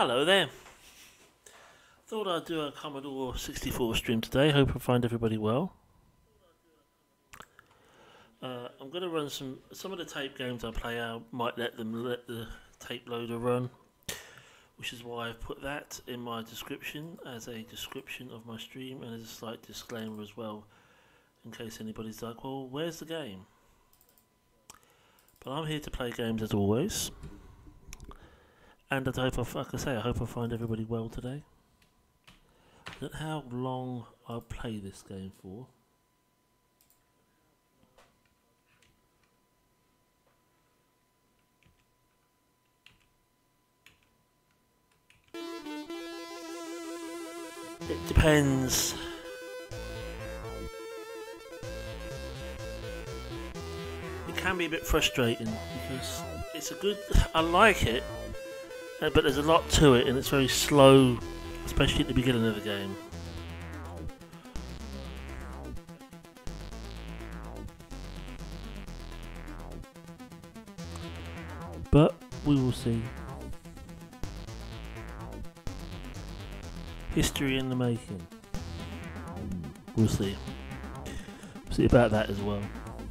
Hello there. Thought I'd do a Commodore 64 stream today. Hope I find everybody well. I'm going to run some of the tape games I play. I might let the tape loader run, which is why I've put that in my description as a description of my stream and as a slight disclaimer as well, in case anybody's like, well, where's the game? But I'm here to play games as always. And I hope, like I say, I hope I find everybody well today. I don't know how long I'll play this game for. It depends. It can be a bit frustrating because it's a good. I like it. But there's a lot to it and it's very slow, especially at the beginning of the game. But we will see. History in the making. We'll see. We'll see about that as well.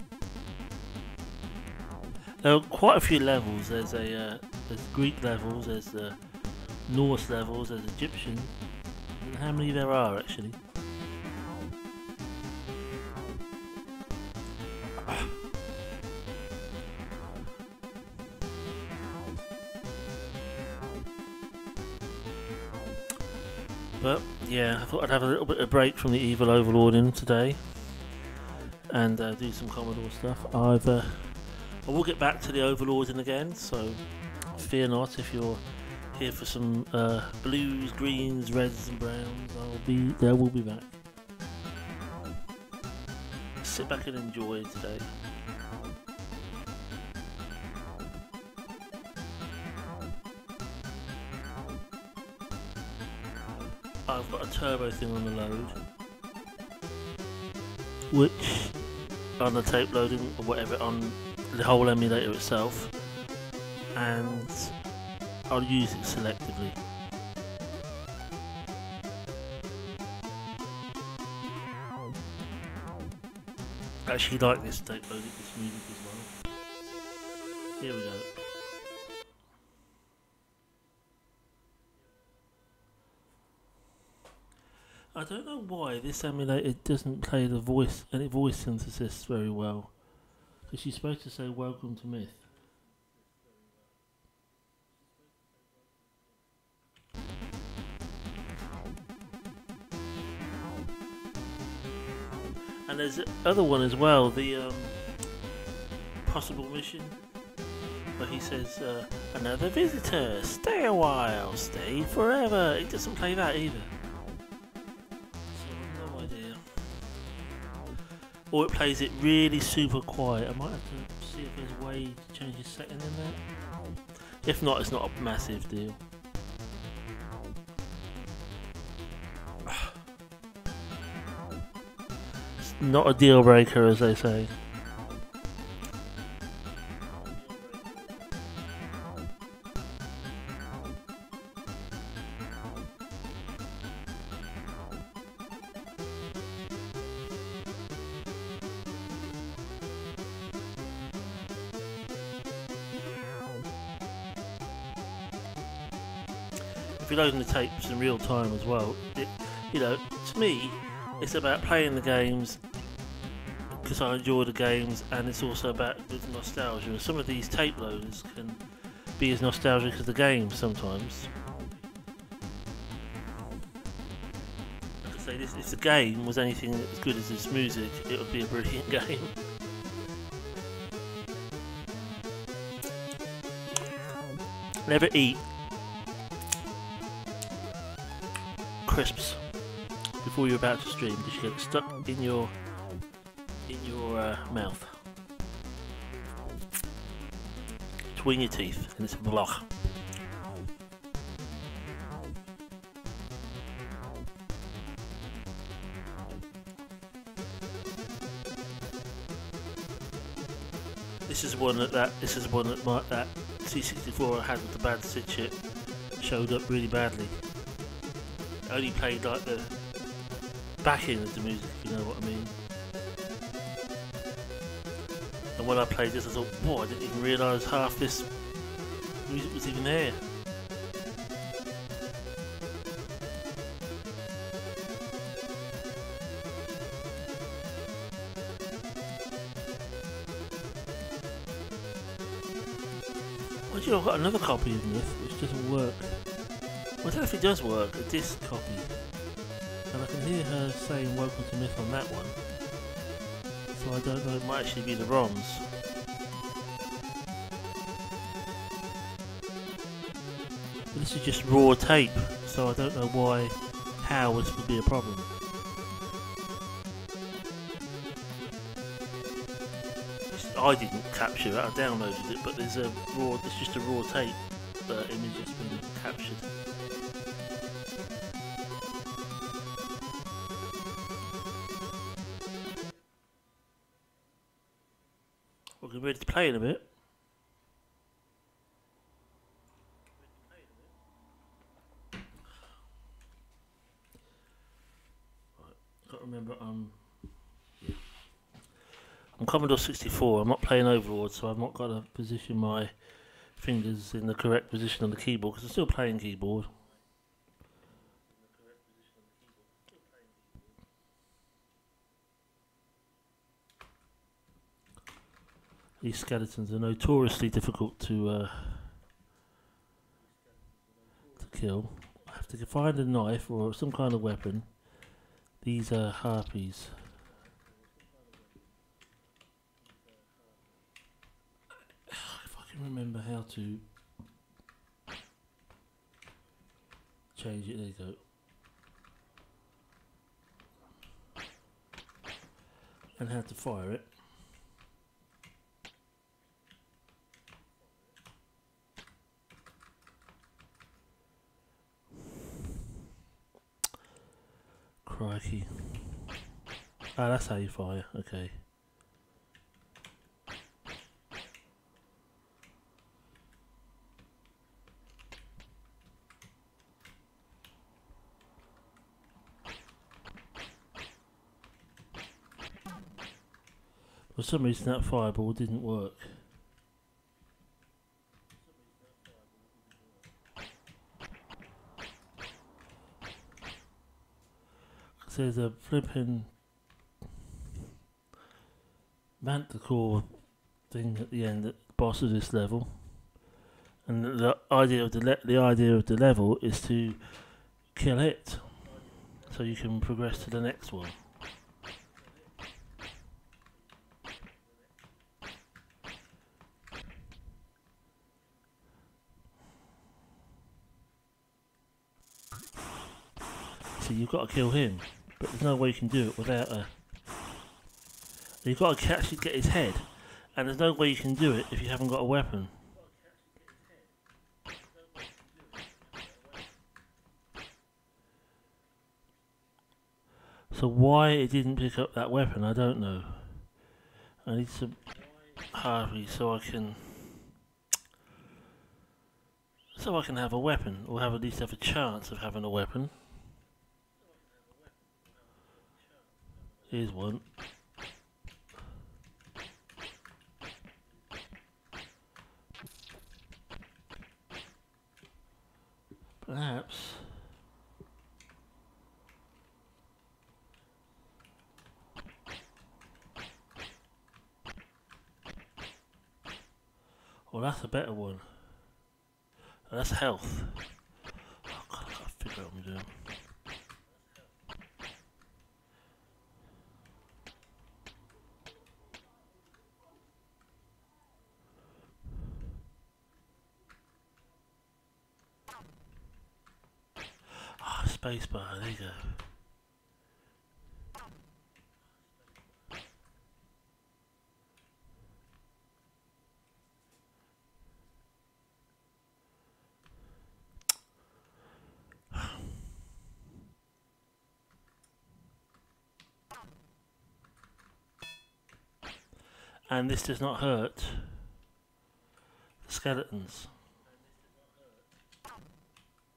There are quite a few levels. There's Greek levels, there's the Norse levels, there's Egyptian. I don't know how many there are actually. But yeah, I thought I'd have a little bit of break from the evil overlording today and do some Commodore stuff. I will get back to the overlording again, so fear not if you're here for some blues, greens, reds and browns. I will be back. Sit back and enjoy today. I've got a turbo thing on the load, which on the tape loading or whatever on the whole emulator itself, and I'll use it selectively. I actually like this tape loading, this music as well. Here we go. I don't know why this emulator doesn't play the voice synthesis very well, because you're supposed to say welcome to Myth. And there's the other one as well, the possible mission, where he says, another visitor, stay a while, stay forever. It doesn't play that either. So I've no idea. Or it plays it really super quiet. I might have to see if there's a way to change the setting in there. If not, it's not a massive deal. Not a deal breaker, as they say. If you're loading the tapes in real time as well, to me, it's about playing the games because I enjoy the games, and it's also about good nostalgia. And some of these tape loaders can be as nostalgic as the game sometimes. Like I say, if the game was anything as good as this music, it would be a brilliant game. Never eat crisps before you're about to stream, because you get stuck in your mouth, between your teeth, and it's a block. This is one that C64 had with the bad showed up really badly. I only played like the back end of the music, if you know what I mean. And when I played this, I thought, whoa, I didn't even realise half this music was even there. Well, you know, I've got another copy of this which doesn't work. Well, I don't know if it does work, a disc copy. And I can hear her saying welcome to Myth on that one. So I don't know, it might actually be the ROMs. But this is just raw tape, so I don't know how this would be a problem. I didn't capture it, I downloaded it, but it's just a raw tape image that's been captured. We're ready to play in a bit. Right, got to remember I'm Commodore 64. I'm not playing Overlord, so I've not got to position my fingers in the correct position on the keyboard because I'm still playing keyboard. These skeletons are notoriously difficult to kill. I have to find a knife or some kind of weapon. These are harpies. If I can remember how to change it, there you go. And how to fire it. Crikey. Ah, that's how you fire, okay. For some reason that fireball didn't work. Because there's a flipping manticore thing at the end, at the boss of this level. And the idea of the level is to kill it, so you can progress to the next one. So you've got to kill him, but there's no way you can do it without a... You've got to actually get his head, and there's no way you can do it if you haven't got a weapon. So why it didn't pick up that weapon, I don't know. I need some harvey so I can have a weapon, or at least have a chance of having a weapon. Here's one. Perhaps. Well, that's a better one. That's health. Oh God, I gotta figure out what I'm doing. Ah, spacebar, there you go. And this does not hurt the skeletons.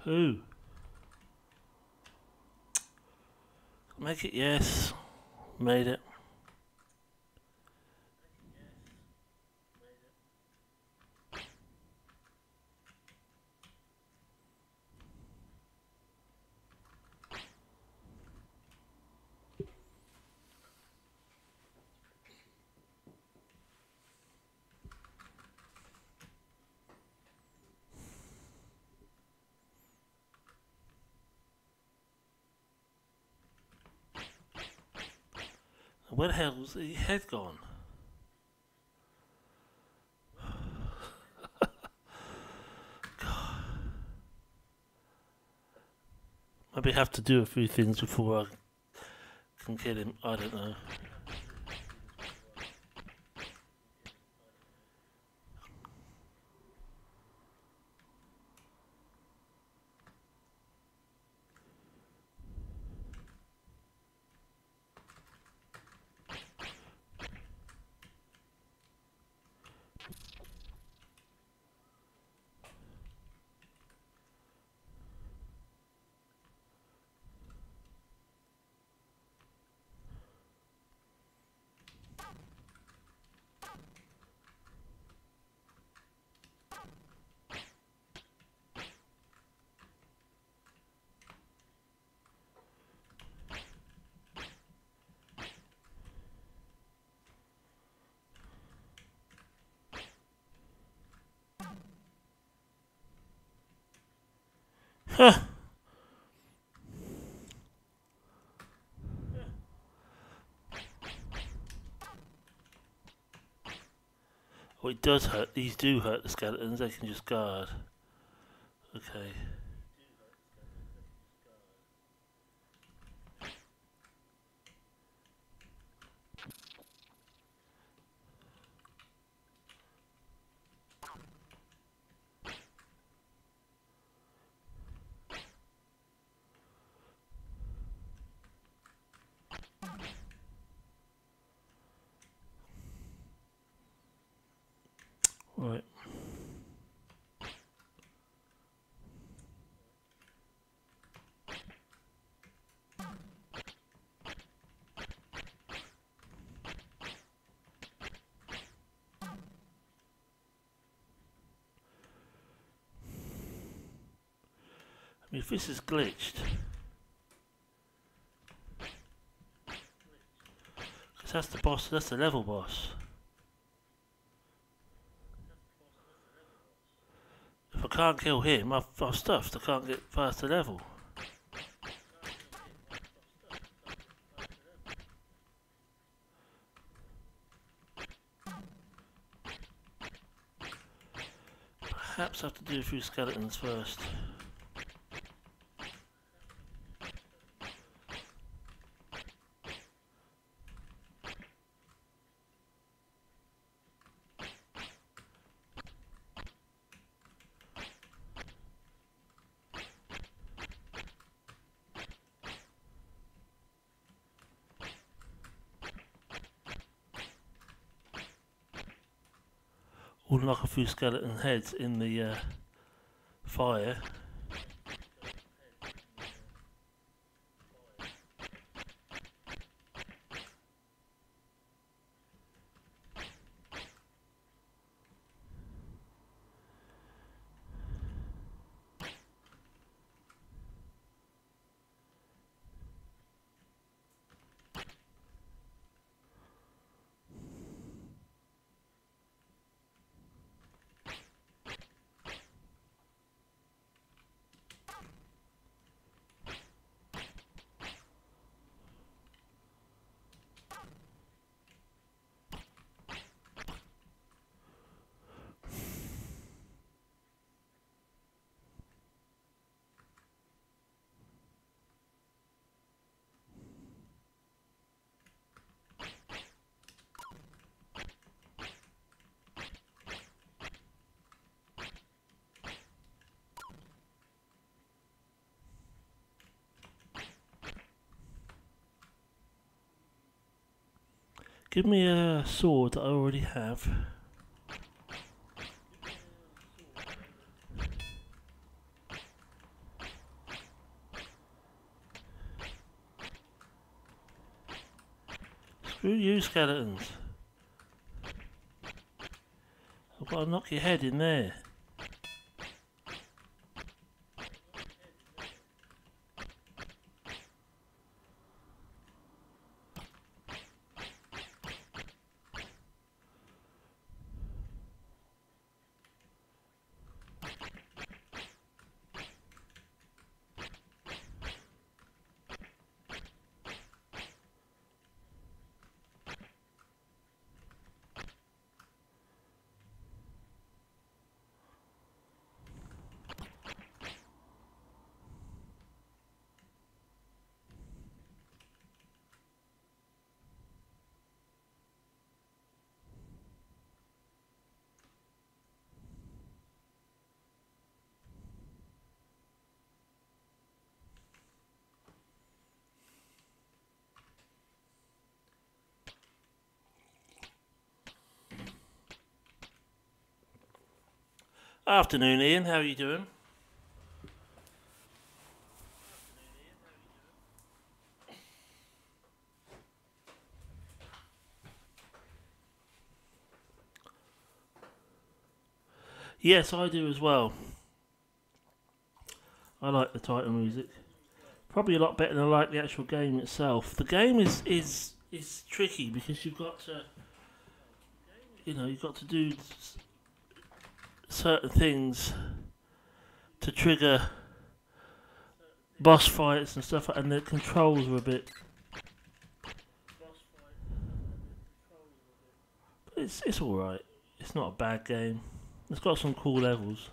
Who? Make it yes. Made it. Where the hell's the head gone? Maybe I have to do a few things before I can kill him. I don't know. Huh. Oh, it does hurt. These do hurt the skeletons. They can just guard. Okay. Right. I mean, if this is glitched, because that's the boss, that's the level boss. If I can't kill him, I'm stuffed. I can't get past the level. Perhaps I have to do a few skeletons first. Or knock a few skeleton heads in the fire. Give me a sword that I already have. Screw you, skeletons. I've got to knock your head in there. Afternoon, Ian. How are you doing? Yes, I do as well. I like the title music. Probably a lot better than I like the actual game itself. The game is tricky because you've got to, you've got to do certain things to trigger boss fights and stuff, and the controls are a bit. It's all right. It's not a bad game. It's got some cool levels.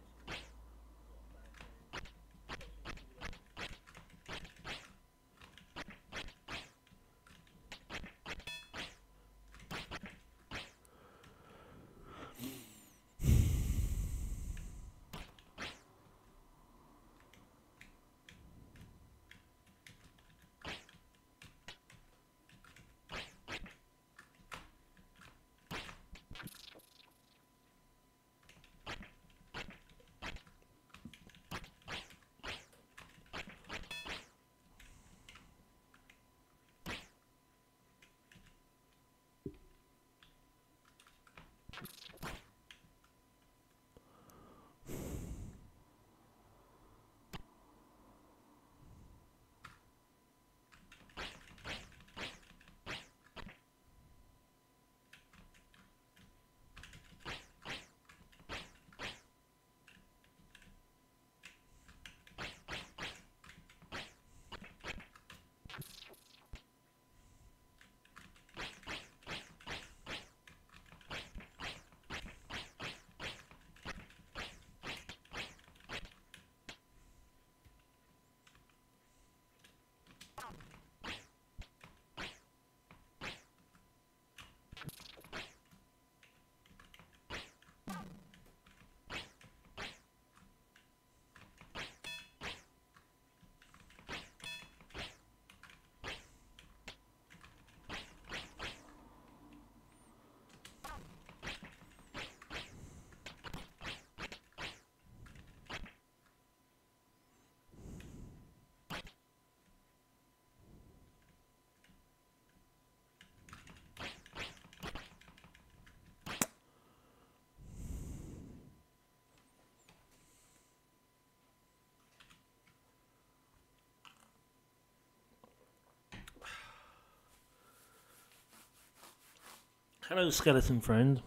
Hello, skeleton friend.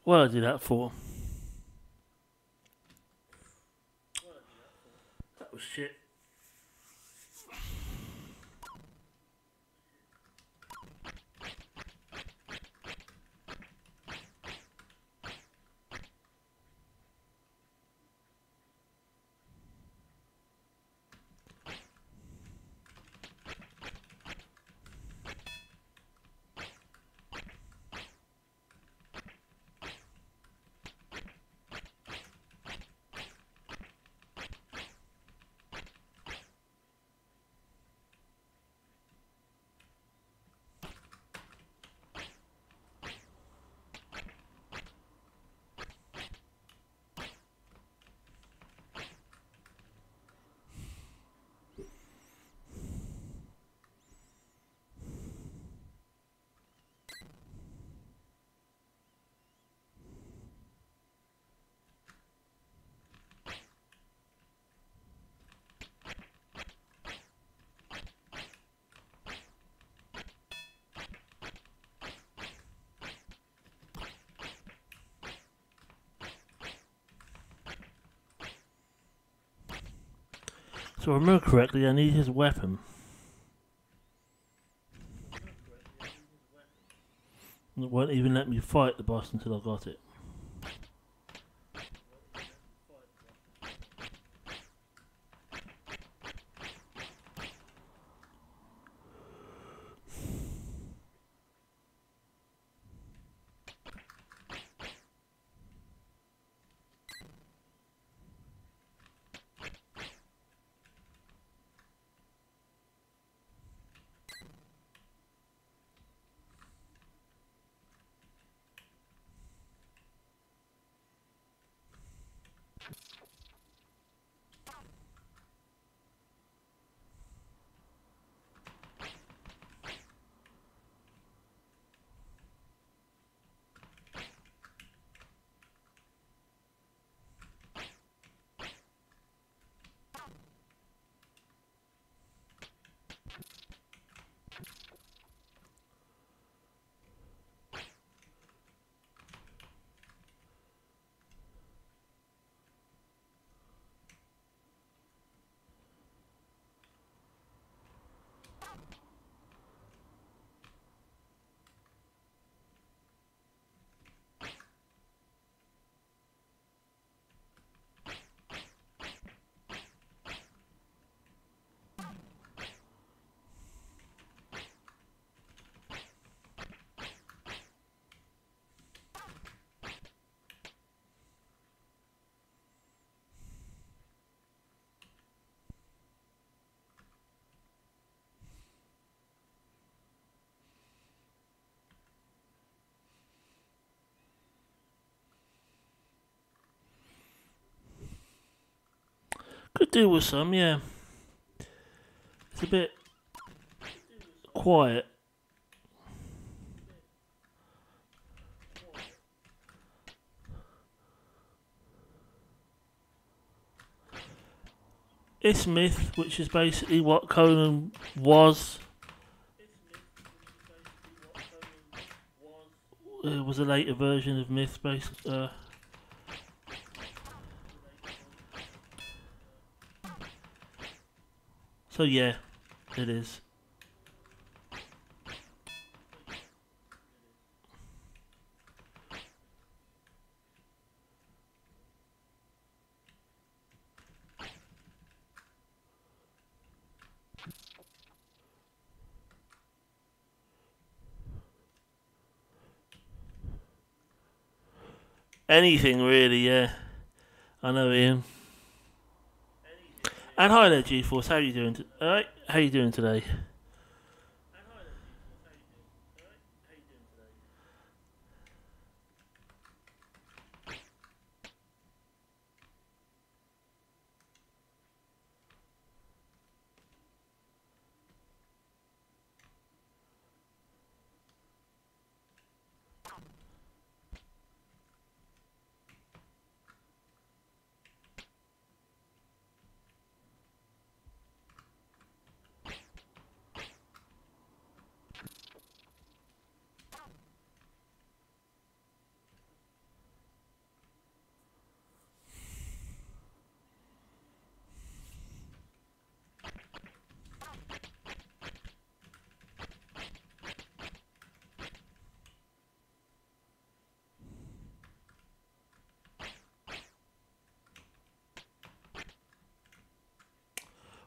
What did I do that for? That was shit. So I remember correctly, I need his weapon. It won't even let me fight the boss until I got it. Could do with some, yeah. It's a bit quiet. It's myth, which is basically what Conan was. It was a later version of myth, basically. So yeah, it is. Anything really, yeah. I know, Ian. And hi there, G-Force. How are you doing? Alright, how you doing today?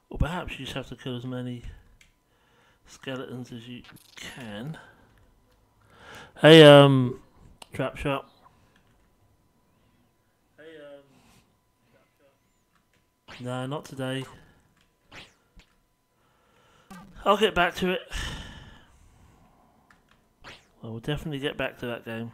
Or perhaps you just have to kill as many skeletons as you can. Hey, Trap Shop. No, not today. I'll get back to it. I will definitely get back to that game.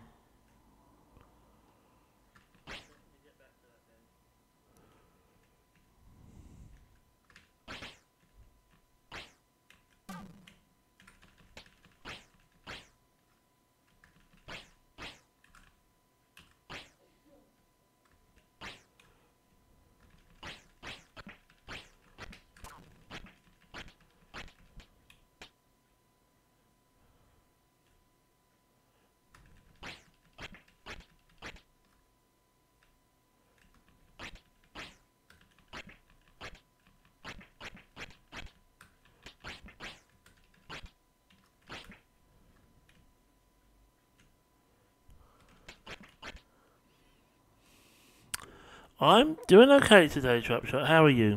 I'm doing okay today, Trapshot. How are you?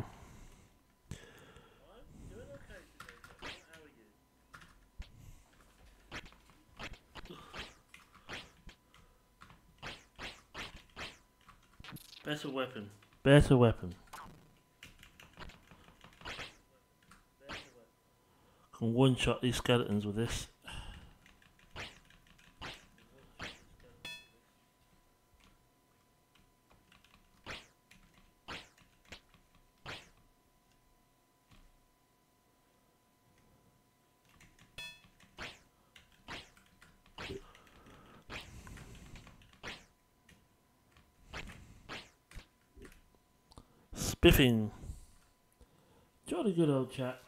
Better weapon. Better weapon. Can one-shot these skeletons with this. Spiffing. Jolly good old chap.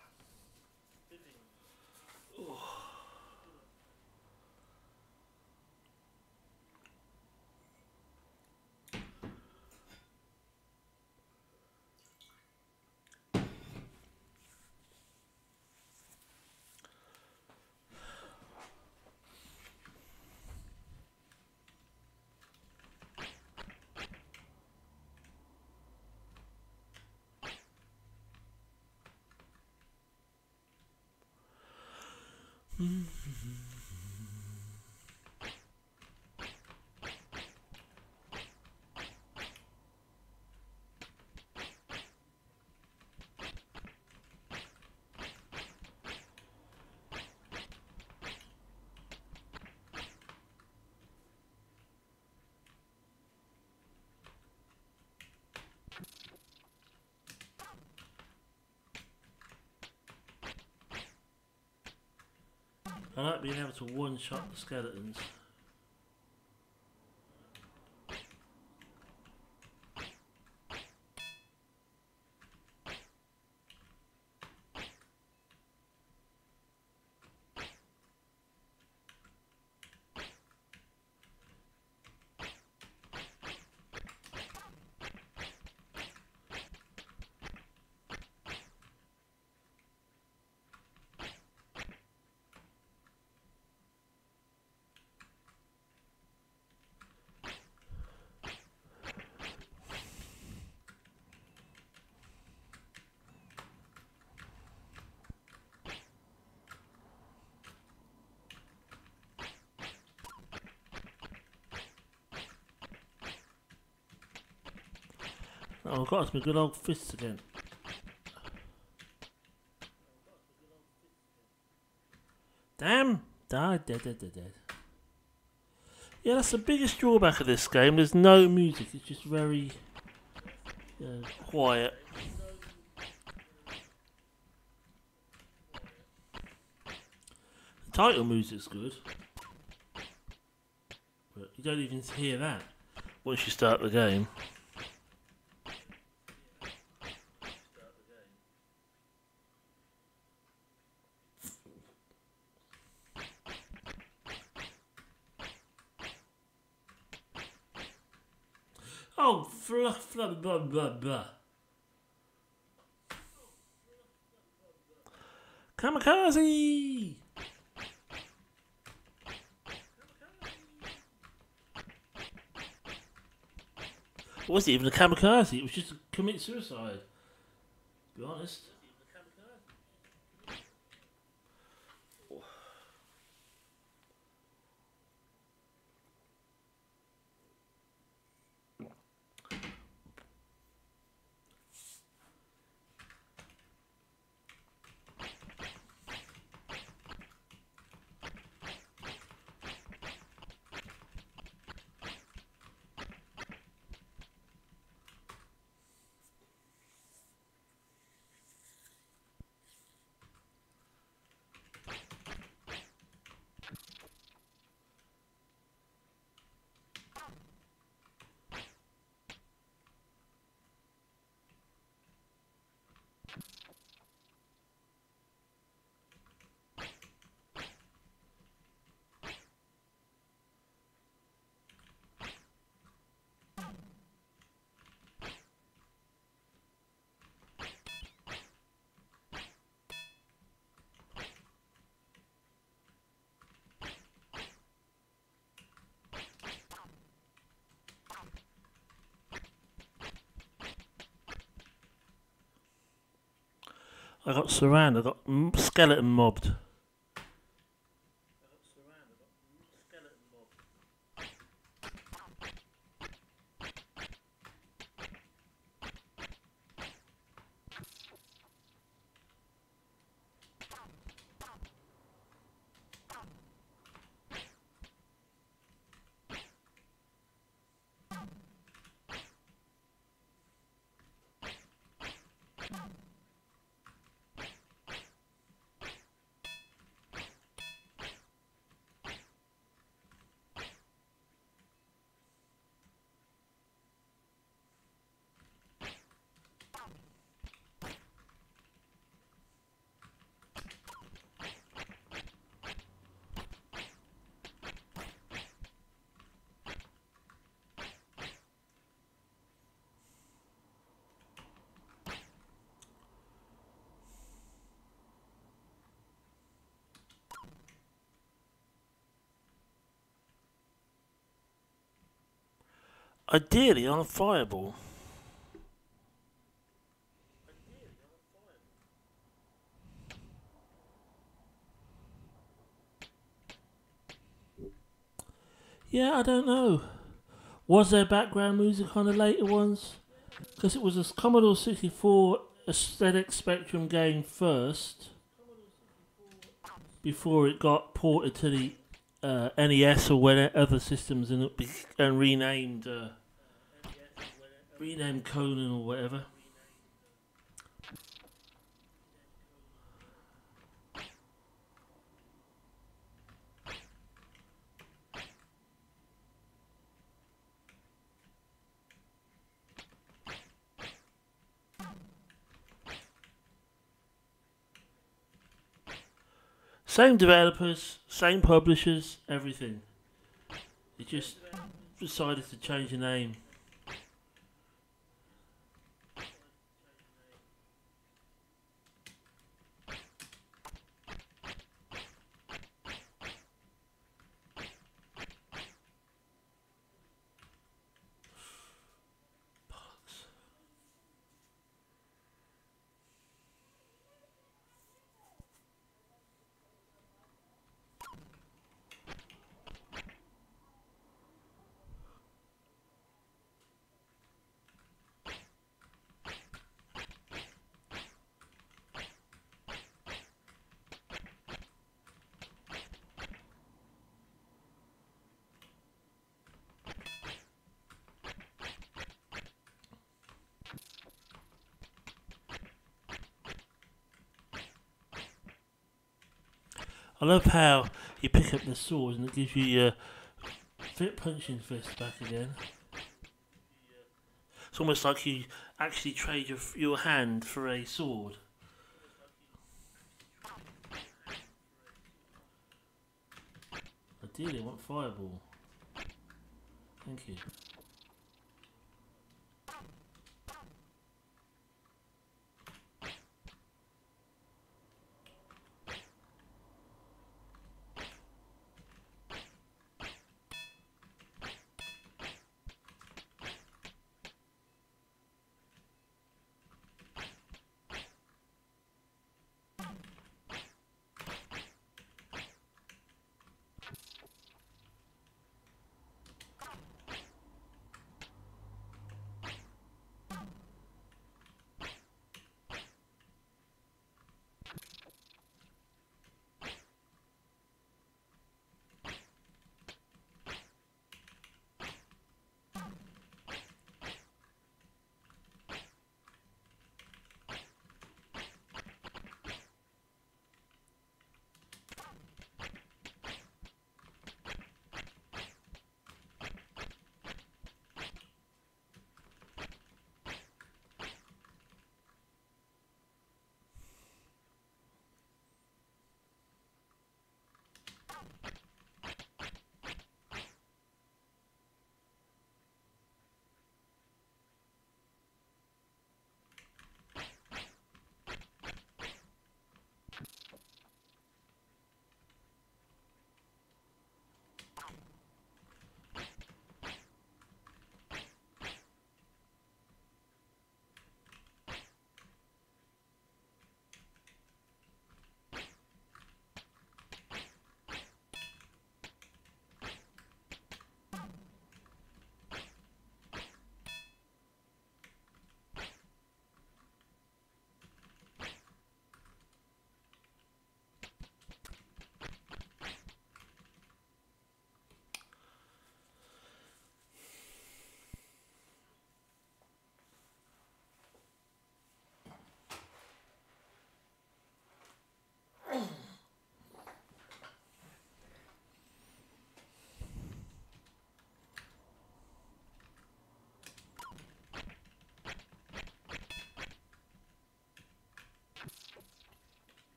I like being able to one-shot the skeletons. Oh, I've got some good old fists again. Damn! Dead. Yeah, that's the biggest drawback of this game. There's no music. It's just very quiet. The title music's good, but you don't even hear that once you start the game. Oh, blah, blah, blah. Kamikaze! It wasn't even a kamikaze, it was just to commit suicide. To be honest. I got surrounded. I got skeleton mobbed. Ideally on a fireball. Yeah, I don't know. Was there background music on the later ones? Because it was a Commodore 64 Aesthetic Spectrum game first, before it got ported to the NES or whatever other systems and renamed Conan or whatever. Same developers, same publishers, everything. They just decided to change the name. I love how you pick up the sword and it gives you your punching fist back again. It's almost like you actually trade your hand for a sword. Ideally, I want fireball. Thank you.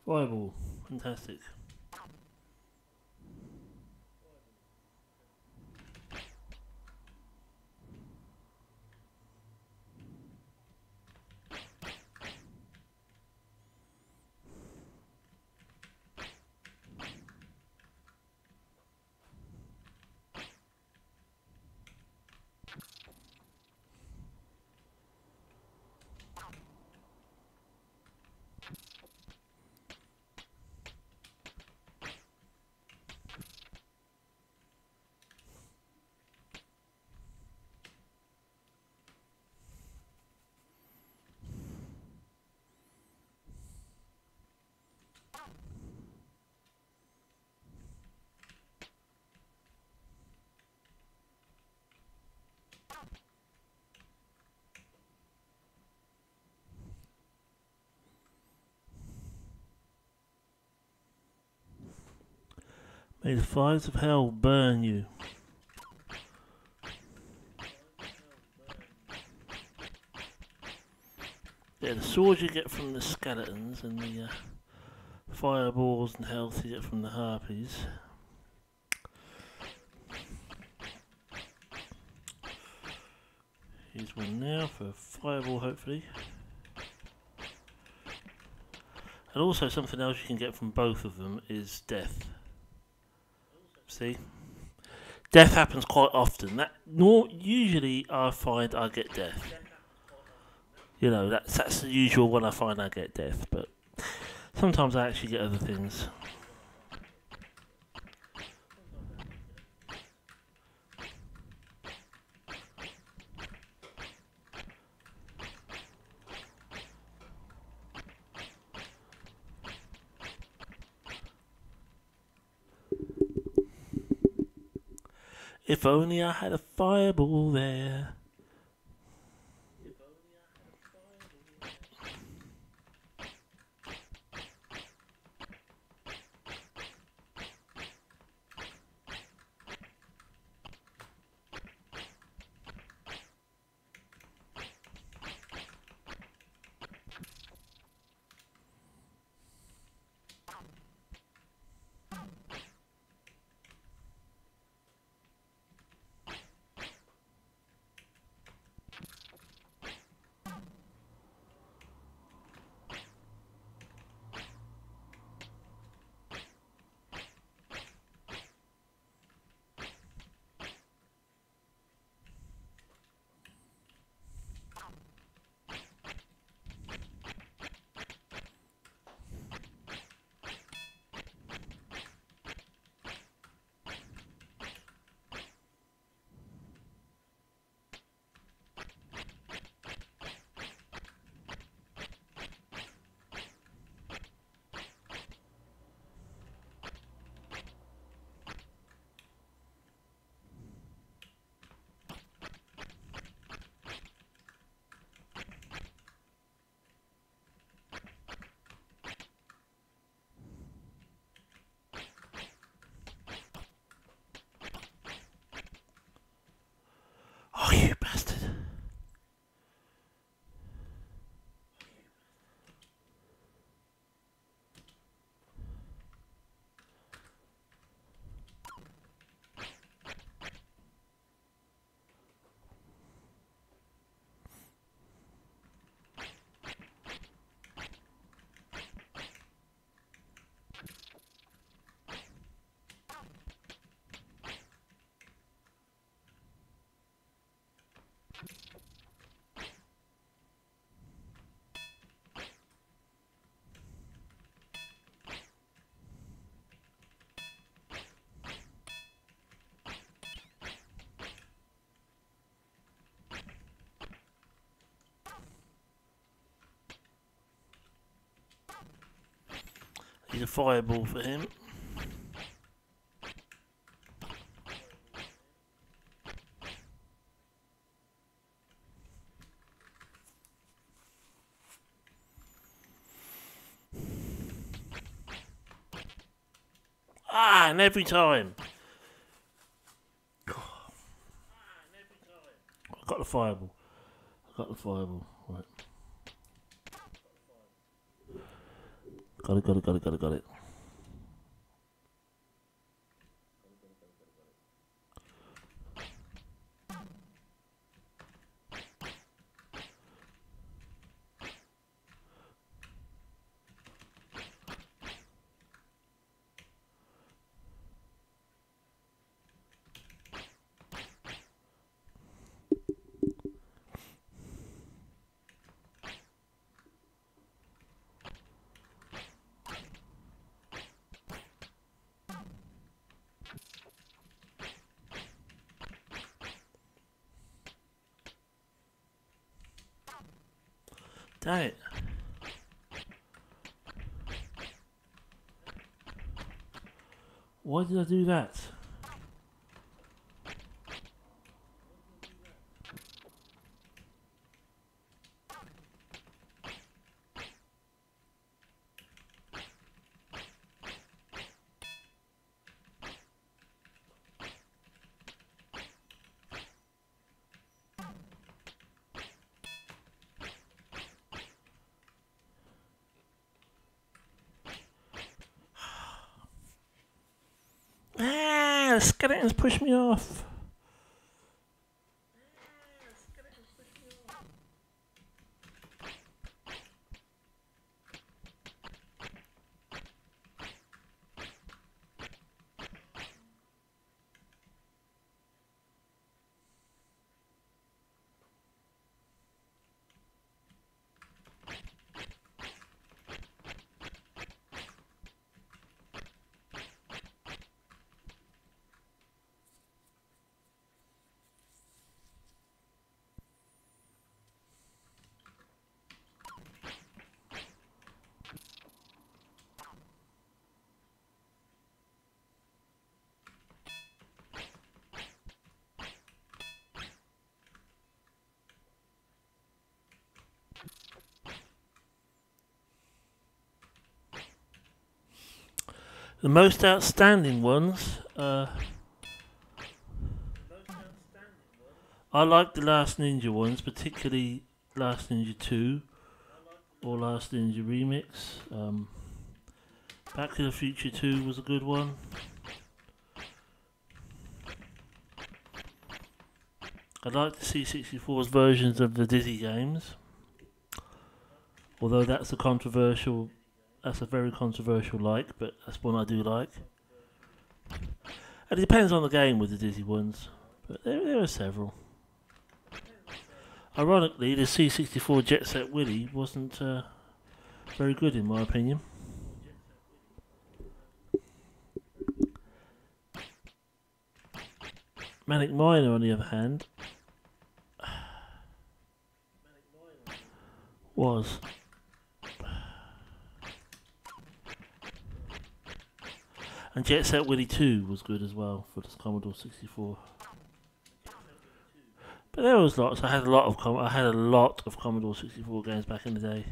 Fireball, fantastic. May the fires of hell burn you. Yeah, the swords you get from the skeletons and the fireballs and health you get from the harpies. Here's one now for a fireball, hopefully. And also something else you can get from both of them is death. See? Death happens quite often. Usually I find I get death. You know, that's the usual one I find I get death, but sometimes I actually get other things. If only I had a fireball there. Oh, you bastard. Need a fireball for him. Ah, and every time. I got the fireball. I got the fireball. Right. Got it, got it, got it, got it, got it. Damn it. Why did I do that? Ah, the skeletons pushed me off. The most outstanding ones, I like the Last Ninja ones, particularly Last Ninja 2 or Last Ninja Remix. Back to the Future 2 was a good one. I like the C64's versions of the Dizzy games, although that's a very controversial like, but that's one I do like. And it depends on the game with the Dizzy ones, but there are several. Ironically, the C64 Jet Set Willy wasn't very good in my opinion. Manic Miner, on the other hand, was. And Jet Set Willy 2 was good as well for the Commodore 64. But there was lots. I had a lot of Commodore 64 games back in the day.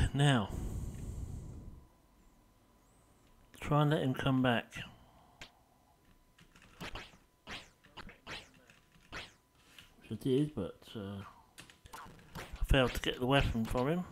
now. Try and let him come back. Which I did, but I failed to get the weapon from him.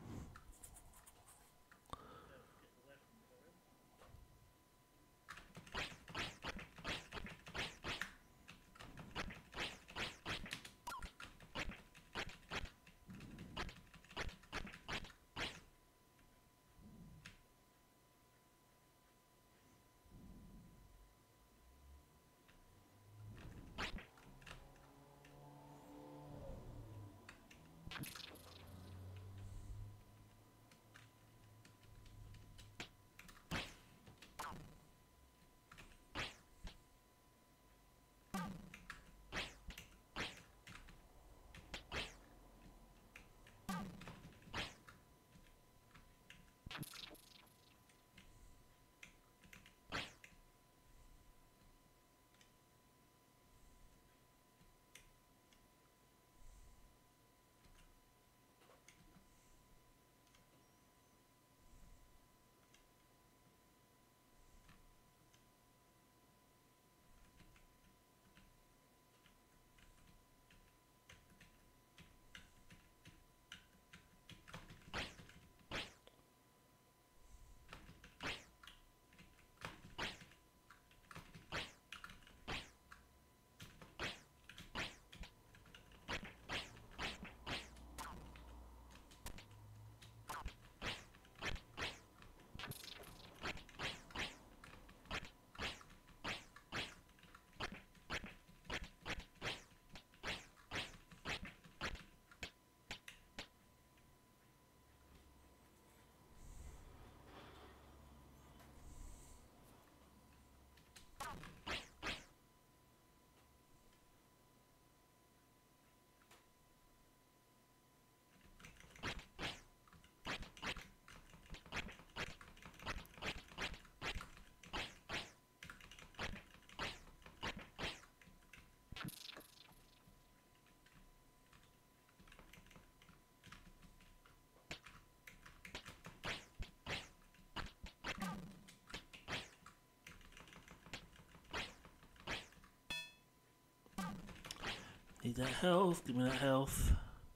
Need that health, give me that health.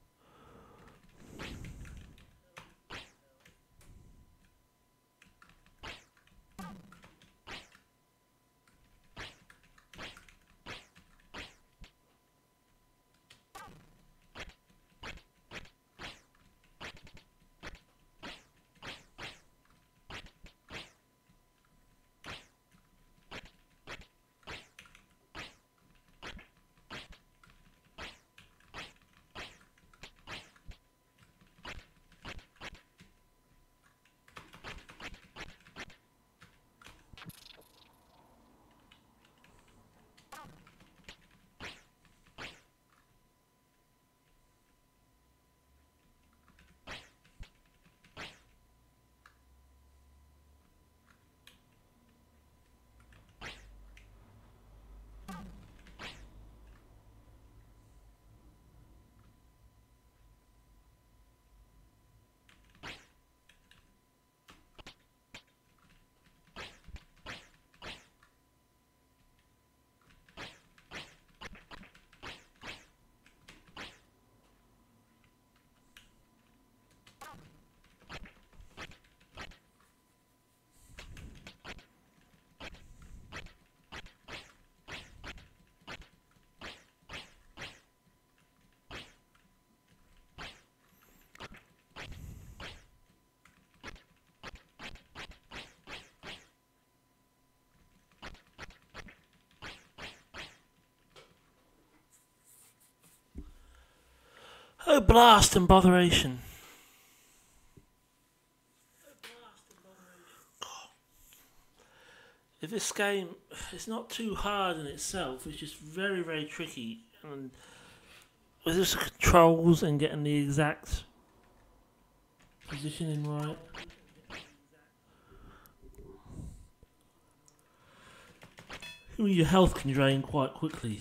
Oh, blast and botheration. If this game, it's not too hard in itself, it's just very, very tricky. And with the controls and getting the exact positioning right. Your health can drain quite quickly.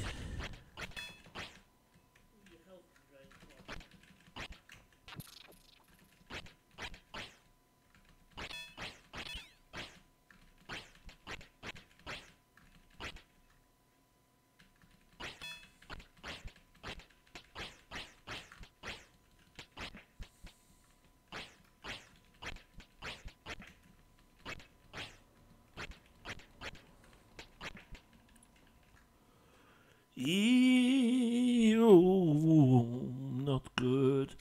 Ew, not good.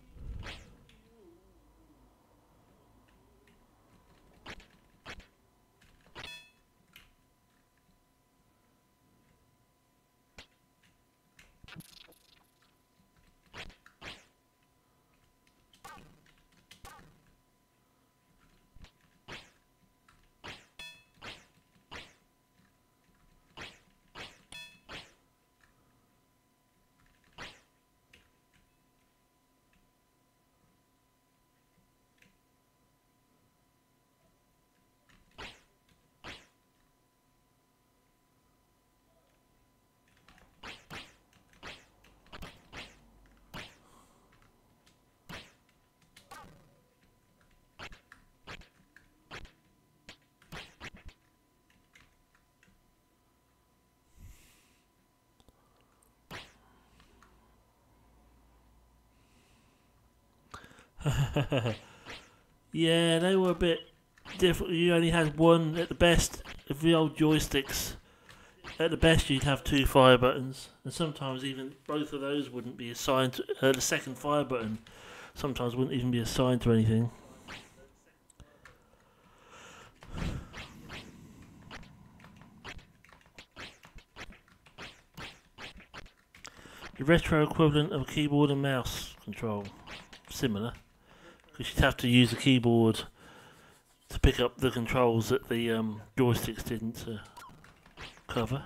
Yeah, they were a bit different. You only had one at the best of the old joysticks. At the best, you'd have two fire buttons, and sometimes even both of those wouldn't be assigned to the second fire button. Sometimes wouldn't even be assigned to anything. The retro equivalent of a keyboard and mouse control. Similar. Because you'd have to use a keyboard to pick up the controls that the joysticks didn't cover.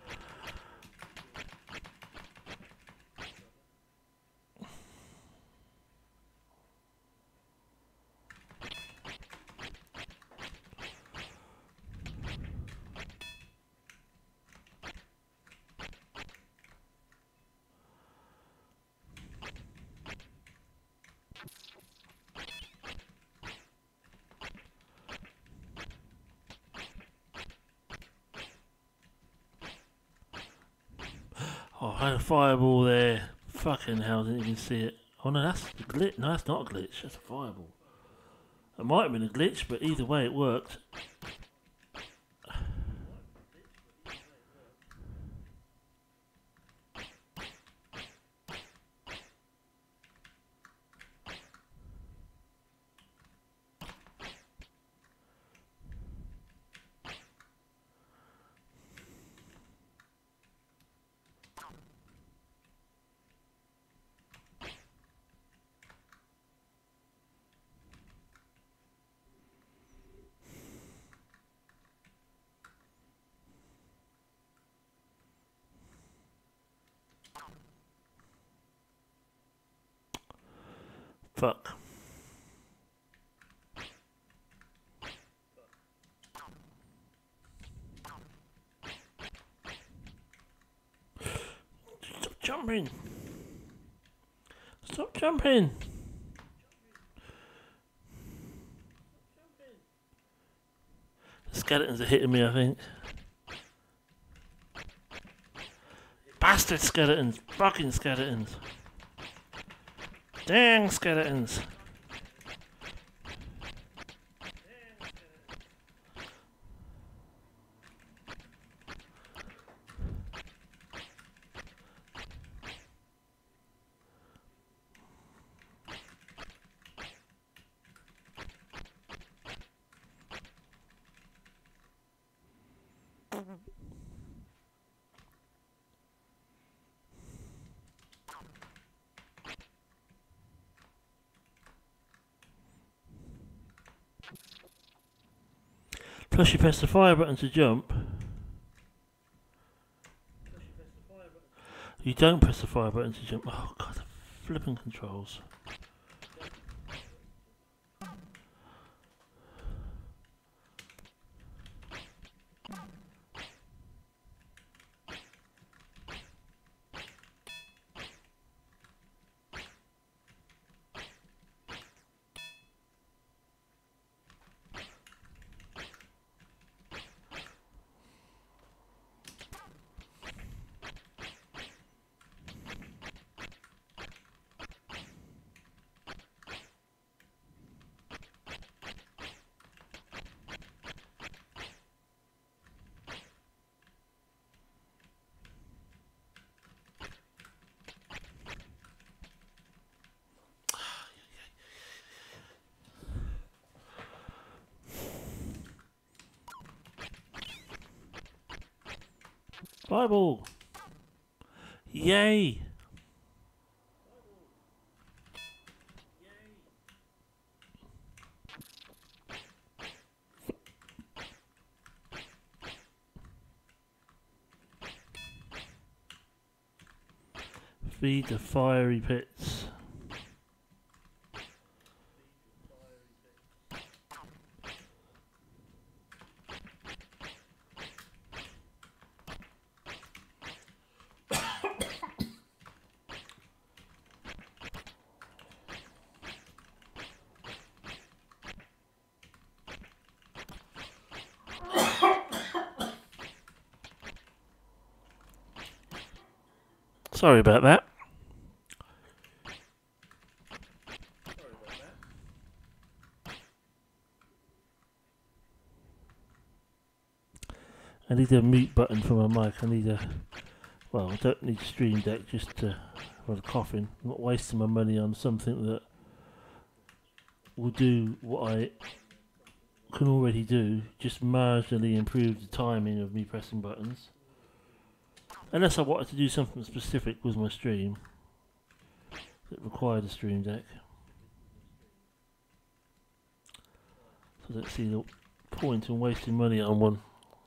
Oh, I had a fireball there. Fucking hell, didn't even see it. Oh no, that's a glitch. No, that's not a glitch. That's a fireball. It might have been a glitch, but either way it worked. Fuck. Stop jumping! Stop jumping! The skeletons are hitting me, I think. Bastard skeletons! Fucking skeletons! Dang skeletons! Plus you press the fire button to jump. You don't press the fire button to jump. Oh god, the flipping controls. Fireball! Yay! Feed the fiery pits. Sorry about that. I need a mute button for my mic. I need a... Well, I don't need a stream deck just to... for the coughing. I'm not wasting my money on something that will do what I can already do. Just marginally improve the timing of me pressing buttons. Unless I wanted to do something specific with my stream that required a stream deck. So I don't see the point in wasting money on one.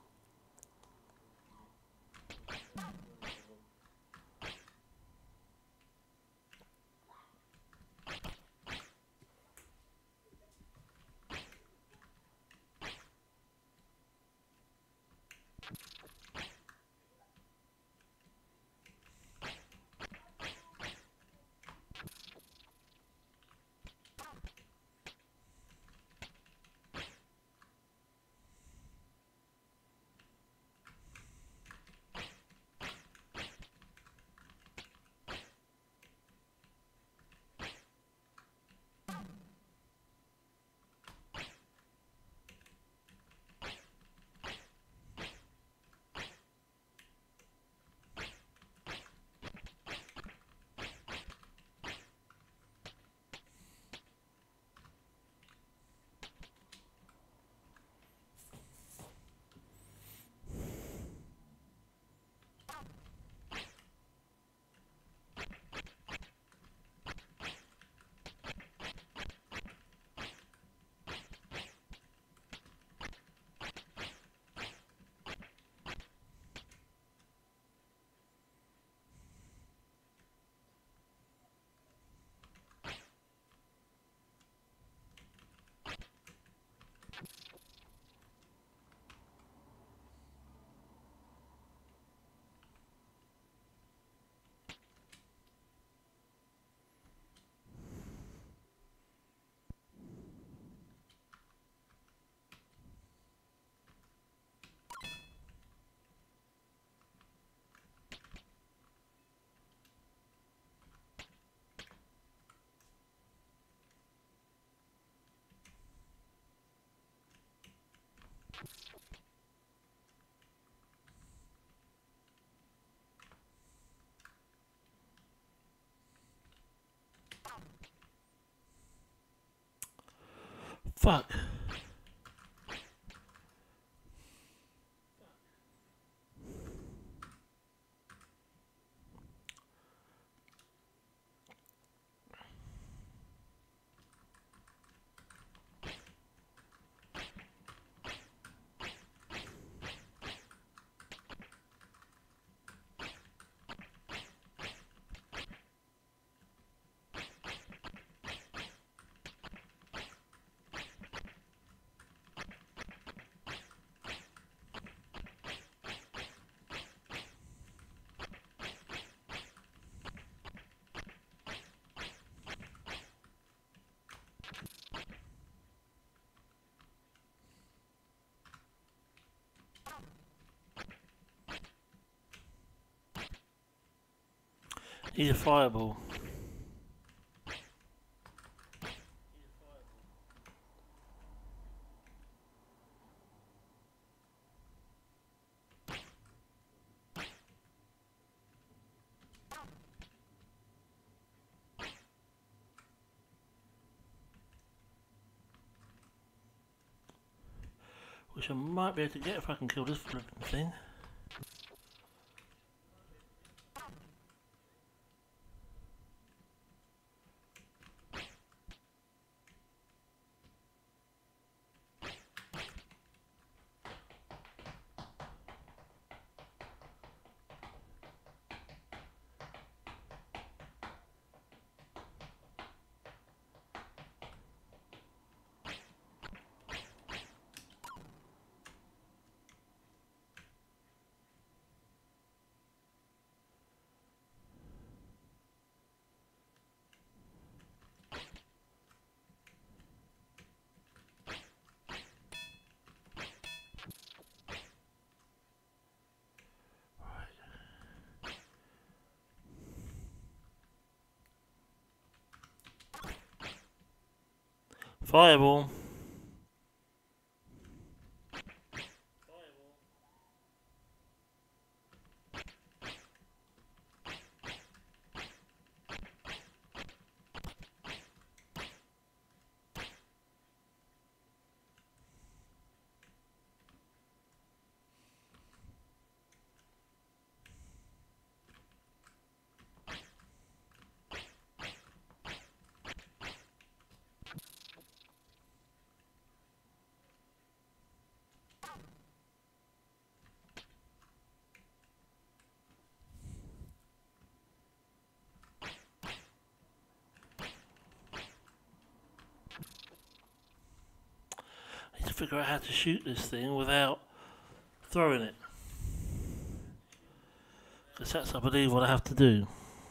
Fuck. Need a fireball. Which I might be able to get if I can kill this flipping thing. Fireball. I need to figure out how to shoot this thing without throwing it. Because that's, I believe, what I have to do.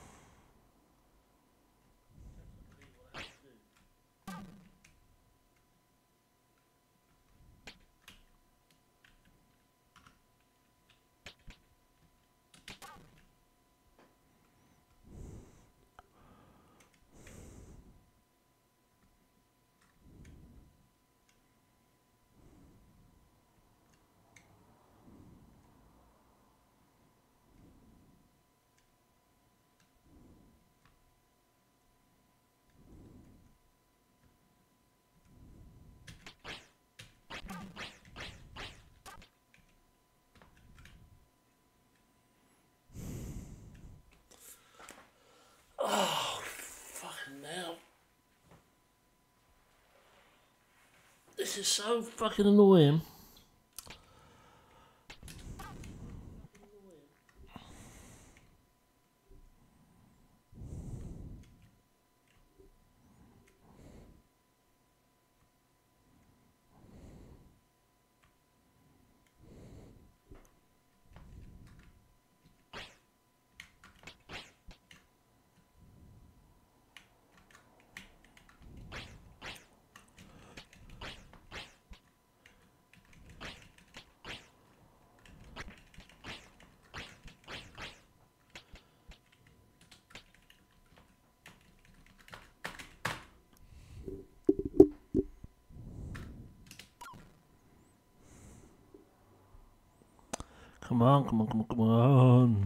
Oh, fucking hell. This is so fucking annoying. Come on, come on, come on, come on.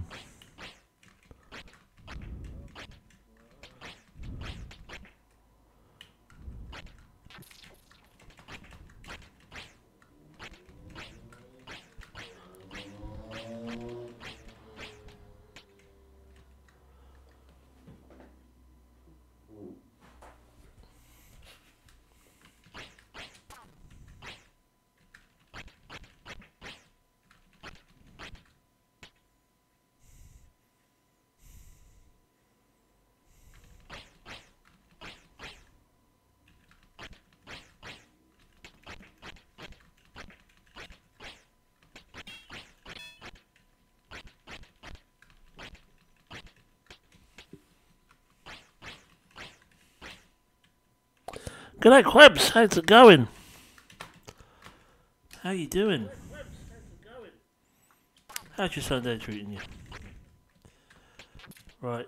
G'day, Quebs. How's it going? How you doing? How's your Sunday treating you? Right.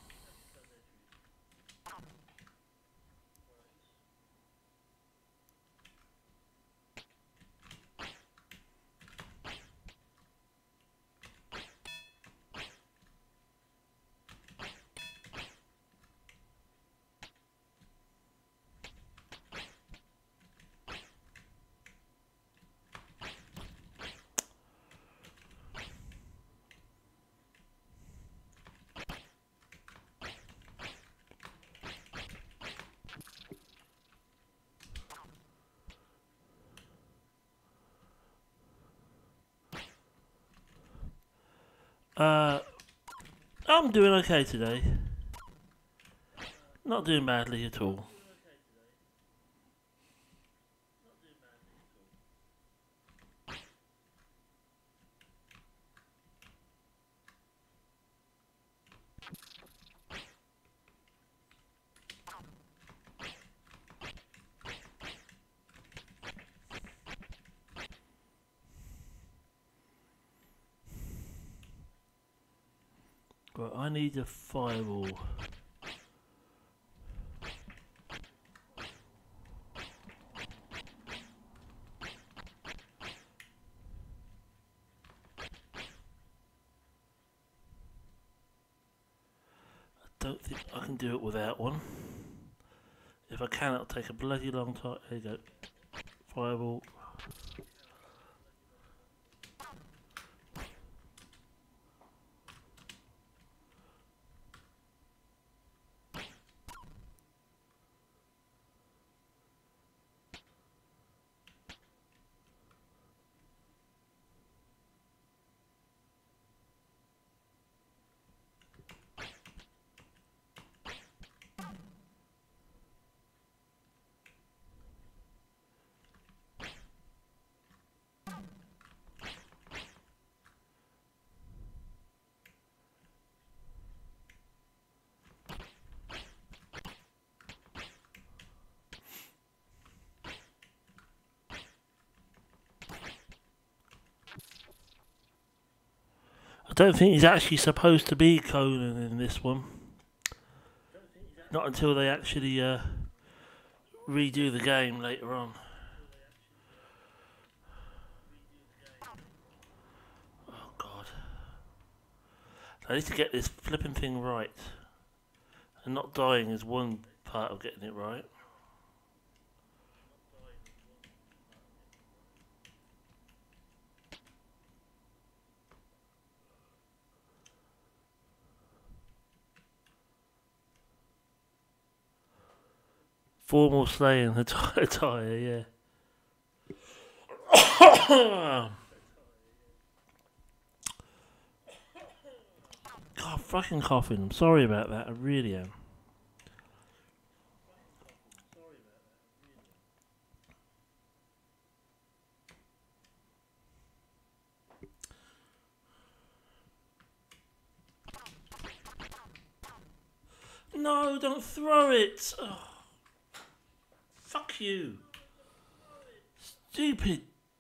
I'm doing okay today. Not doing badly at all. Right, I need a fireball. don't think I can do it without one. If I can, it'll take a bloody long time. There you go. Fireball. I don't think he's actually supposed to be Conan in this one. Not until they actually redo the game later on. Oh god. I need to get this flipping thing right. And not dying is one part of getting it right. Formal slaying attire, yeah. God, I'm fucking coughing. I'm sorry about that. I really am. No, don't throw it. Oh, fuck you. Stupid.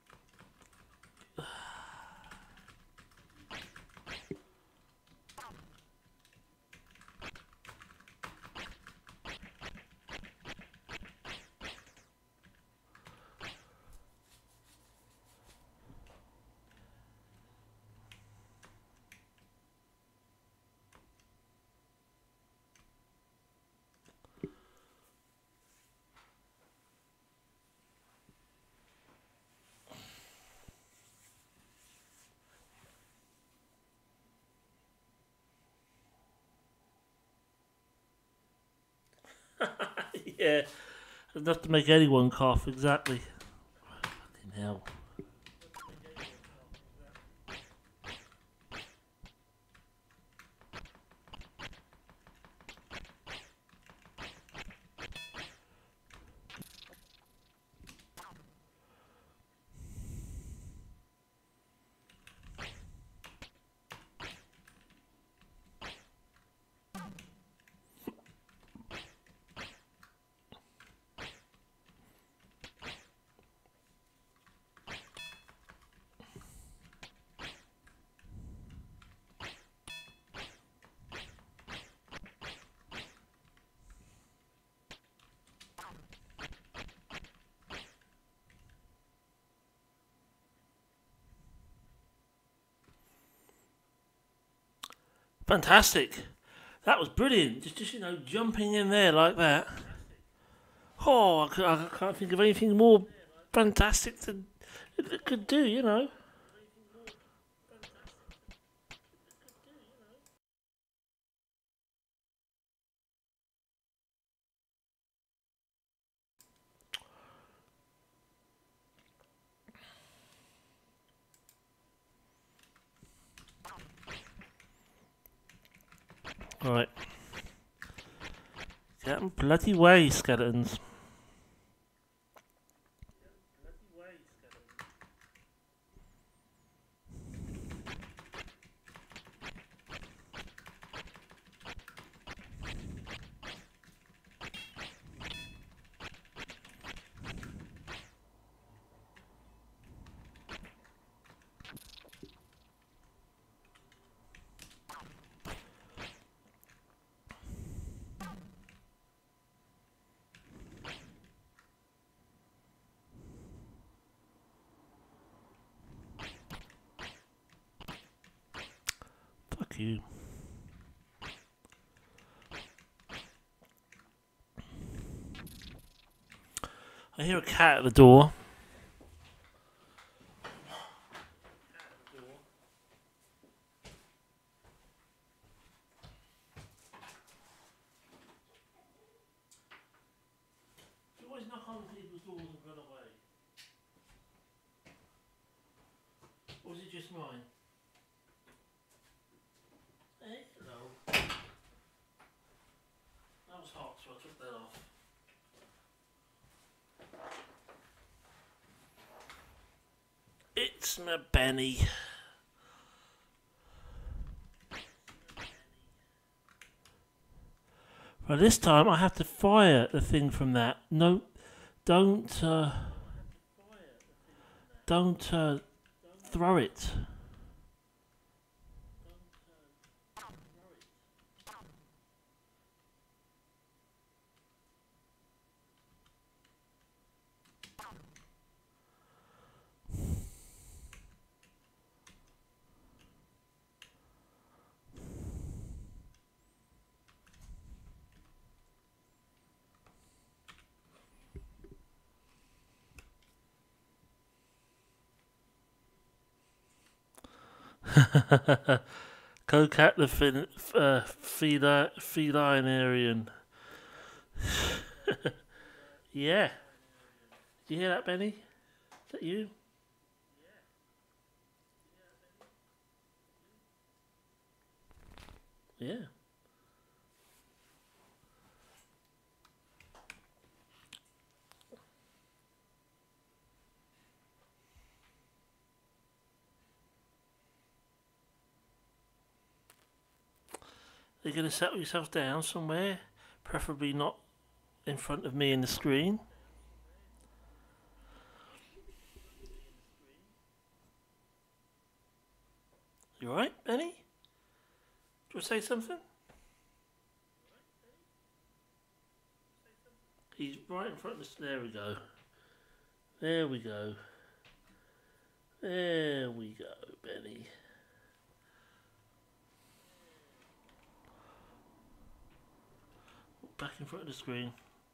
Yeah, enough to make anyone cough, exactly. Fucking hell. Fantastic. That was brilliant. Just jumping in there like that. Oh, I can't think of anything more fantastic than it could do. Right. Get 'em bloody way, skeletons. Fuck you. I hear a cat at the door. You always knock on people's doors and run away. Or is it just mine? Hey, hello. That was hot, so I took that off. It's my Benny. Right, this time I have to fire the thing from that. No, don't throw it. Cocat the felinarian. Yeah. Did you hear that, Benny? Is that you? Yeah. Are you going to settle yourself down somewhere? Preferably not in front of me in the screen. You alright, Benny? Do you want to say something? He's right in front of us. There we go. There we go. There we go, Benny. Back in front of the screen.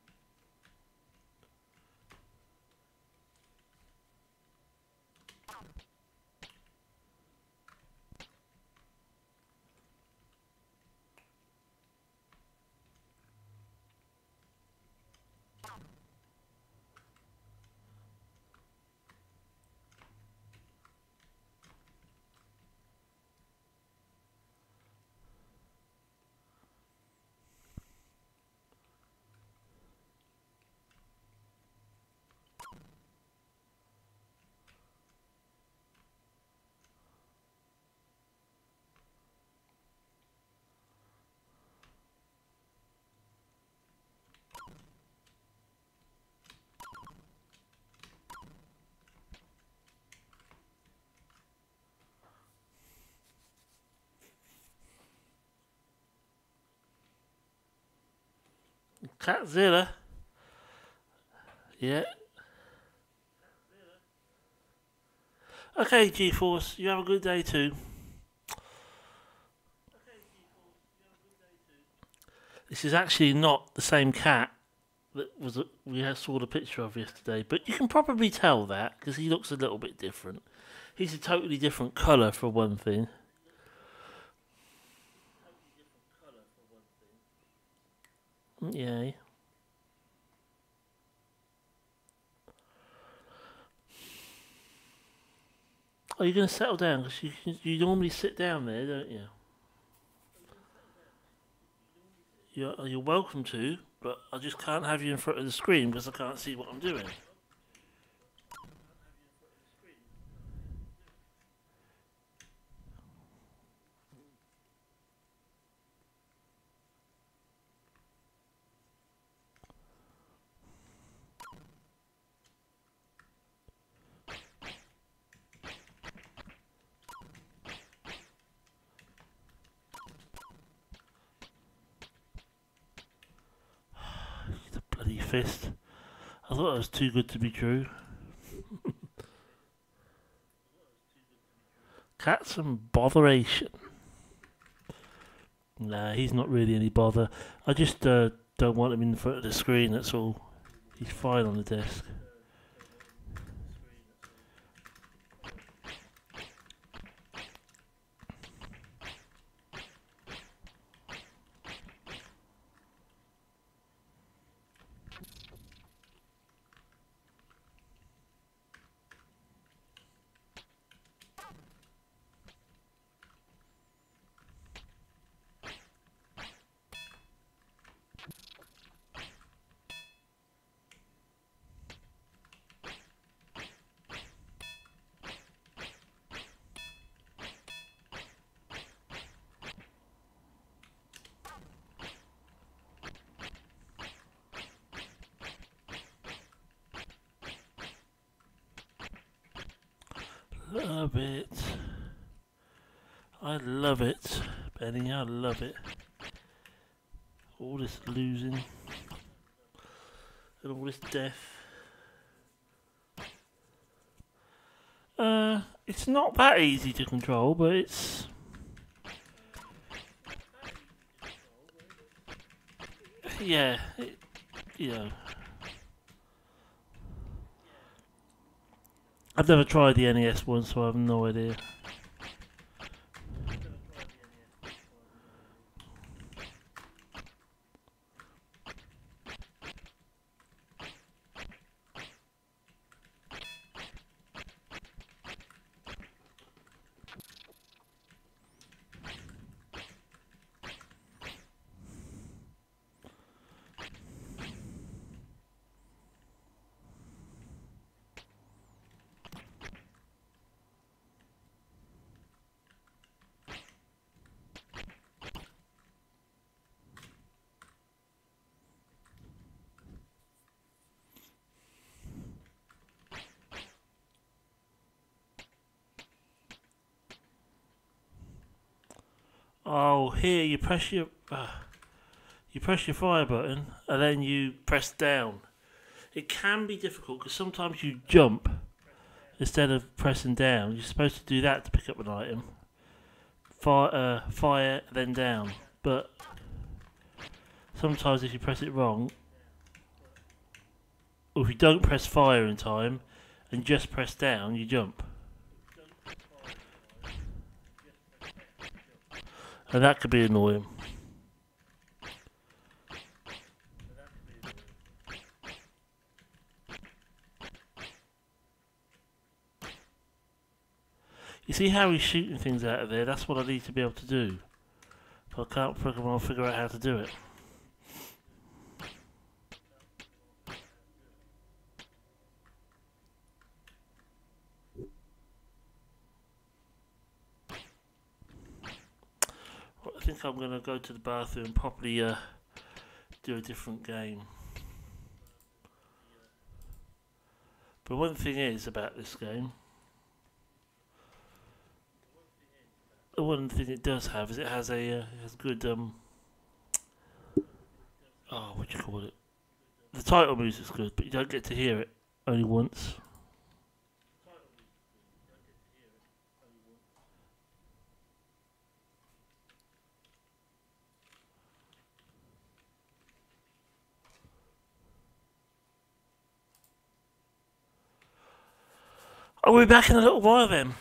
Catzilla. Yeah. Okay, G-Force, you have a good day too. This is actually not the same cat that we saw the picture of yesterday, but you can probably tell that because he looks a little bit different. He's a totally different colour for one thing. Yeah. Are you going to settle down? Because you normally sit down there, don't you? You're welcome to, but I just can't have you in front of the screen because I can't see what I'm doing. The bloody fist. I thought that was too good to be true. Cat's some botheration. Nah, he's not really any bother. I just don't want him in front of the screen, that's all. He's fine on the desk. Love it. I love it, Benny. I love it. All this losing and all this death. It's not that easy to control, but it's yeah, you know. I've never tried the NES one, so I have no idea. Oh, here you press your fire button and then you press down. It can be difficult because sometimes you jump instead of pressing down. You're supposed to do that to pick up an item. Fire, then down. But sometimes if you press it wrong, or if you don't press fire in time and just press down, you jump. And that could be annoying. You see how he's shooting things out of there? That's what I need to be able to do. But I can't figure out how to do it. I think I'm going to go to the bathroom and probably do a different game. But one thing is about this game, the one thing it does have is it has good what do you call it? The title music's good, but you don't get to hear it only once. I'll be back in a little while then.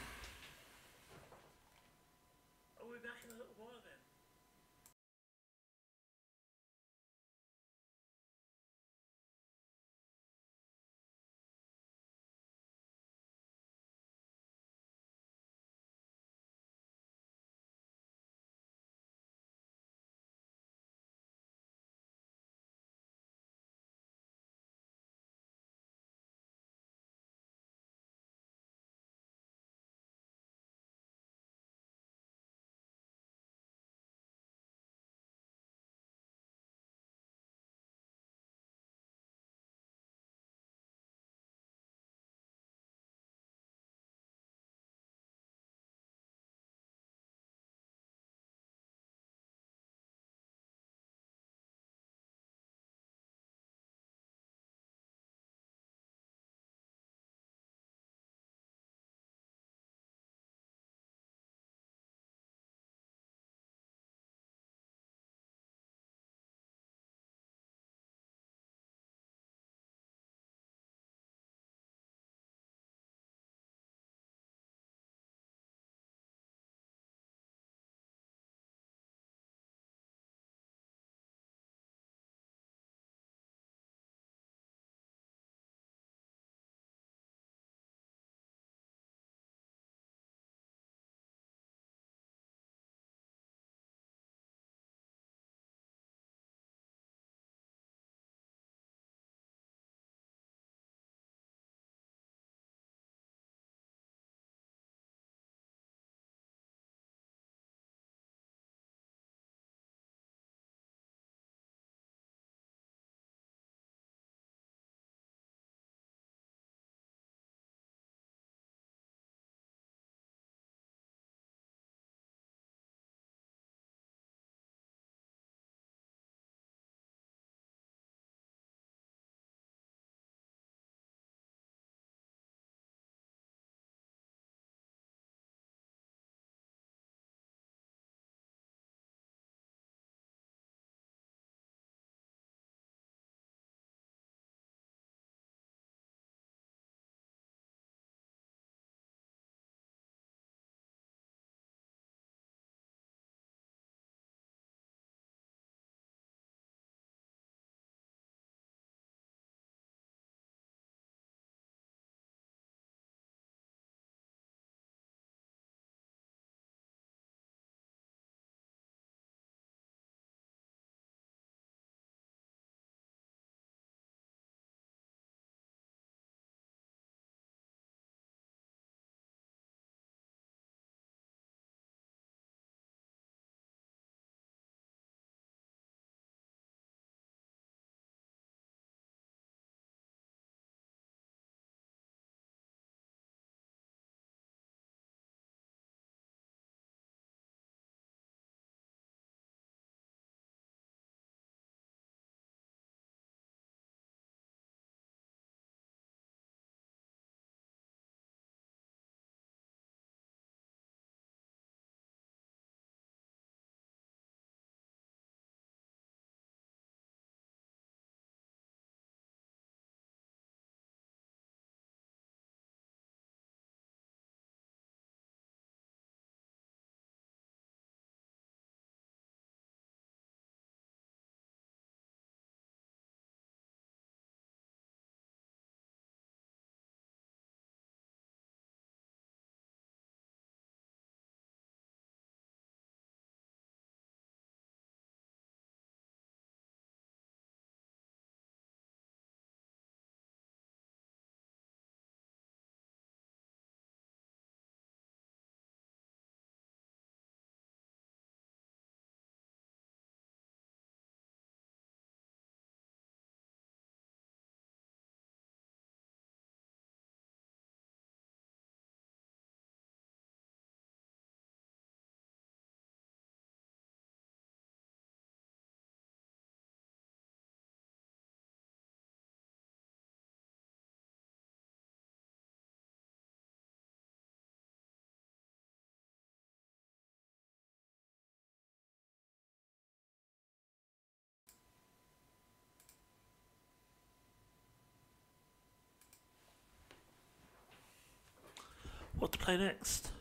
What to play next?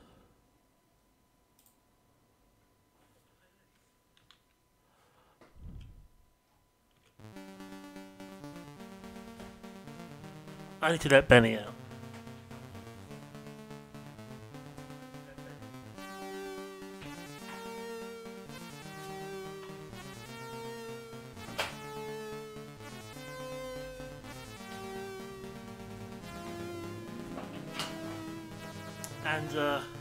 I need to let Benny out. And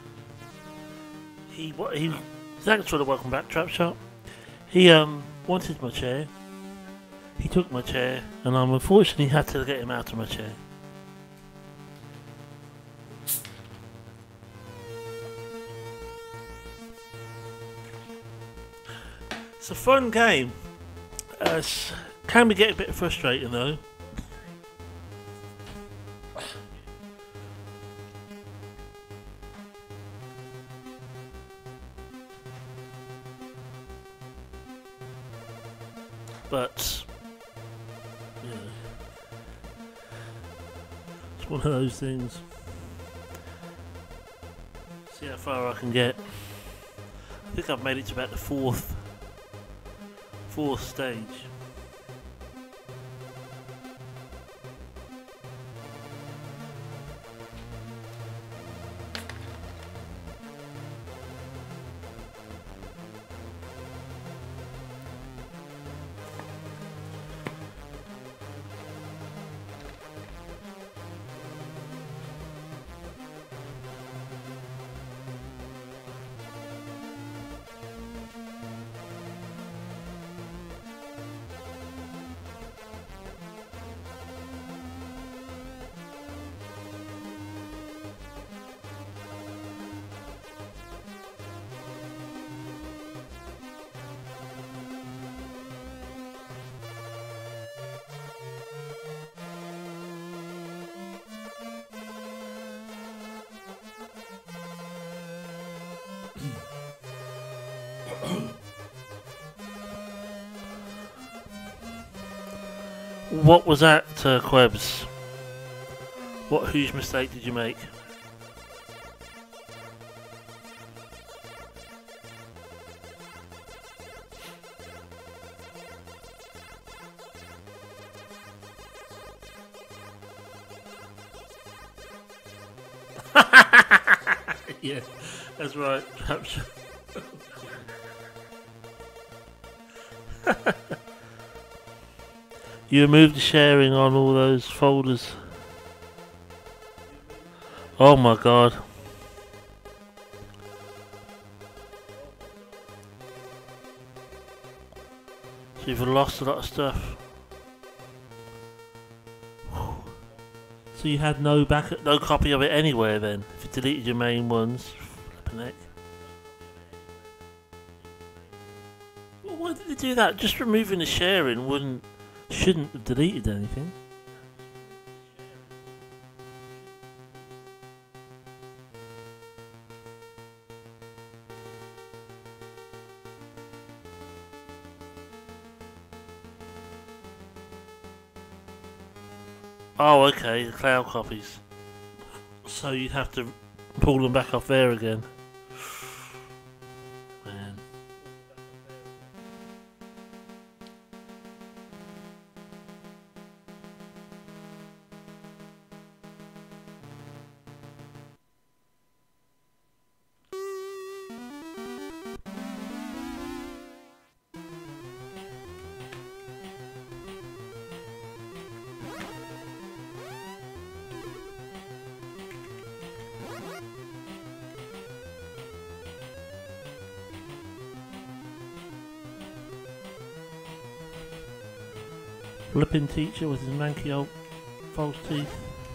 thanks for the welcome back, Trap Shop. He wanted my chair. He took my chair, and I'm unfortunately had to get him out of my chair. It's a fun game. Can be get a bit frustrating though. But yeah, it's one of those things. See how far I can get. I think I've made it to about the fourth stage. What was that, Quebs? What huge mistake did you make? Yeah, that's right. You removed the sharing on all those folders. Oh my god. So you've lost a lot of stuff. So you had no copy of it anywhere then? If you deleted your main ones. Flippin' heck. Well, why did they do that? Just removing the sharing shouldn't have deleted anything. Oh, okay, the cloud copies. So you'd have to pull them back off there again. Man. Flipping teacher with his manky old false teeth.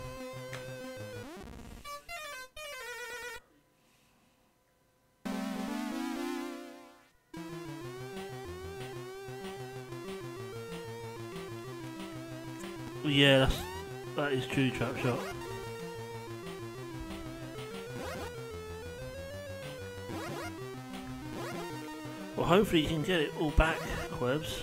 Yeah, that is true, Trap Shot. Well, hopefully you can get it all back, Quebs.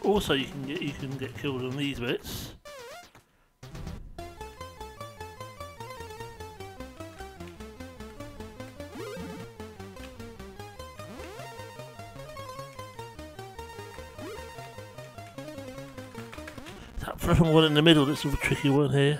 Also, you can get killed on these bits. That flipping one in the middle, that's a tricky one here.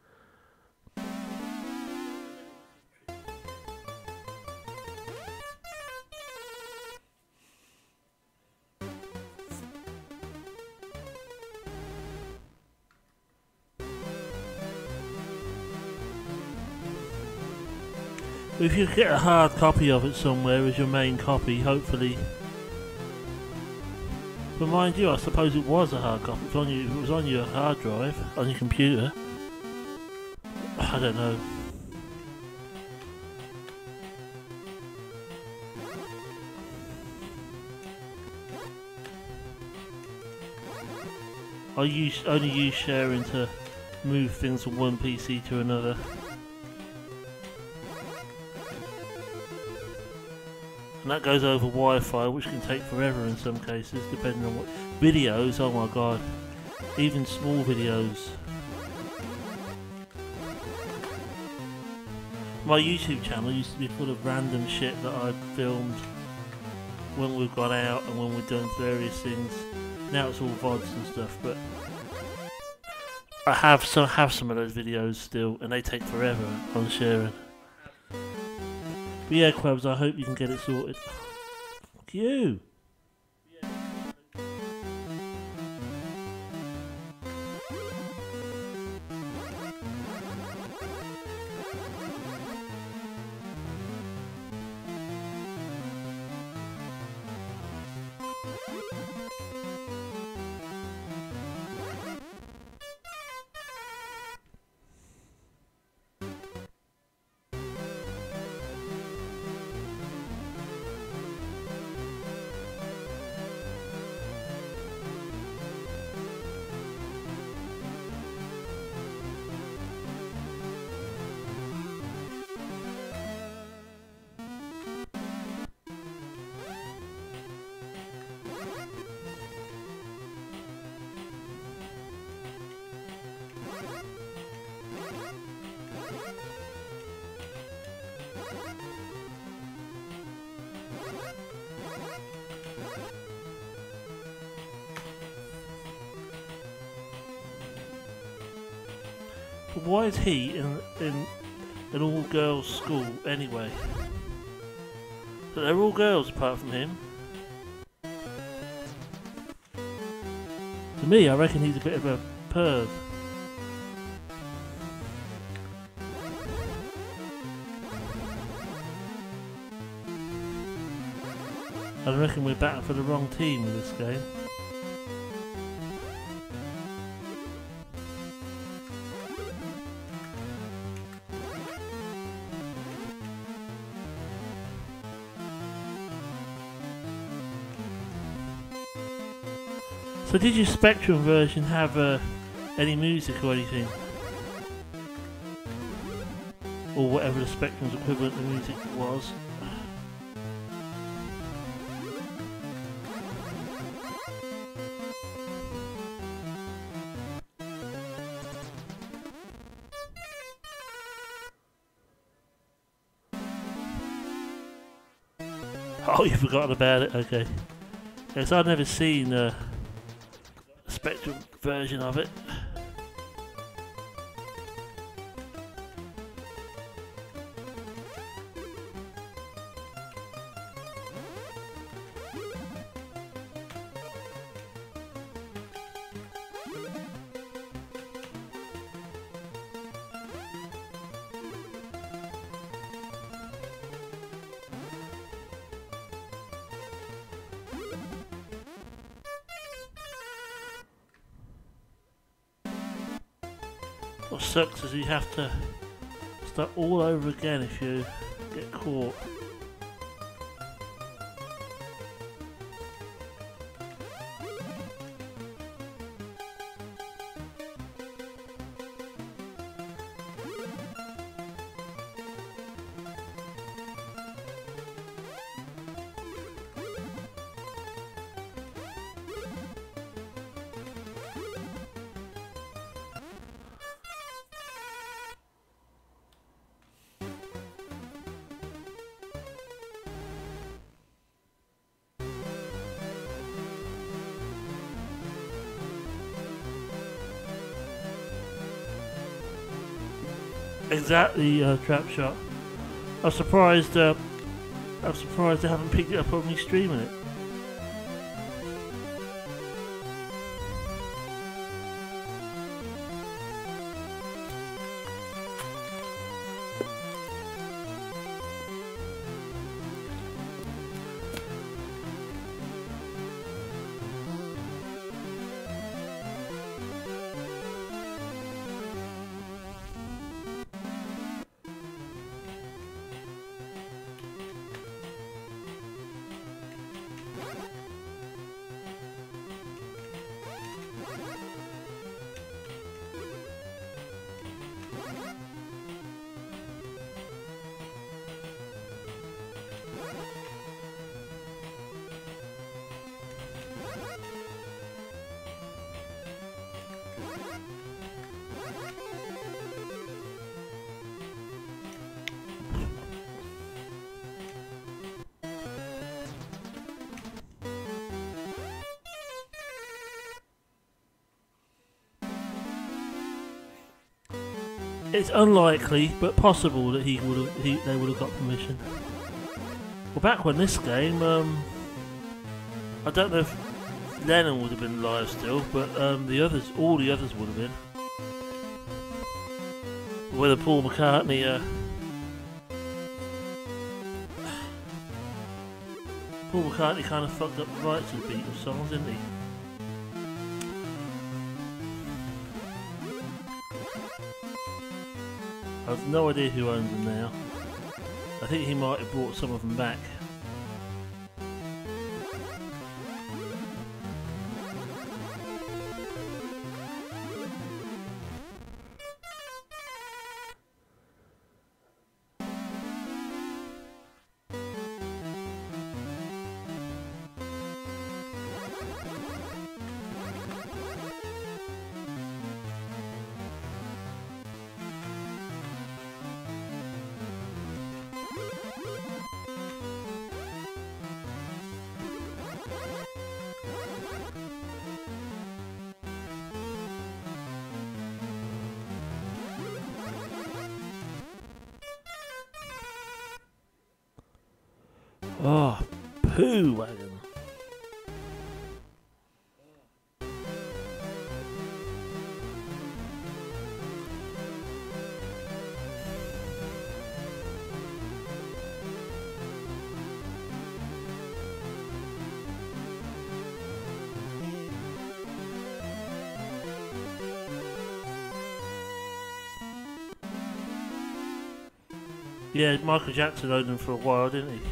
If you get a hard copy of it somewhere as your main copy, hopefully. But mind you, I suppose it was a hard copy. It was on your hard drive, on your computer. I don't know. I only use sharing to move things from one PC to another. And that goes over Wi-Fi, which can take forever in some cases, depending on what videos. Oh my god, even small videos. My YouTube channel used to be full of random shit that I'd filmed when we've gone out and when we've done various things. Now it's all VODs and stuff, but I have some of those videos still, and they take forever on sharing. But yeah, Quabs, I hope you can get it sorted. Fuck you! But why is he in an all-girls school anyway? But they're all girls apart from him. To me, I reckon he's a bit of a perv. I reckon we're batting for the wrong team with this game. So did your Spectrum version have any music or anything? Or whatever the Spectrum's equivalent of music was? Oh, you forgot about it? Okay. Yes, I've never seen a Spectrum version of it. What sucks is you have to start all over again if you get caught. Exactly, Trap Shot. I'm surprised. I'm surprised they haven't picked it up on me streaming it. It's unlikely, but possible that they would have got permission. Well, back when this game, I don't know if Lennon would have been live still, but all the others would have been. Whether Paul McCartney, kind of fucked up the rights to the Beatles songs, didn't he? I have no idea who owns them now. I think he might have brought some of them back. Oh, poo wagon. Yeah, Michael Jackson owned them for a while, didn't he?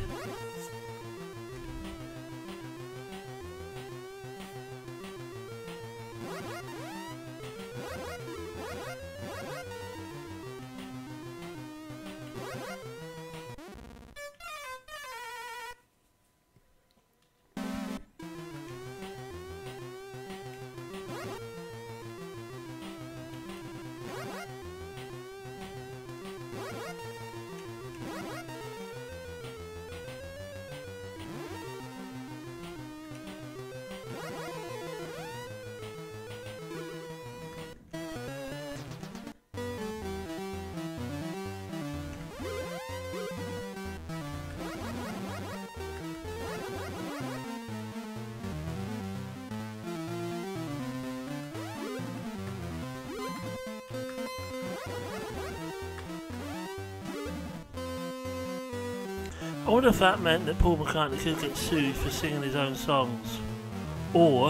I wonder if that meant that Paul McCartney could get sued for singing his own songs, or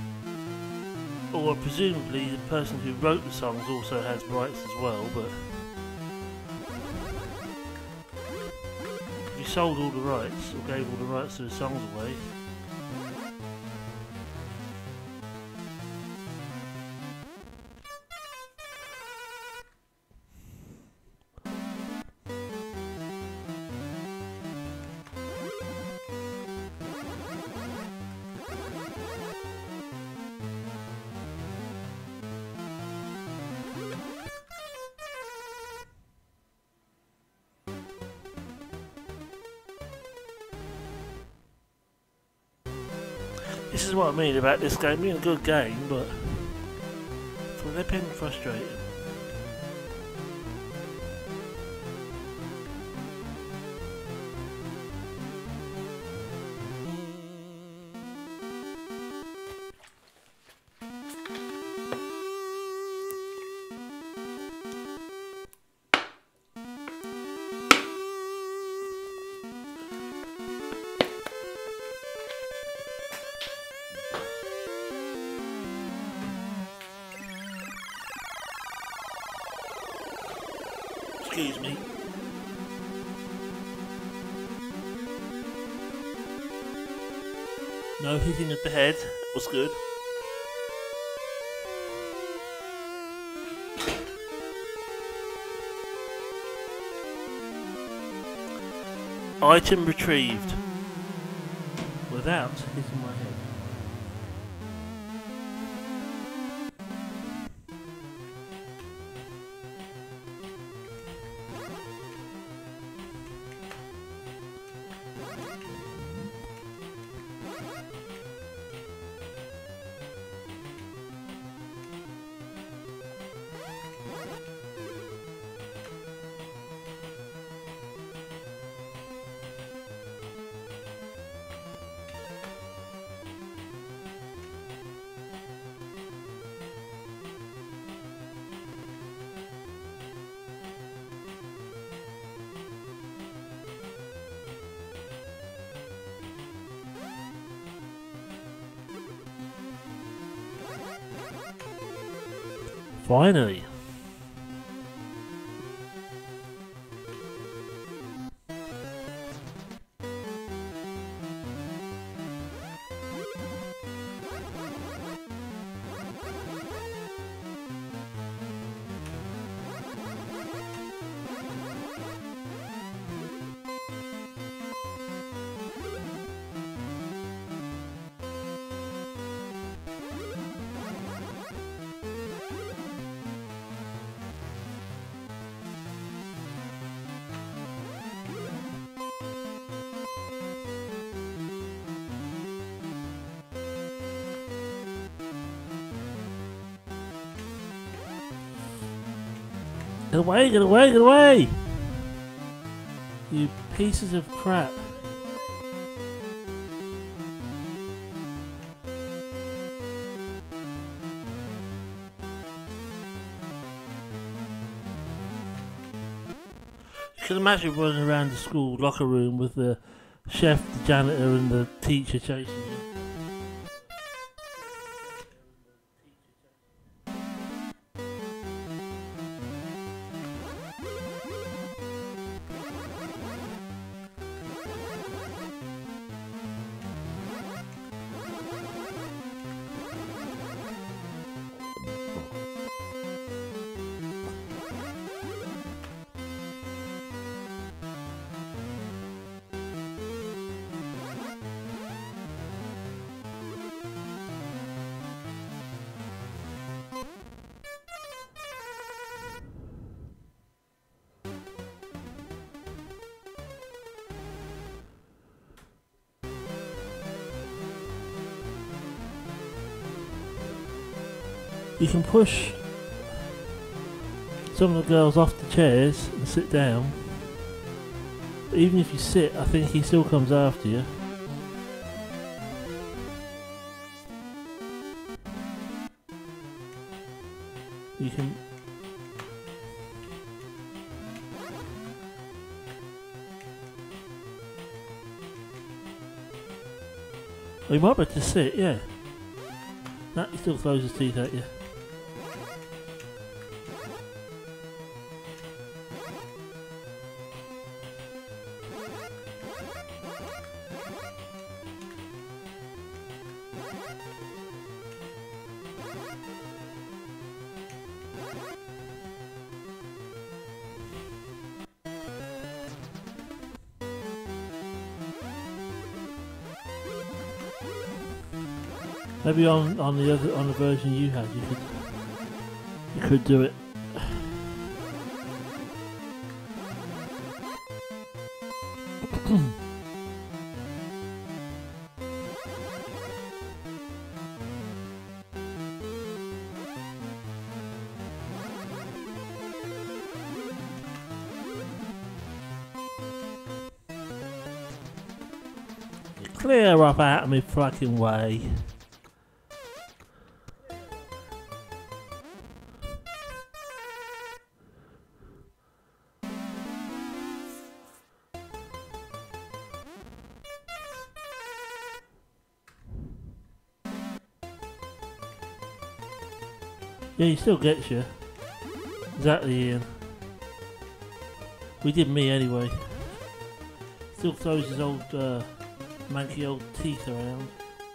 presumably the person who wrote the songs also has rights as well. But if he sold all the rights or gave all the rights to the songs away, this is what I mean about this game being a good game, but they're being frustrating. Excuse me. No hitting of the head. Was good. Item retrieved. Without hitting my head. Finally. Get away, get away, get away! You pieces of crap. You can imagine running around the school locker room with the chef, the janitor and the teacher chasing you. You can push some of the girls off the chairs and sit down. But even if you sit, I think he still comes after you. You can... Oh, you might be able to sit, yeah. No, he still throws his teeth at you. Maybe on the version you had, you could do it. Clear up out of me fucking way. Yeah, he still gets you. Exactly, Ian. We did me anyway. Still throws his old manky old teeth around.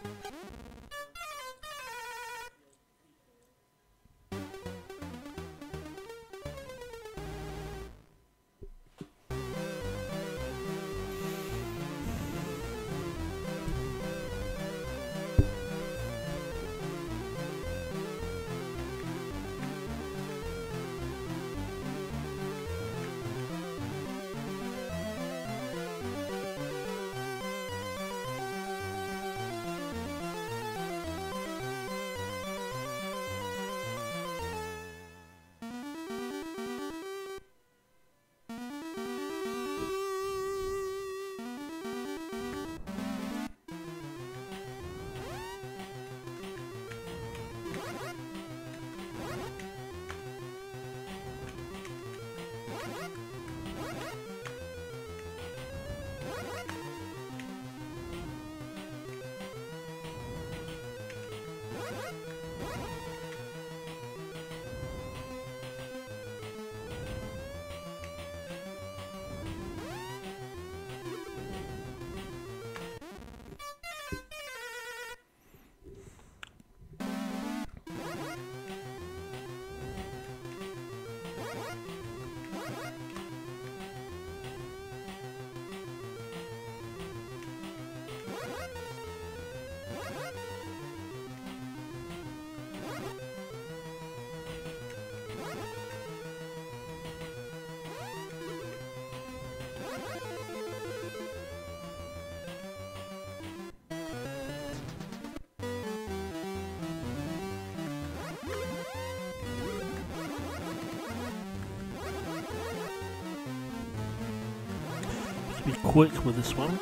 Be quick with this one.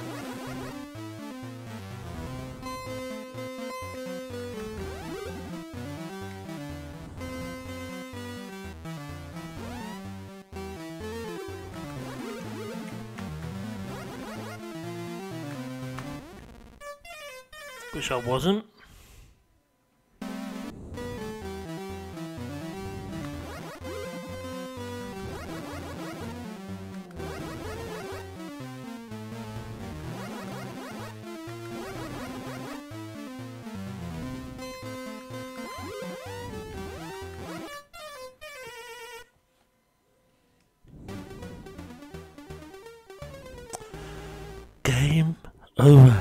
Wish I wasn't. Game over.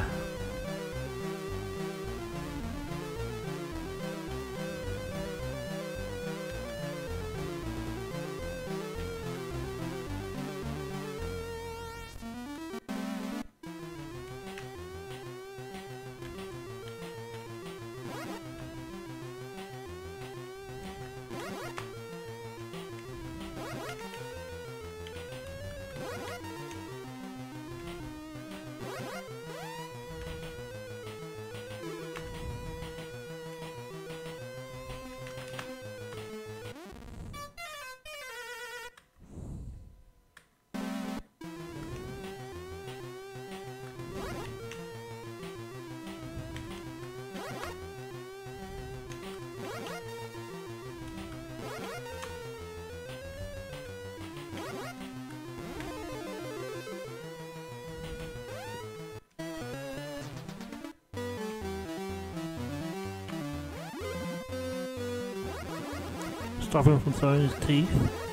Stop him from throwing his teeth.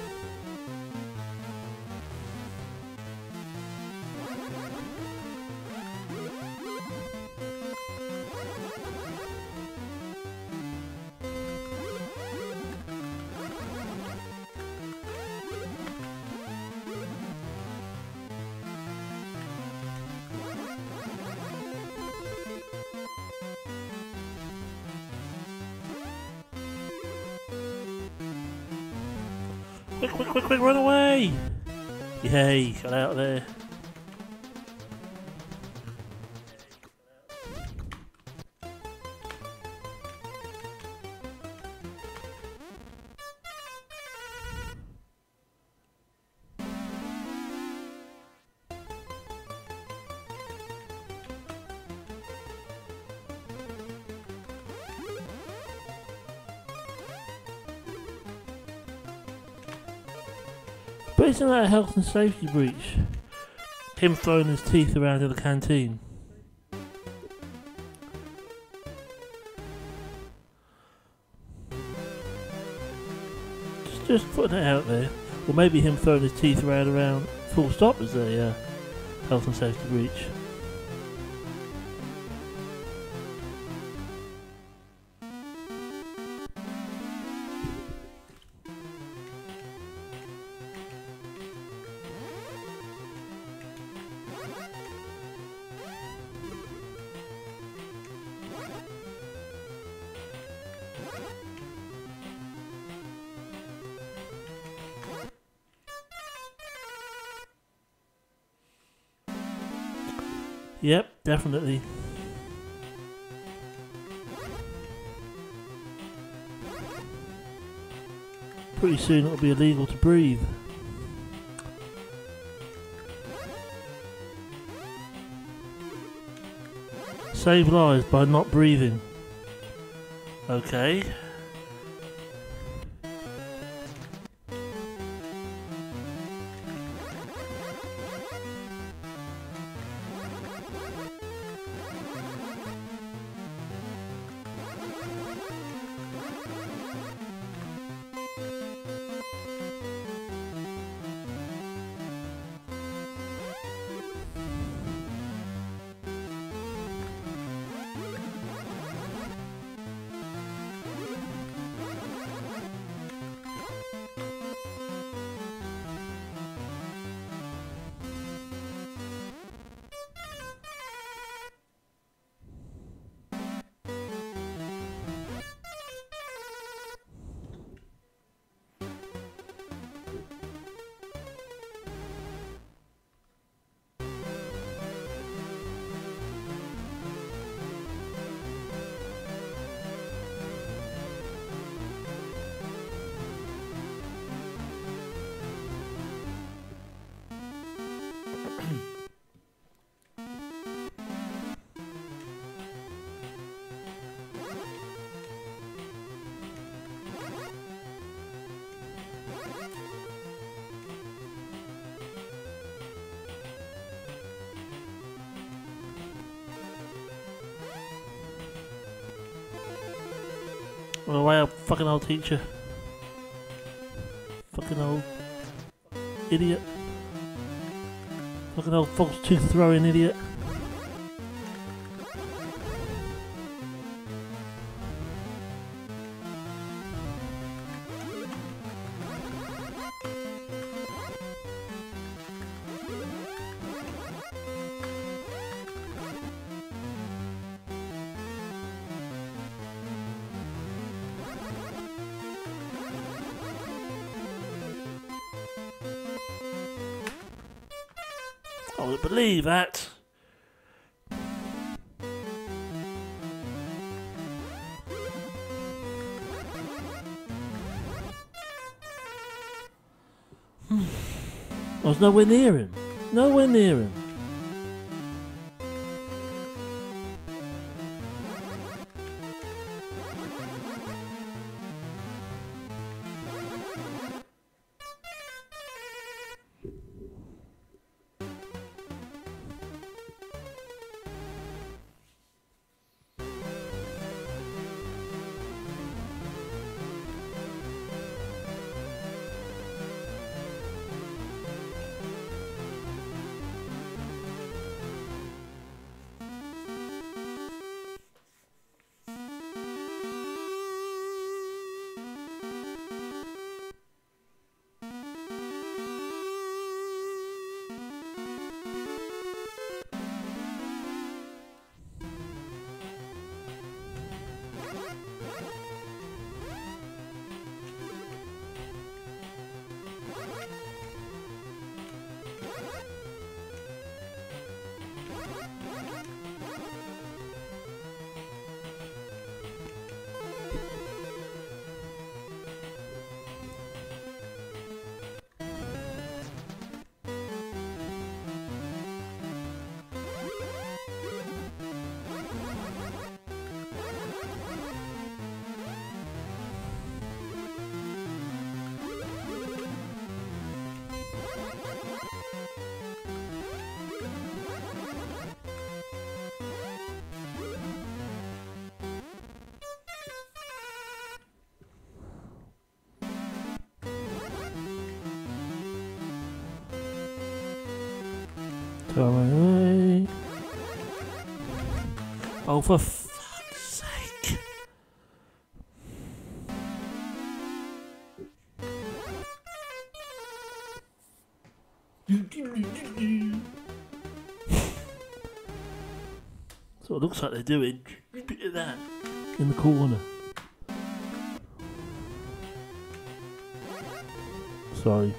Quick, quick, quick, quick, run away! Yay, got out of there. But isn't that a health and safety breach? Him throwing his teeth around in the canteen. Just putting it out there. Or maybe him throwing his teeth around full stop is a health and safety breach. Yep, definitely. Pretty soon it'll be illegal to breathe. Save lives by not breathing. Okay. Oh wow, fucking old teacher. Fucking old idiot. Fucking old false tooth throwing idiot. I would believe that. I was nowhere near him. Nowhere near him. Go away. Oh, for fuck's sake. So it looks like they're doing a bit of that in the corner. Sorry.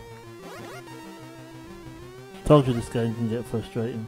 Told you this game can get frustrating.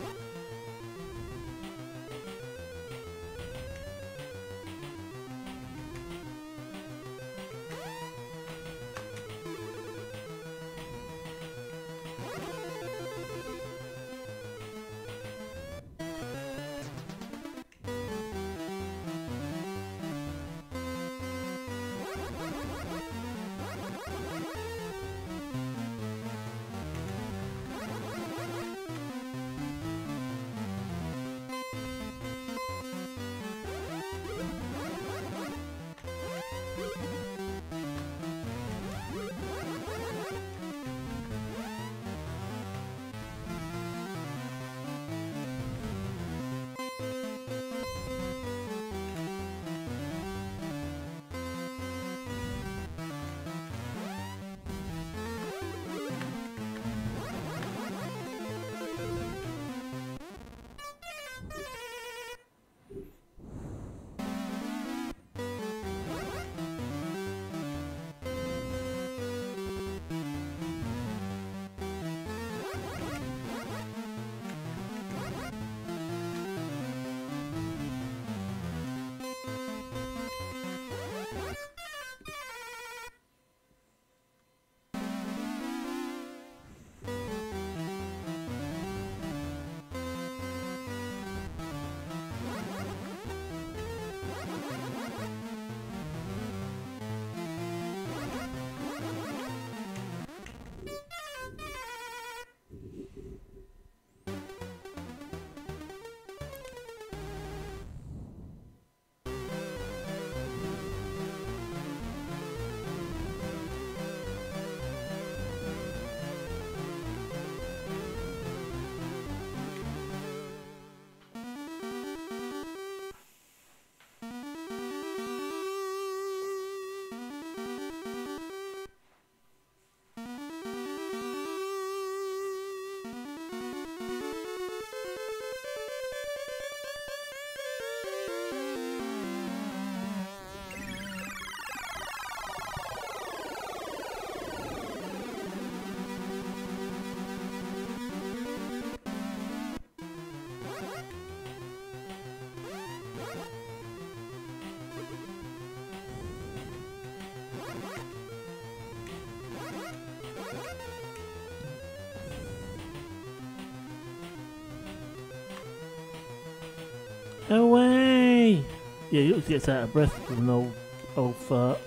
Away! Yeah, he gets out of breath with an old fart.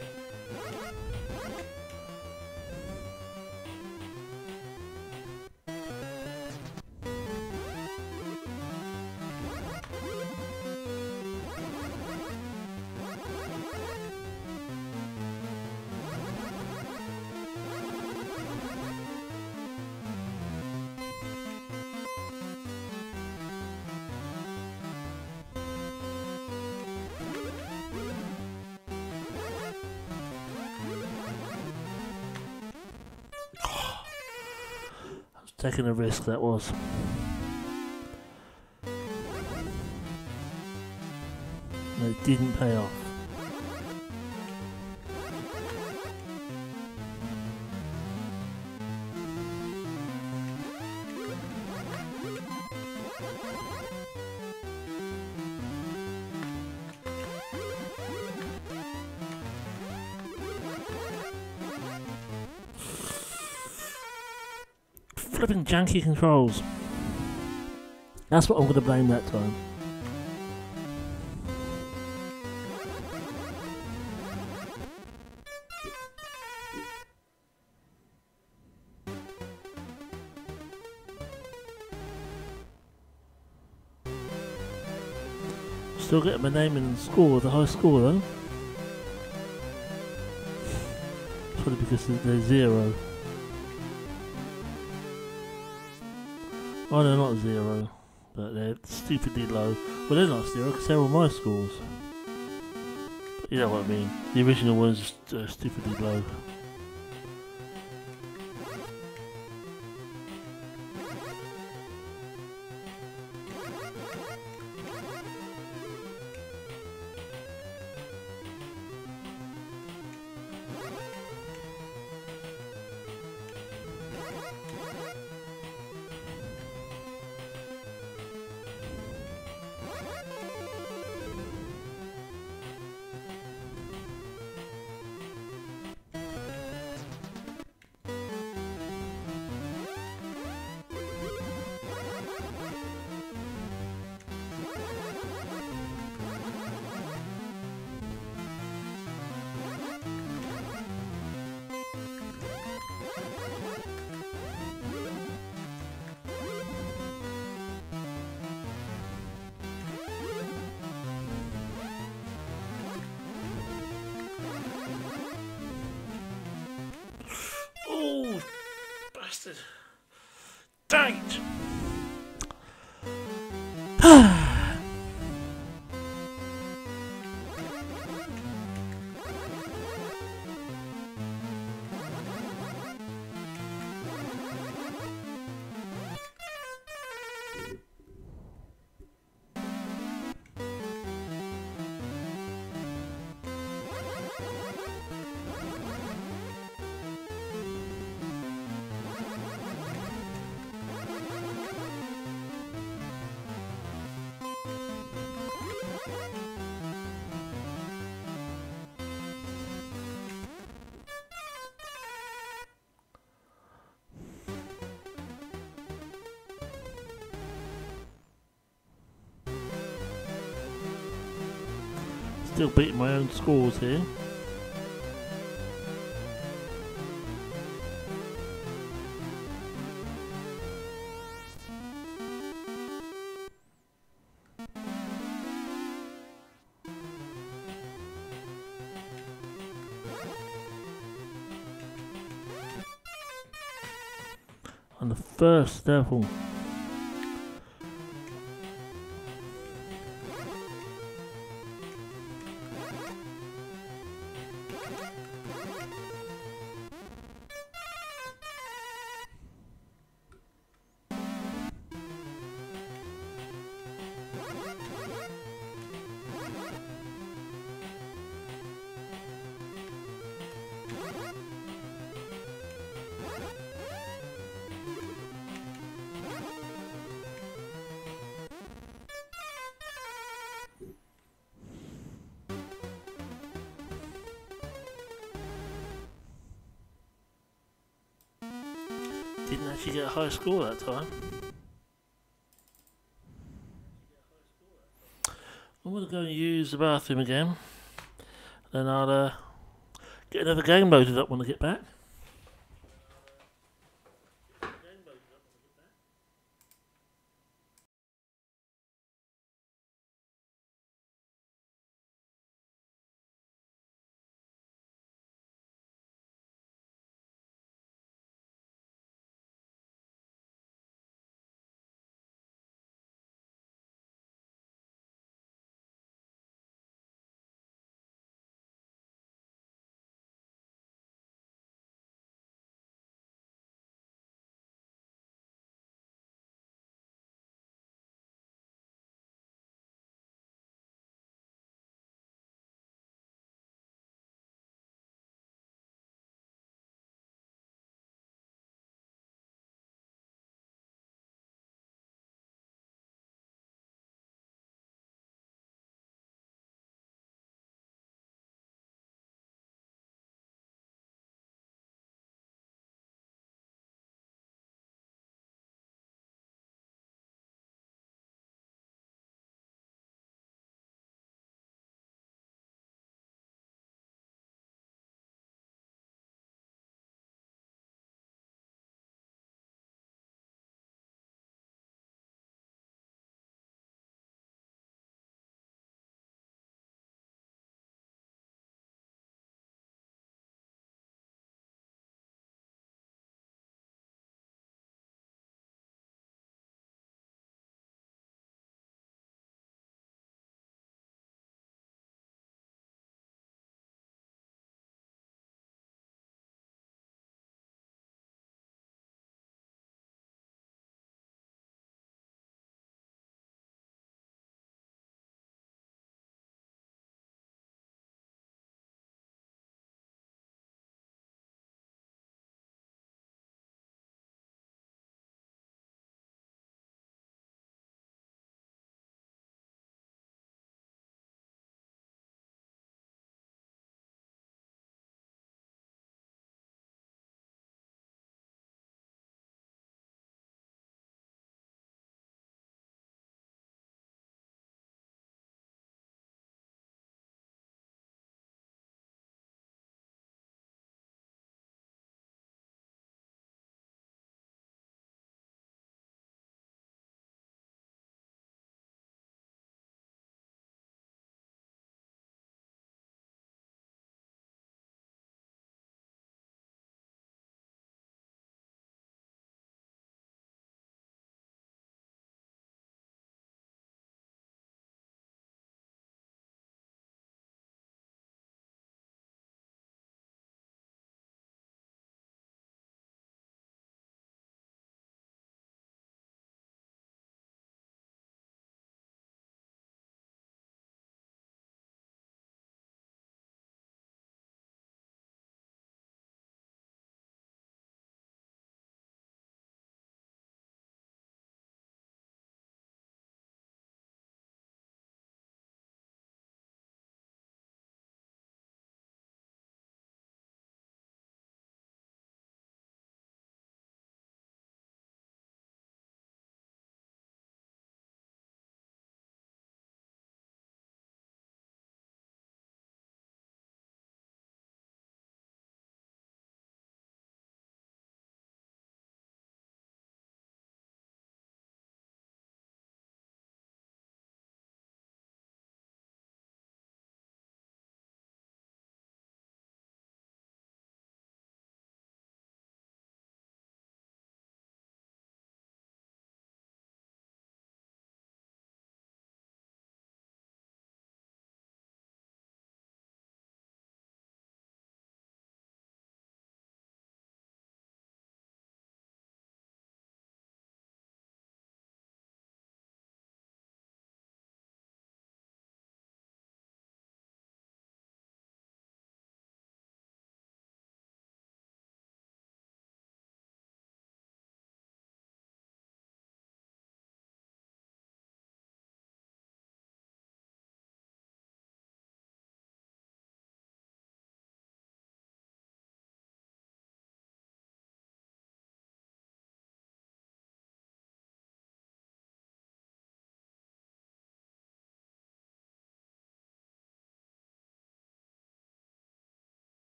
Taking a risk, that was. And it didn't pay off. Flipping janky controls. That's what I'm going to blame that time. Still getting my name in the score, the high score though. Probably because there's 0. Oh, they're not 0, but they're stupidly low. Well, they're not 0 because they're all my scores. But you know what I mean. The original one's stupidly low. Oh, bastard. Dang it! Still beating my own scores here. On the first level. Didn't actually get a high score that time. I'm going to go and use the bathroom again. Then I'll get another game loaded up when I get back.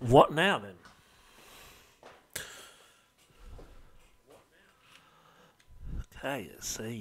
What now then? Okay, let's see.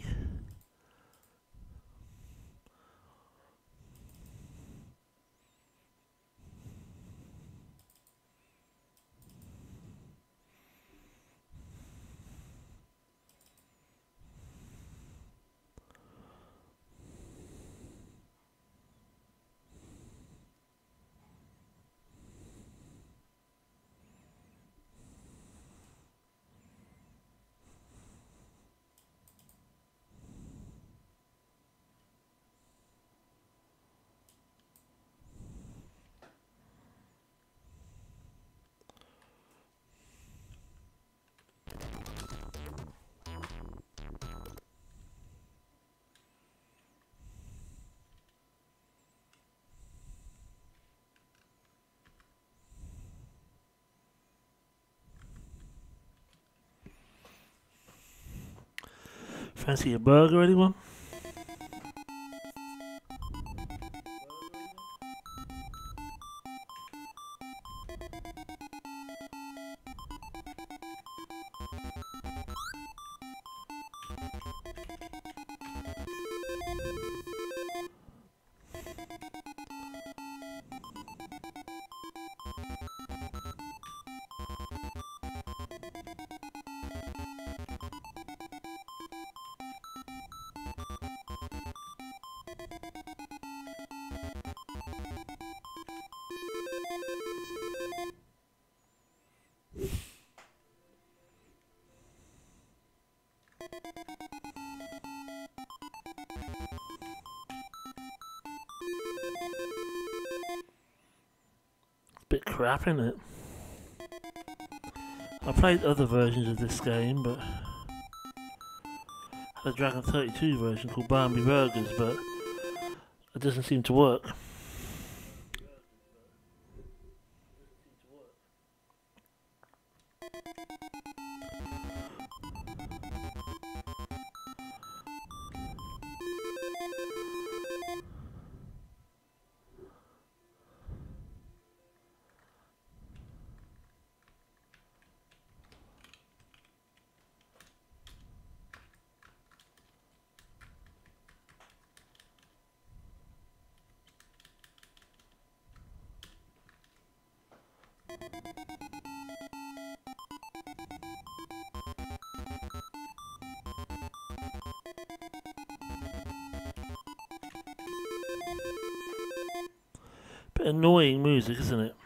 Fancy a burger, anyone? Bit crap, isn't it? I played other versions of this game, but I had a Dragon 32 version called Bambi Burgers, but it doesn't seem to work. Bit annoying music, isn't it?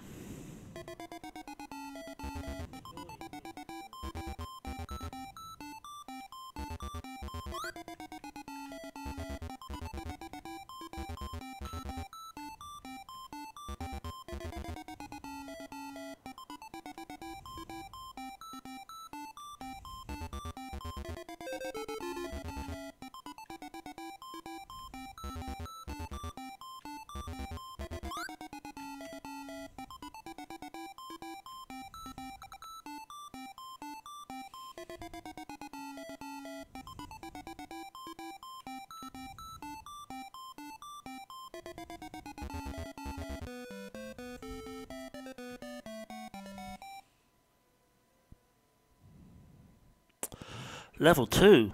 Level 2.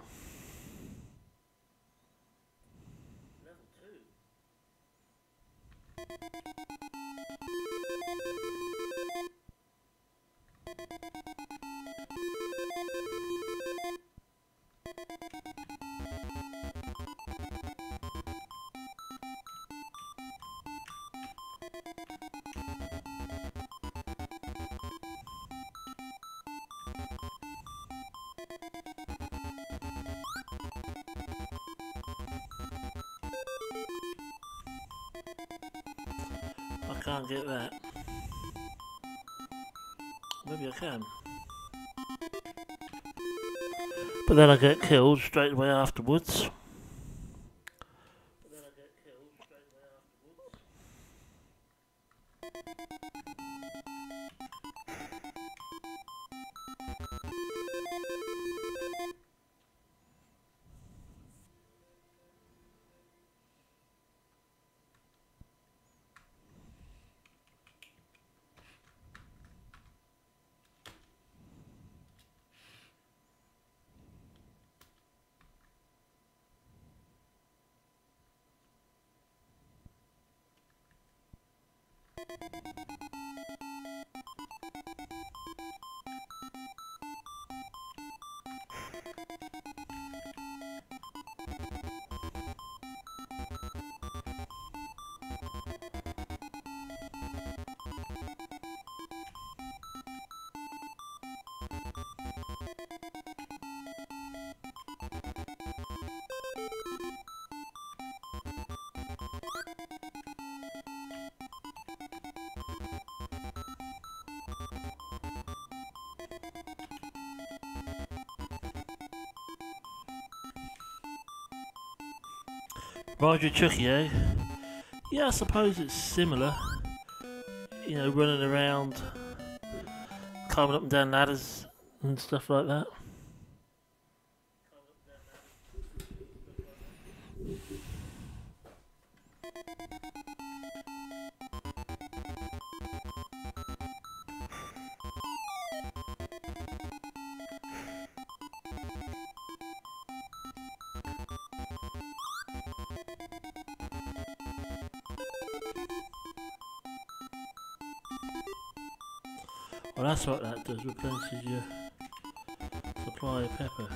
I can't get that. Maybe I can. But then I get killed straight away afterwards. Roger Chucky, eh? Yeah, I suppose it's similar. You know, running around, climbing up and down ladders and stuff like that. Well, that's what that does, replenishes your supply of pepper.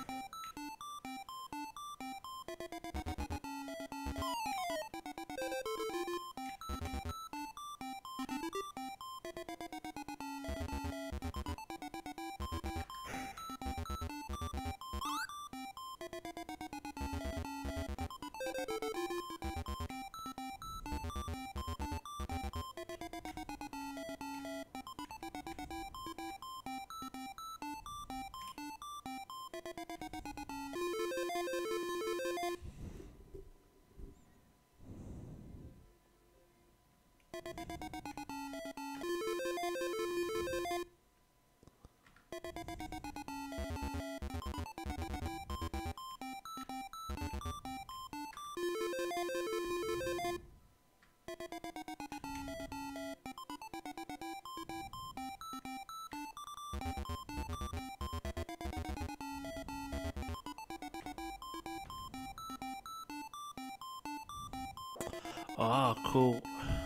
Ah, cool.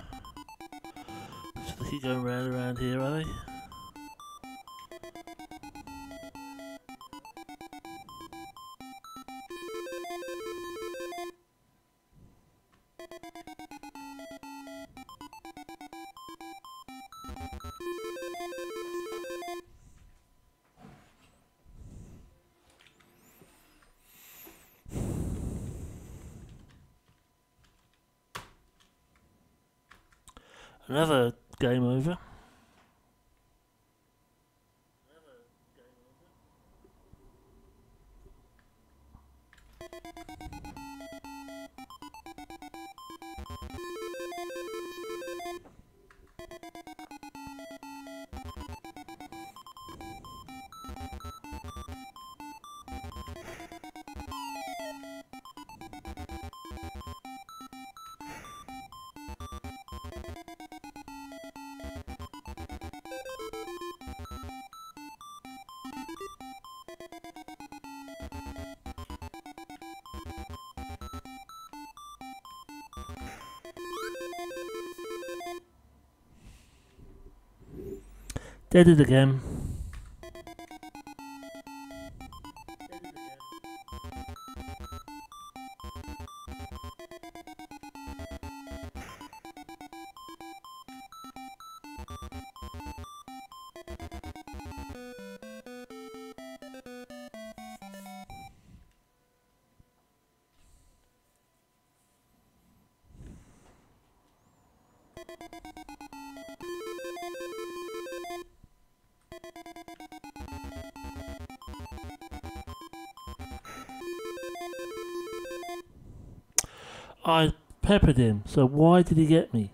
So they keep going round and round here, are they? Another game over. Did it again. I peppered him, so why did he get me?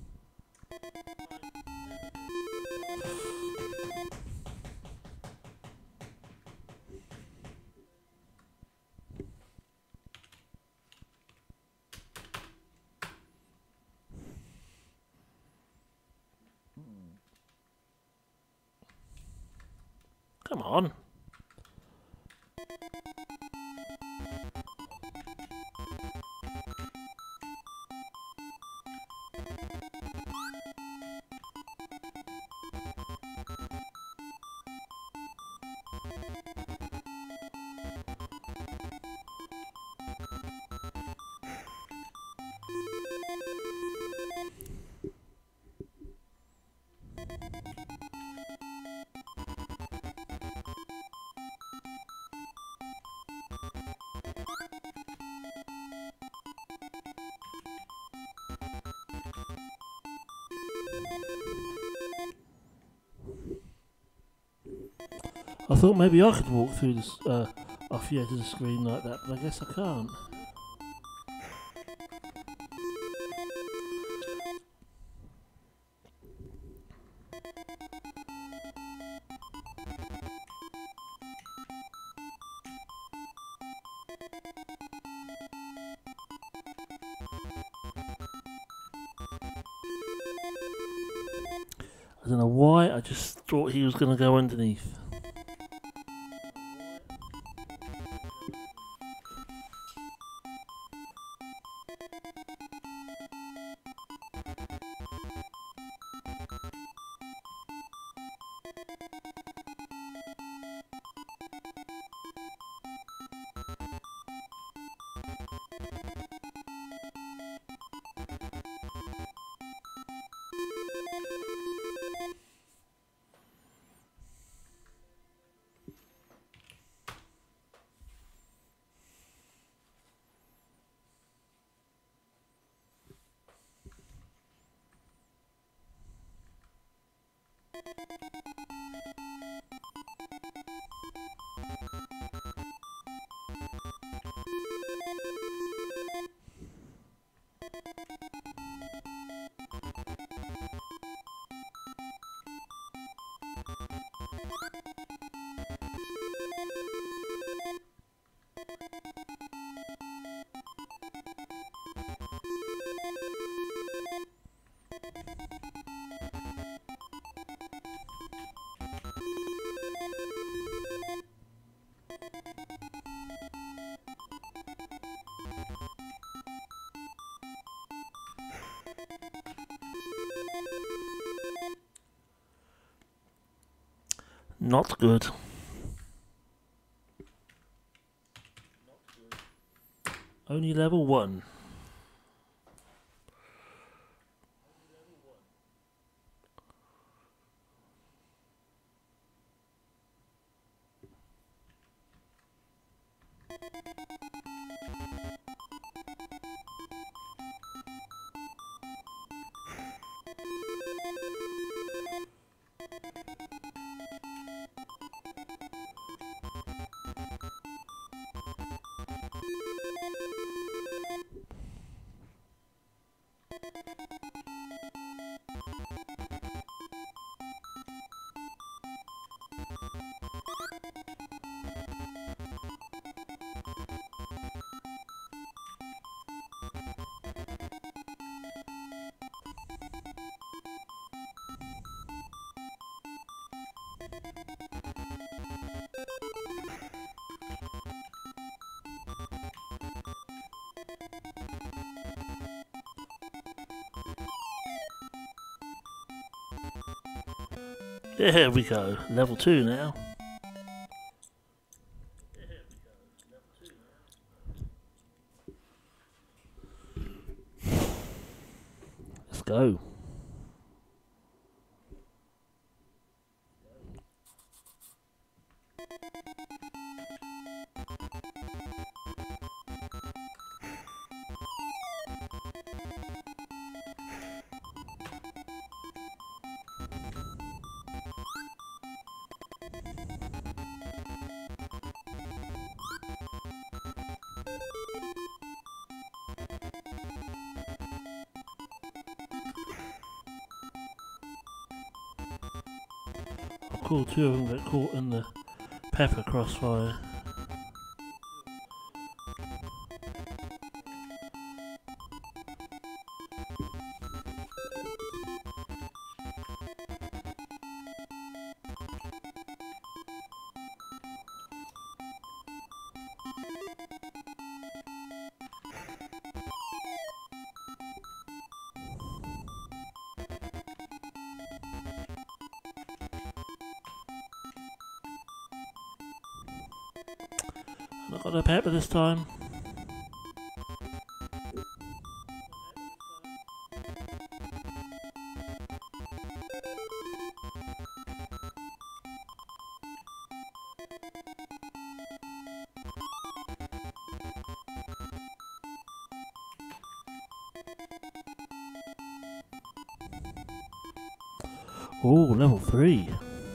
Come on. I thought maybe I could walk through this off the edge of the screen like that, but I guess I can't. I don't know why, I just thought he was going to go underneath. Not good. Only level 1. There we go, level 2 now. Let's go. Cool, 2 of them got caught in the pepper crossfire. Not got a pepper this time. Oh, level 3.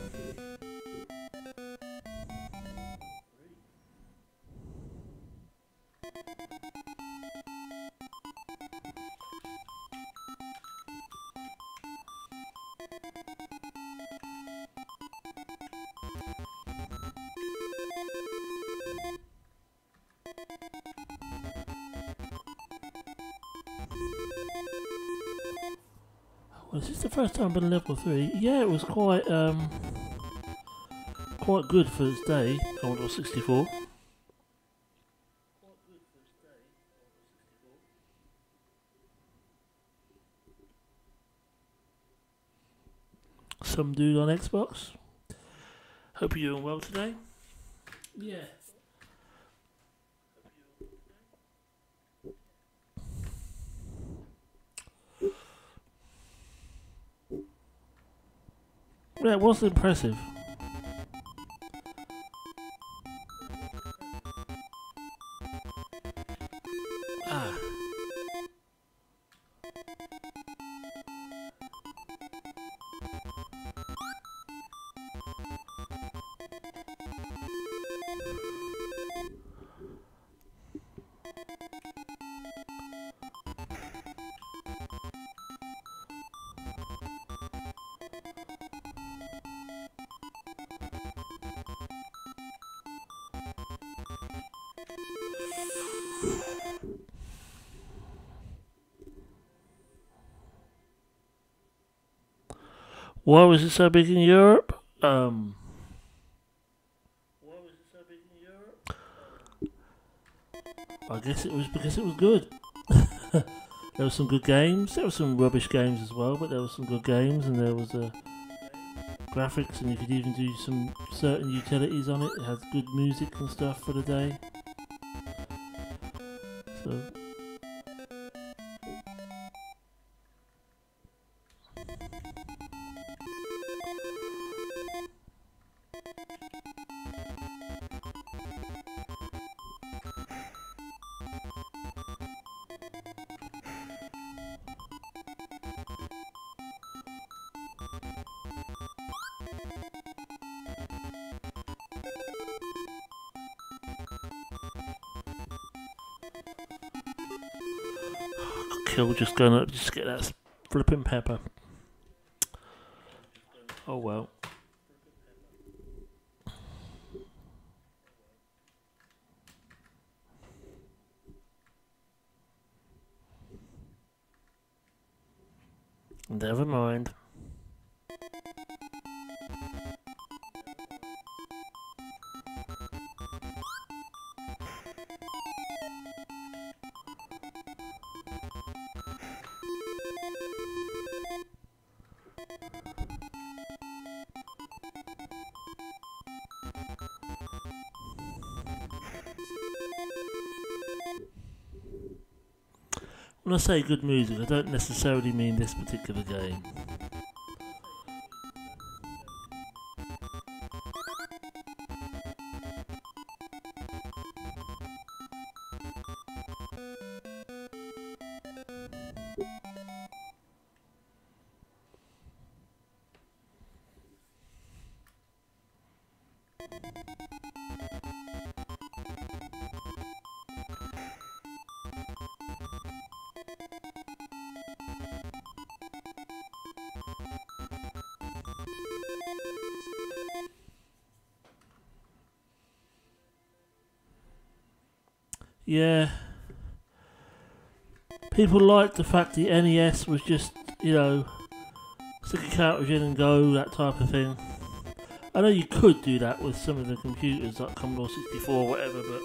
Was this the first time I've been level 3? Yeah, it was quite good for its day, Commodore 64. Some dude on Xbox. Hope you're doing well today. Yeah. Yeah, it was impressive. Ah. Why was it so big in Europe? I guess it was because it was good. There were some good games. There were some rubbish games as well, but there were some good games, and there was graphics, and you could even do some certain utilities on it. It has good music and stuff for the day. So. Kill just going up just to get that flipping pepper. Oh well. Never mind. When I say good music, I don't necessarily mean this particular game. Yeah. People liked the fact the NES was just, stick a cartridge in and go, that type of thing. I know you could do that with some of the computers like Commodore 64 or whatever, but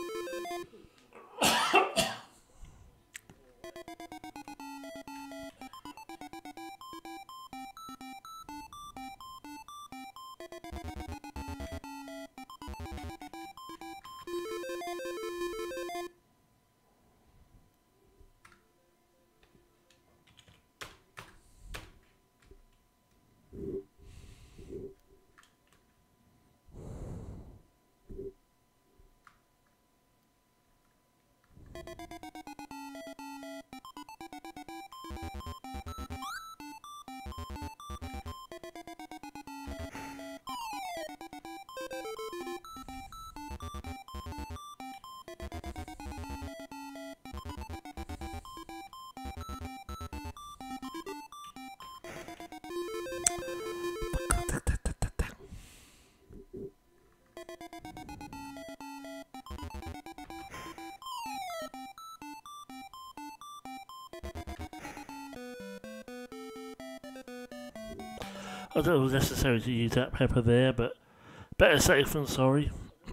I don't know if it was necessary to use that pepper there, but better safe than sorry.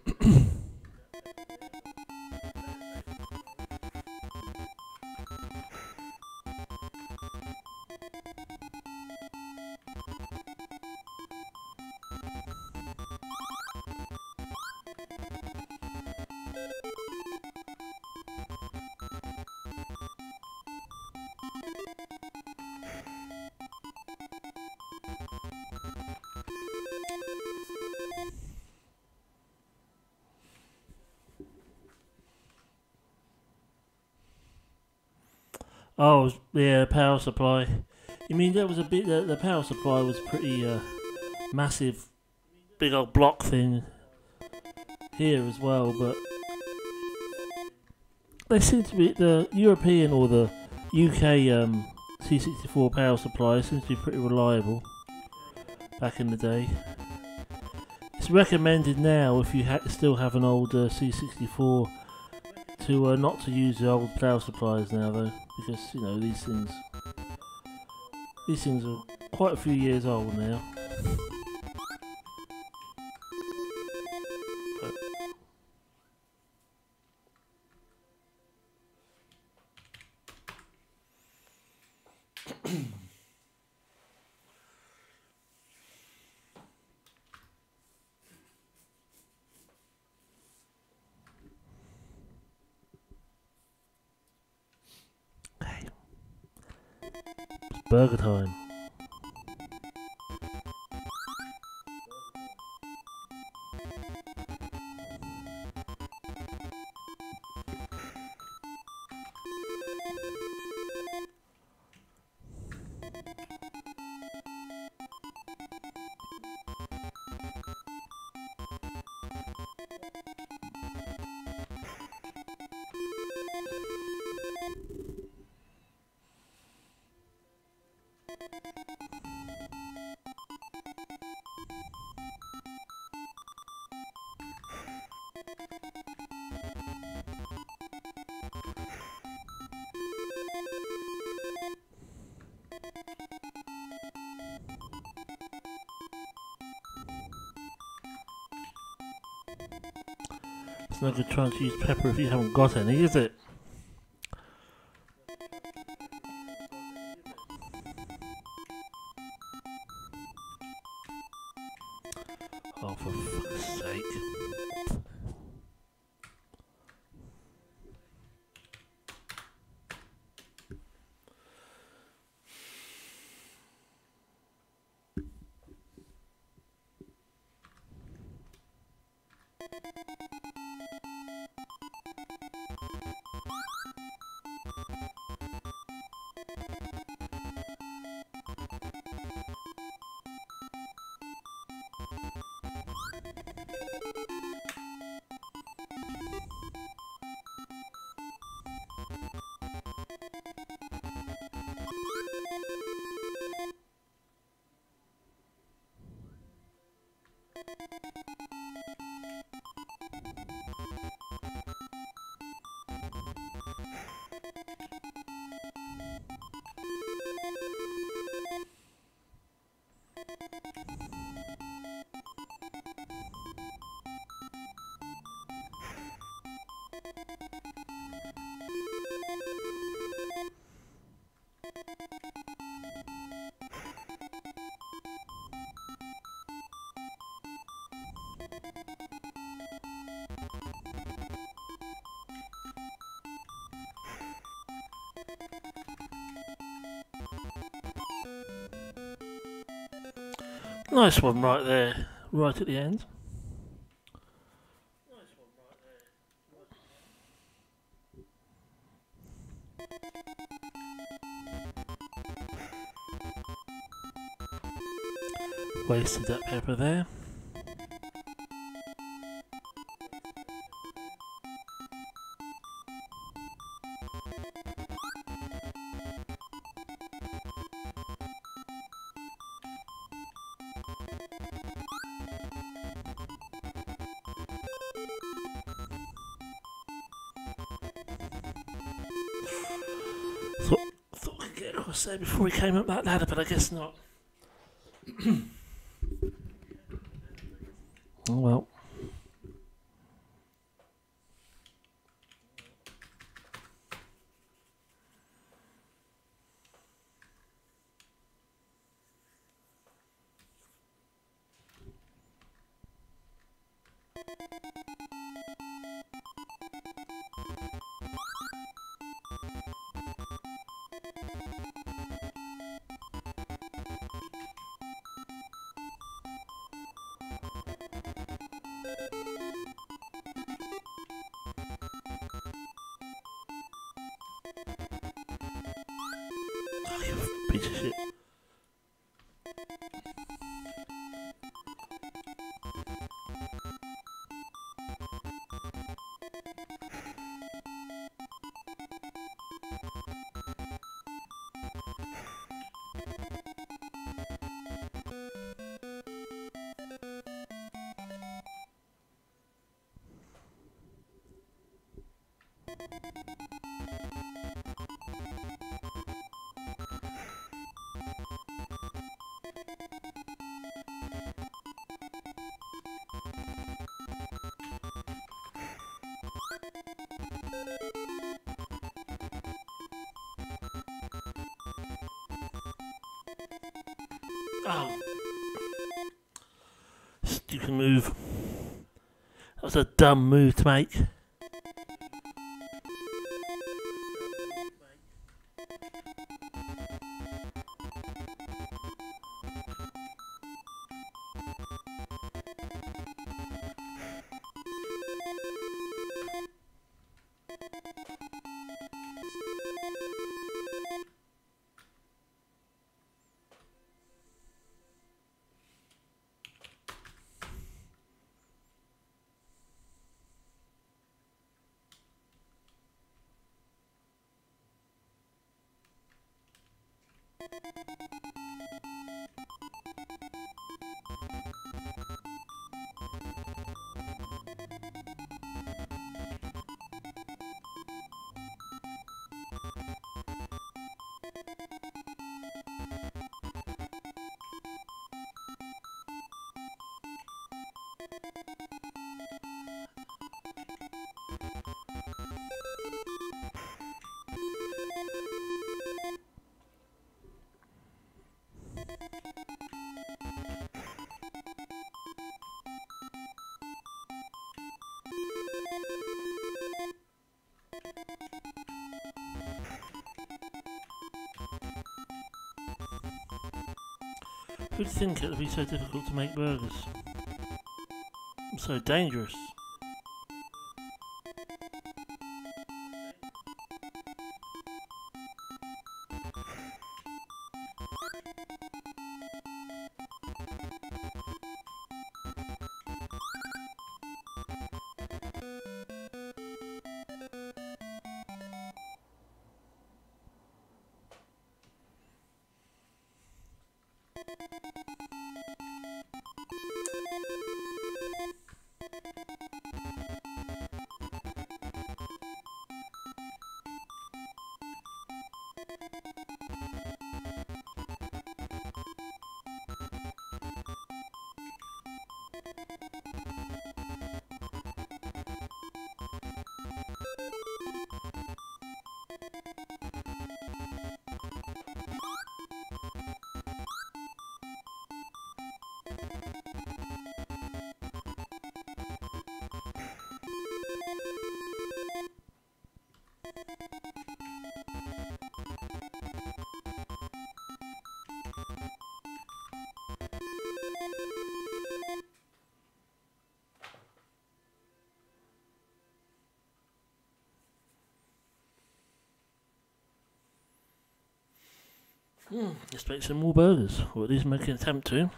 Oh, yeah, power supply. You mean there was a bit, the power supply was pretty massive, big old block thing here as well, but they seem to be, the European or the UK C64 power supply seems to be pretty reliable back in the day. It's recommended now if you still have an old C64 to not to use the old power supplies now though, because you know these things are quite a few years old now. It's burger time. It's no good trying to use pepper if you haven't got any, is it? Oh, for fuck's sake. Nice one right there, right at the end. Wasted that pepper there. Thought I could get across there before he came up that ladder, but I guess not. Oh well. Oh, you piece of shit. Oh, stupid move. That was a dumb move to make. Who'd think it would be so difficult to make burgers? So dangerous. Let's make some more burgers, or at least make an attempt to.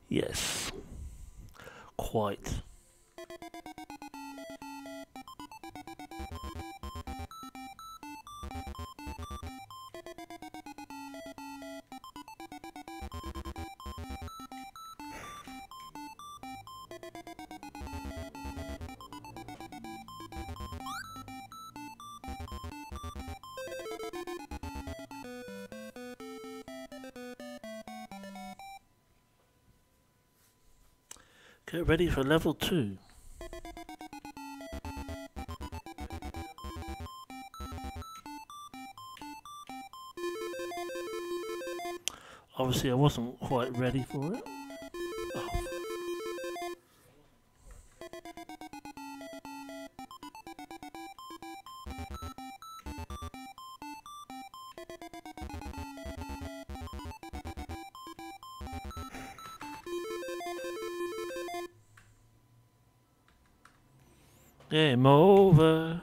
Yes. Quite. Get ready for level 2. Obviously I wasn't quite ready for it. Oh. Game over.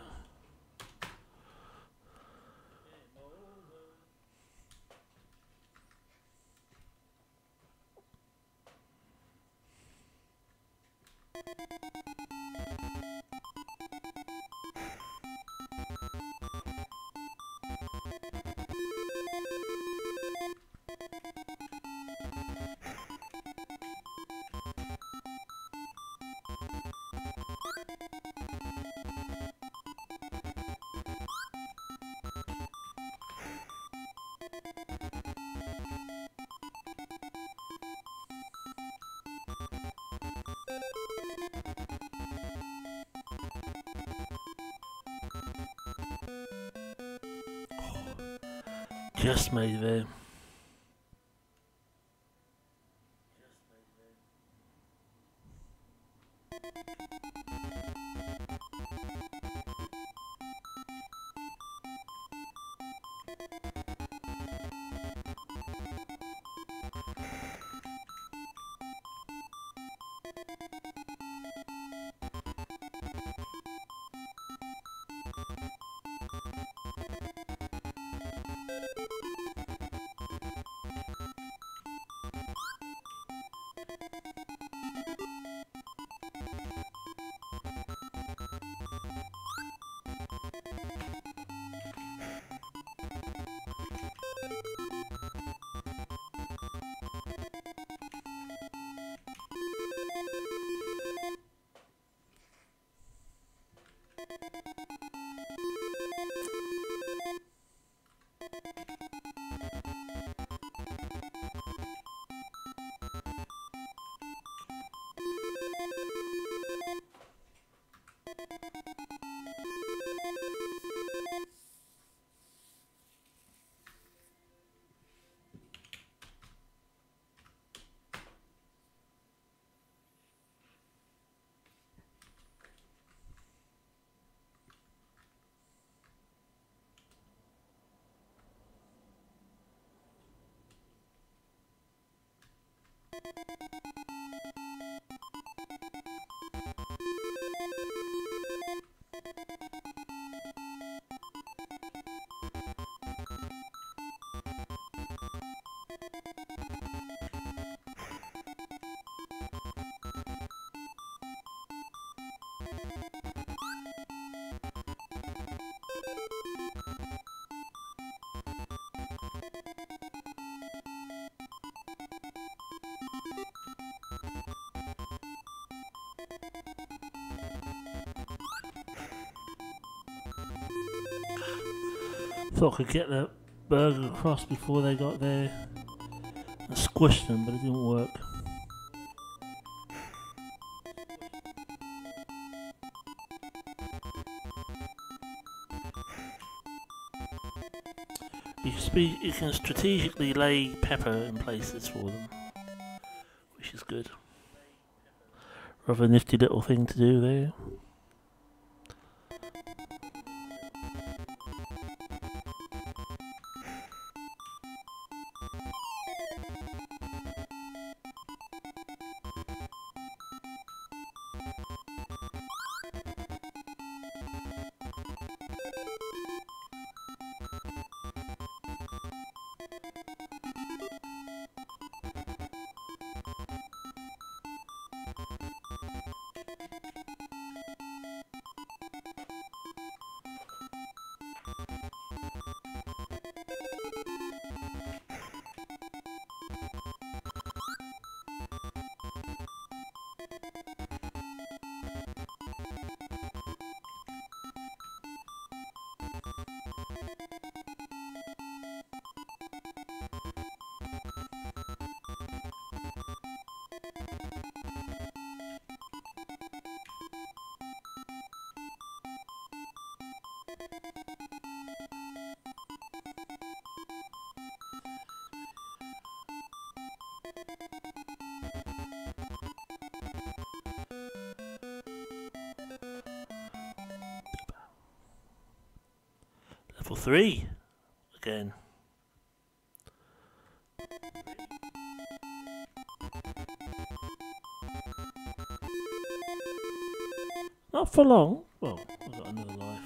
Just made it there. Thought I could get the burger across before they got there and squished them, but it didn't work. You can strategically lay pepper in places for them, which is good. Rather nifty little thing to do there. Level 3 again. Not for long. Well, I've got another life.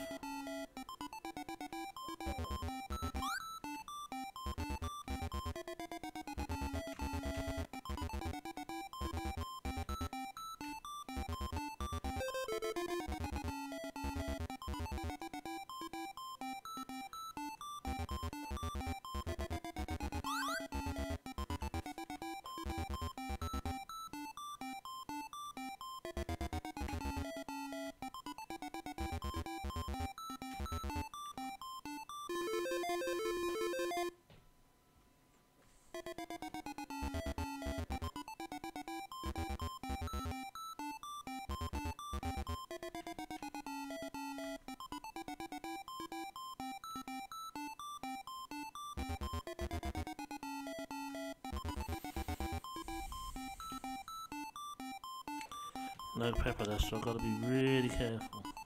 No pepper there, so I've got to be really careful.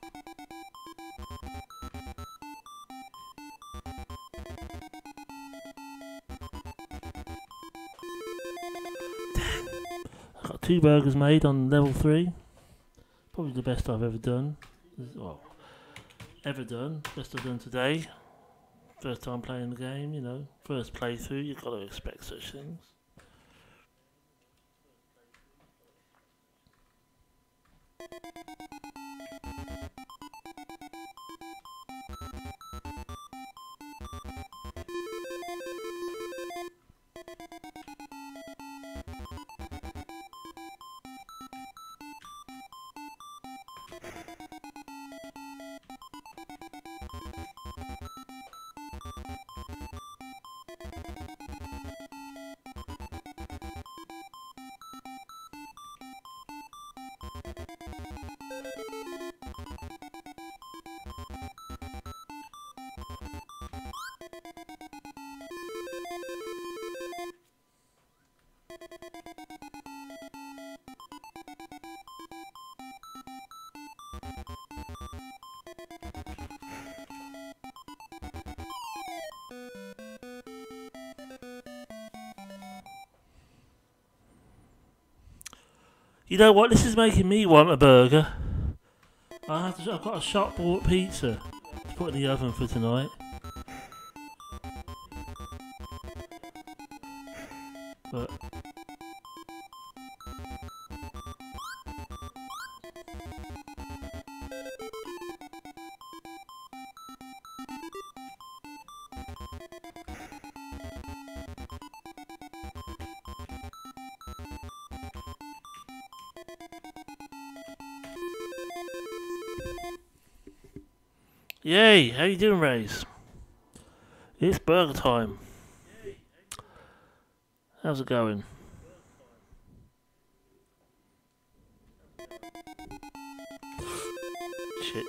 I've got 2 burgers made on level 3. Probably the best I've ever done. Well, ever done. Best I've done today. First time playing the game, you know. First playthrough, you've got to expect such things. You know what? This is making me want a burger. I've got a shop bought pizza to put in the oven for tonight. But yay! How you doing, Rays? It's burger time. How's it going? Shit.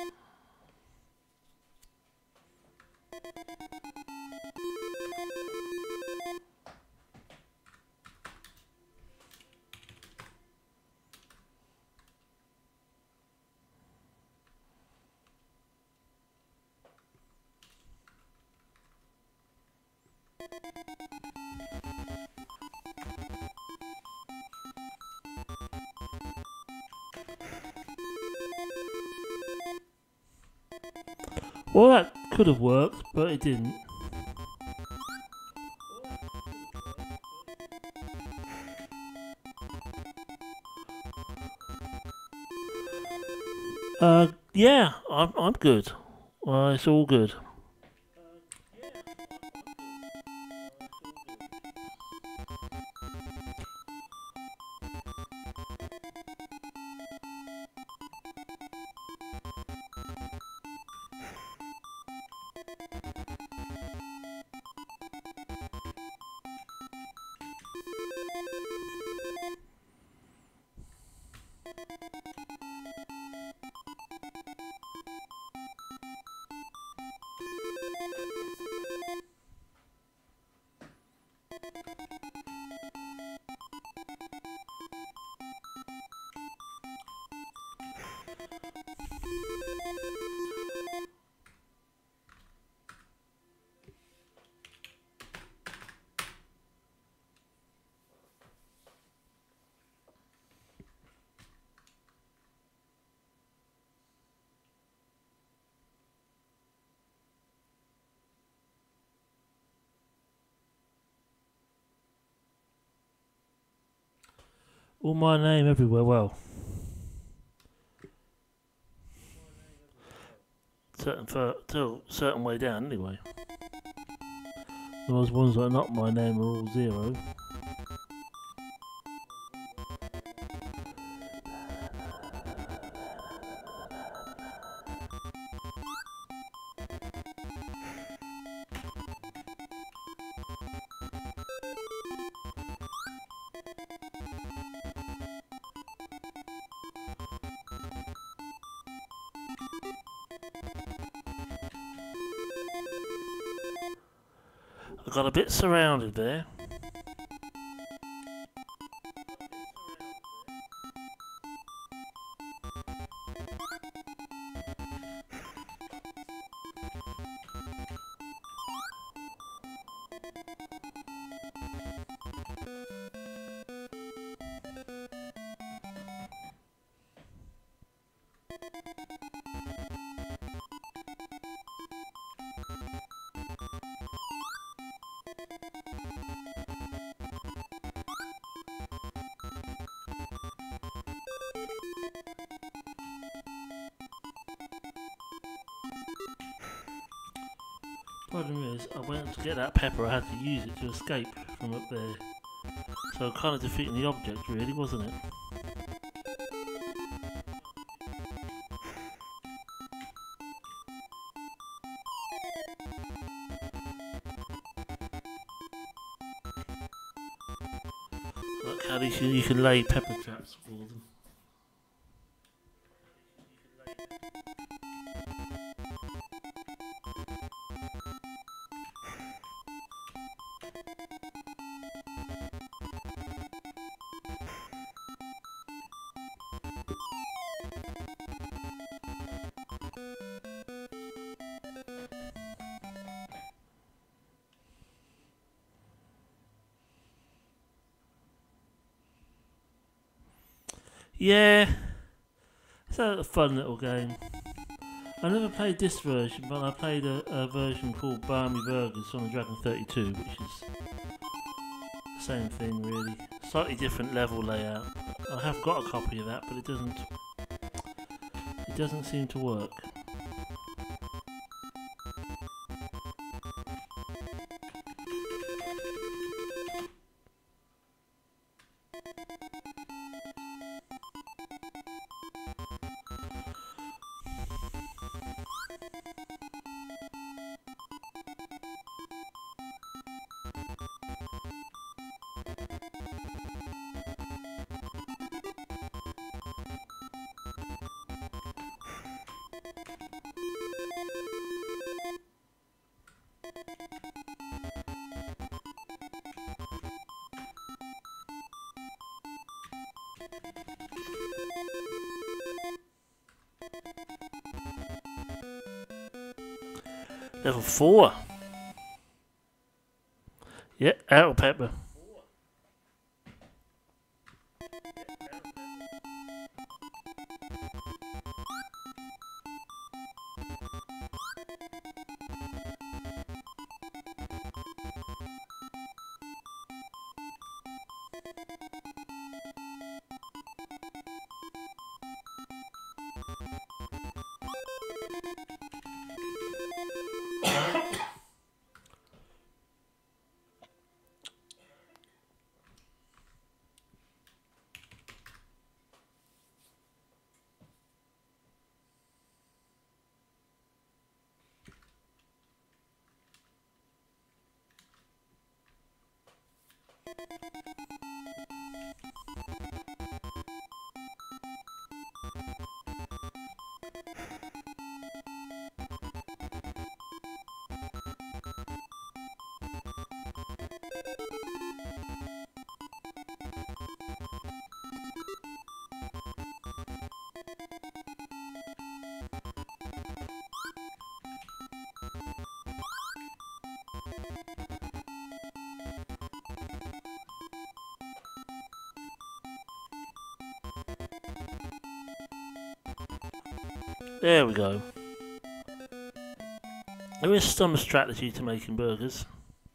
Well, that could have worked, but it didn't. Yeah, I'm good. It's all good. All my name everywhere. Well, certain way down anyway. Those ones that are not my name are all 0. I got a bit surrounded there. Problem is, I went to get that pepper, I had to use it to escape from up there. So kind of defeating the object really, wasn't it? Look how you can lay pepper traps for them. Yeah, it's a fun little game. I never played this version, but I played a version called Barmy Burgers on the Dragon 32, which is the same thing really. Slightly different level layout. I have got a copy of that, but it doesn't seem to work. Level 4. Yeah, out of pepper. There we go. There is some strategy to making burgers.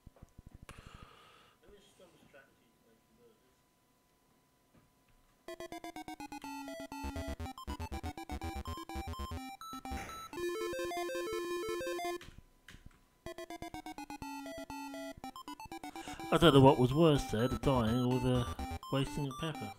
I don't know what was worse there, the dying or the wasting of pepper.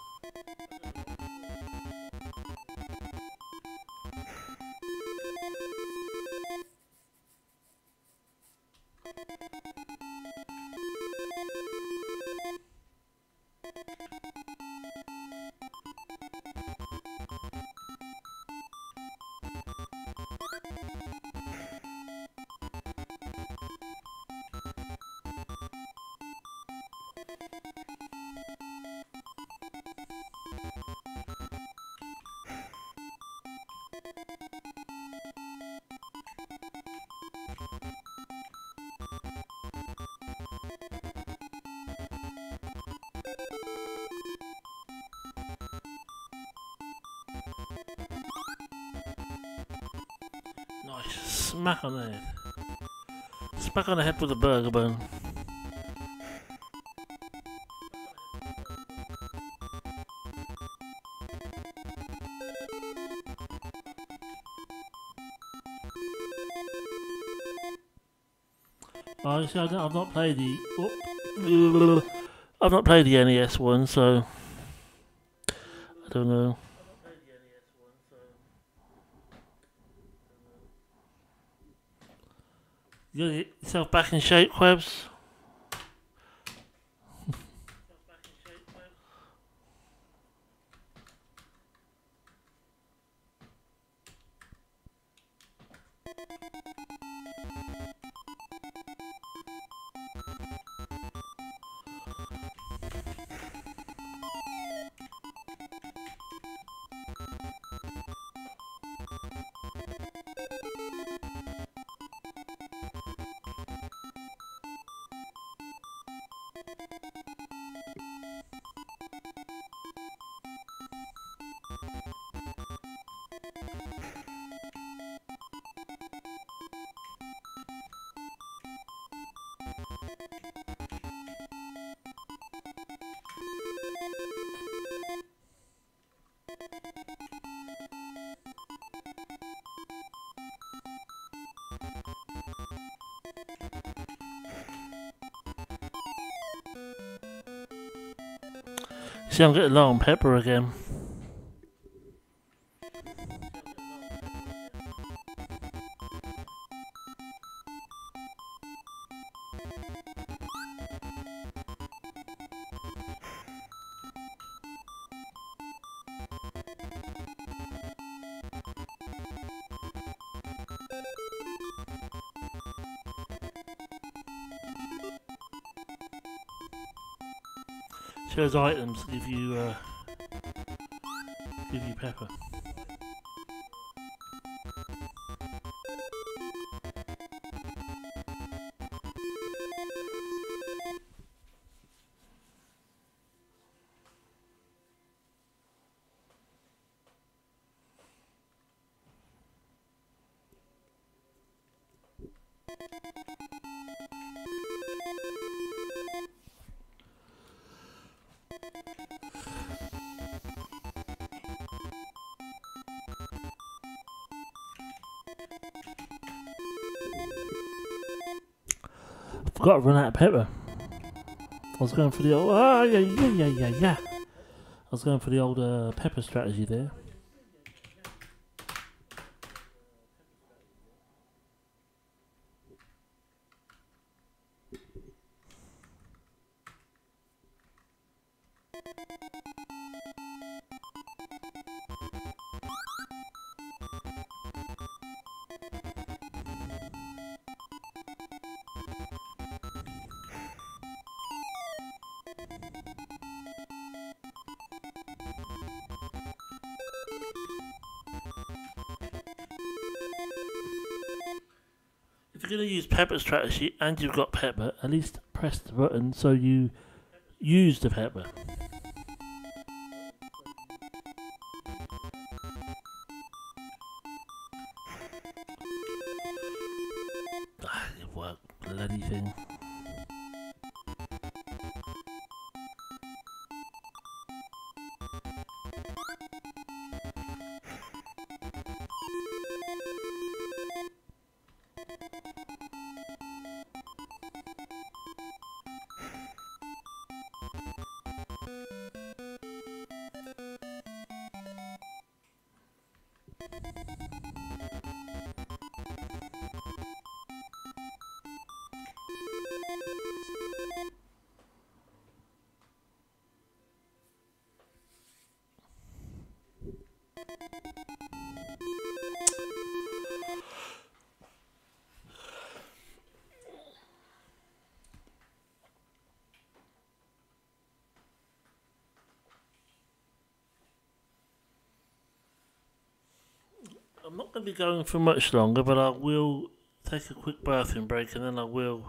Nice, smack on the head. Smack on the head with a burger bone. Oh, see, I've not played the. Oh, I've not played the NES one, so I don't know. You got yourself back in shape, Quebs? See, I'm getting low on pepper again. Shows items give you pepper. Forgot to run out of pepper. I was going for the old. Oh, yeah. I was going for the old pepper strategy there. If you're going to use pepper strategy and you've got pepper, at least press the button so you use the pepper. bloody thing. I'm not going to be going for much longer, but I will take a quick bathroom break and then I will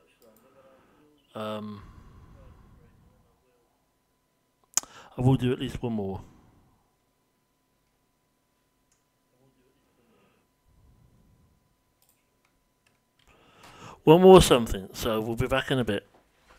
do at least one more. One more something, so we'll be back in a bit.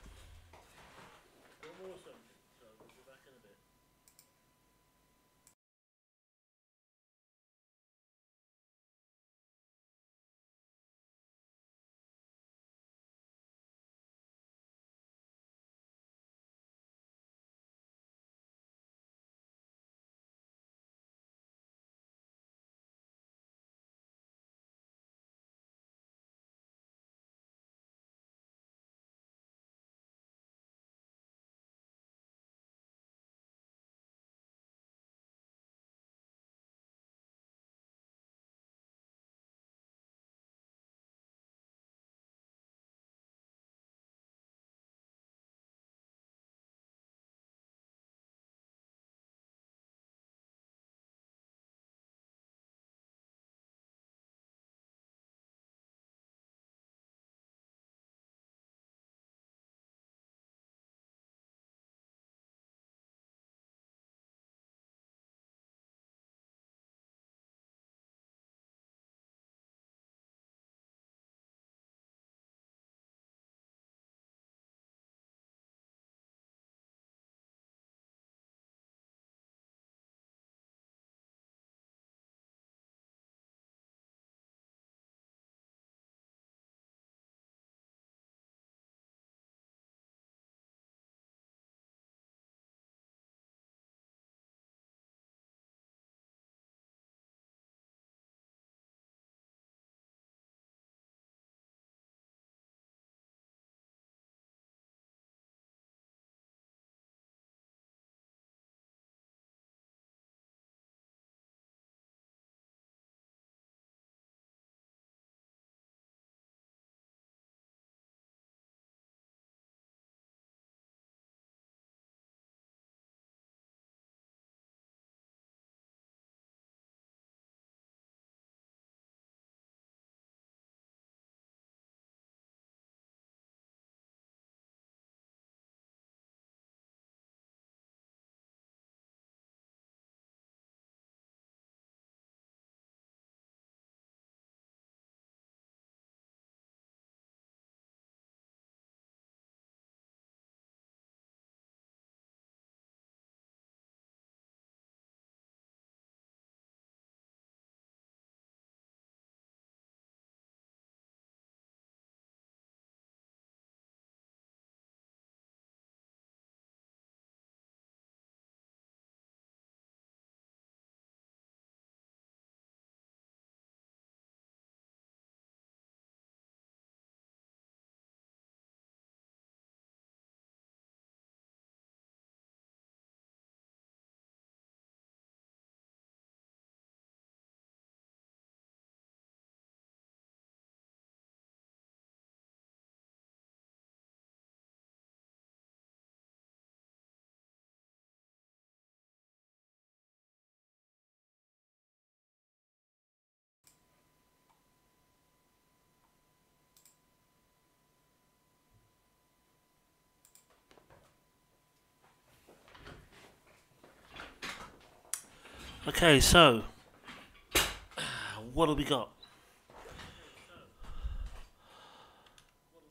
Okay, so what have we got?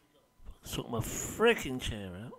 Sort my freaking chair out.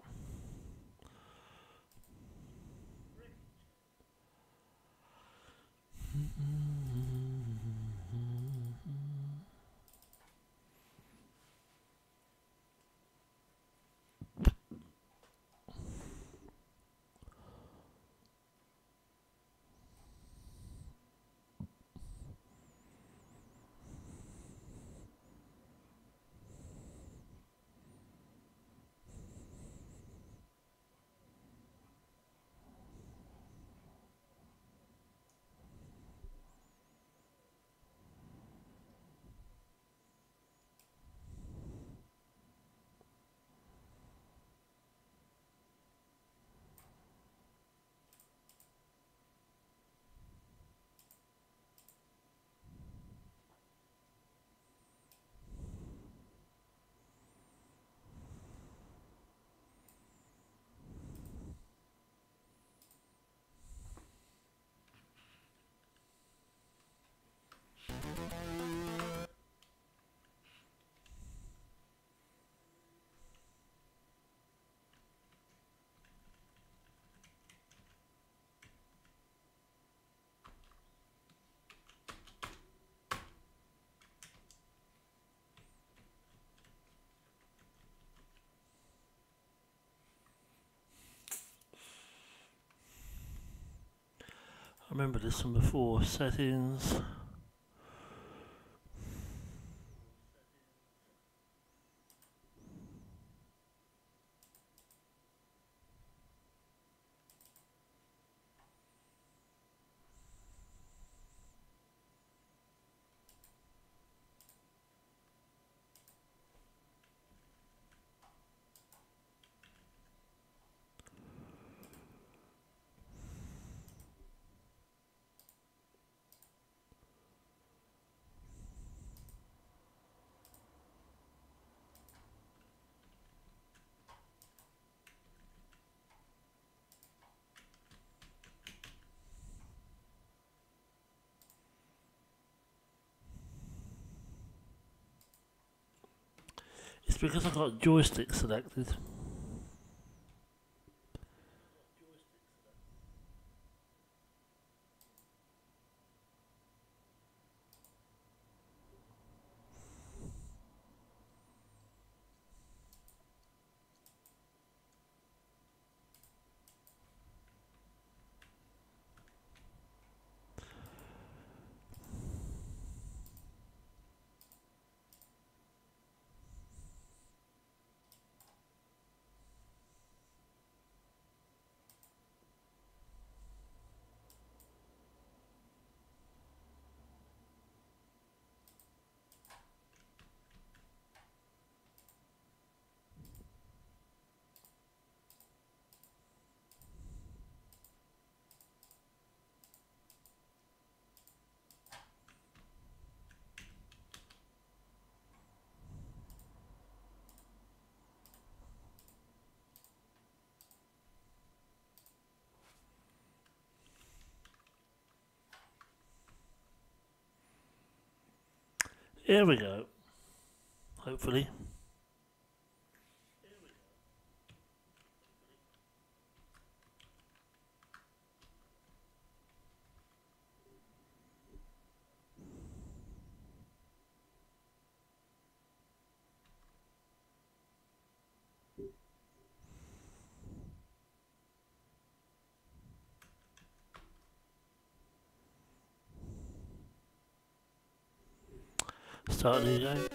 I remember this one before. Settings. It's because I've got joystick selected. Here we go. Hopefully. Start a new game.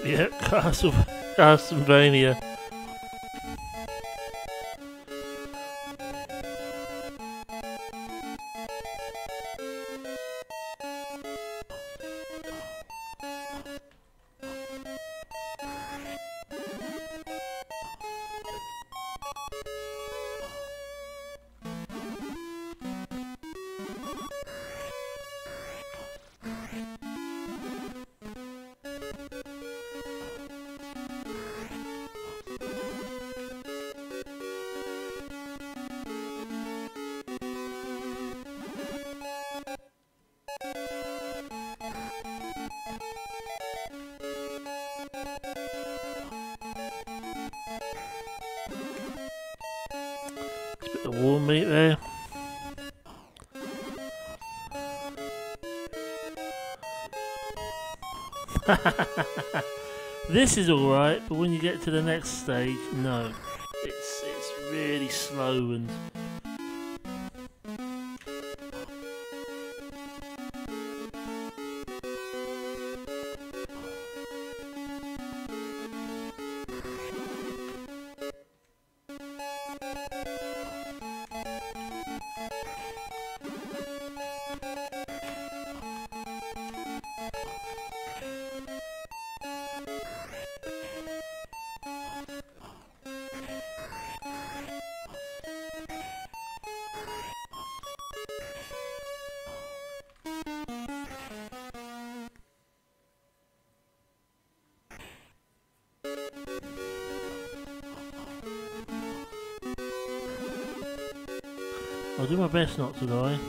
Yeah, Castlevania. Bit of warm meat there. This is alright, but when you get to the next stage, no. It's really slow and I'll do my best not to die.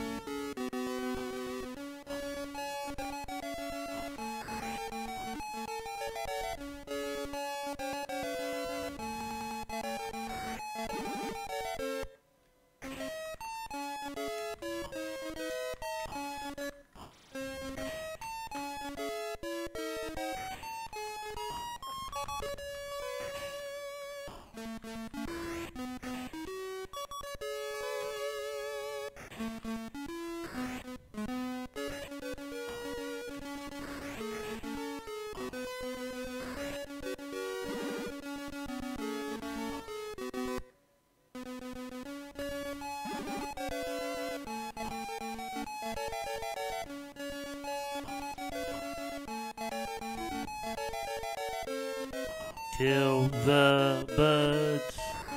Kill the birds.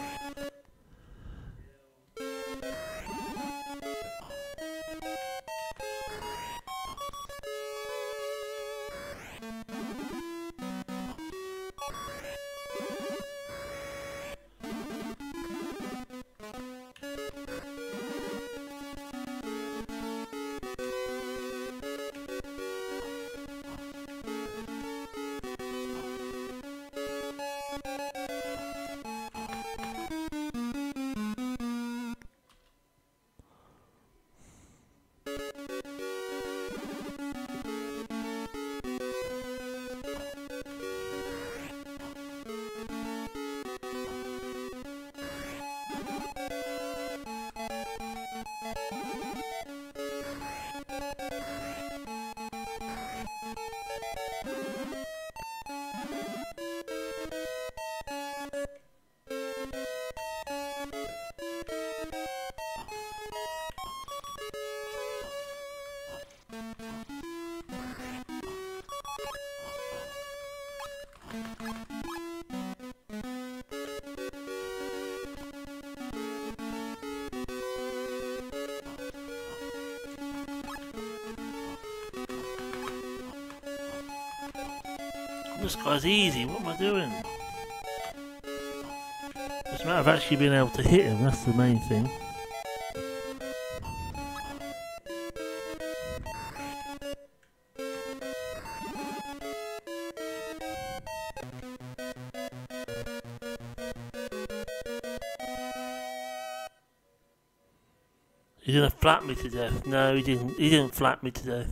This guy's easy, what am I doing? It's a matter of actually being able to hit him, that's the main thing. He's gonna flap me to death. No, he didn't. He didn't flap me to death.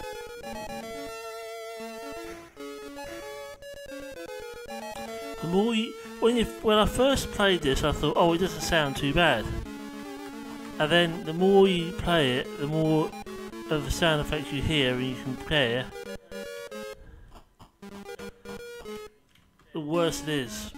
The more you, when I first played this, I thought, oh, it doesn't sound too bad. And then the more you play it, the more of the sound effects you hear and you compare, the worse it is.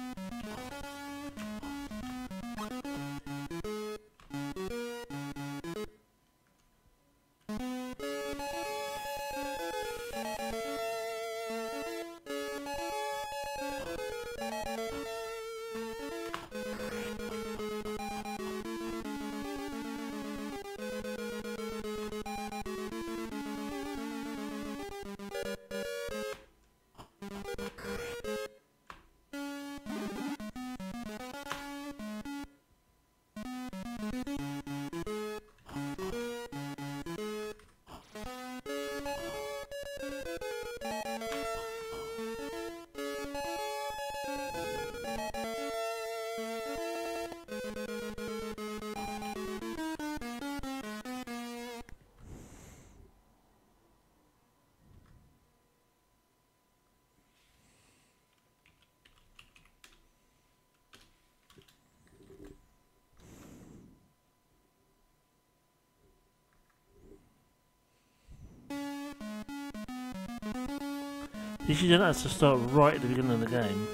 You don't have to start right at the beginning of the game.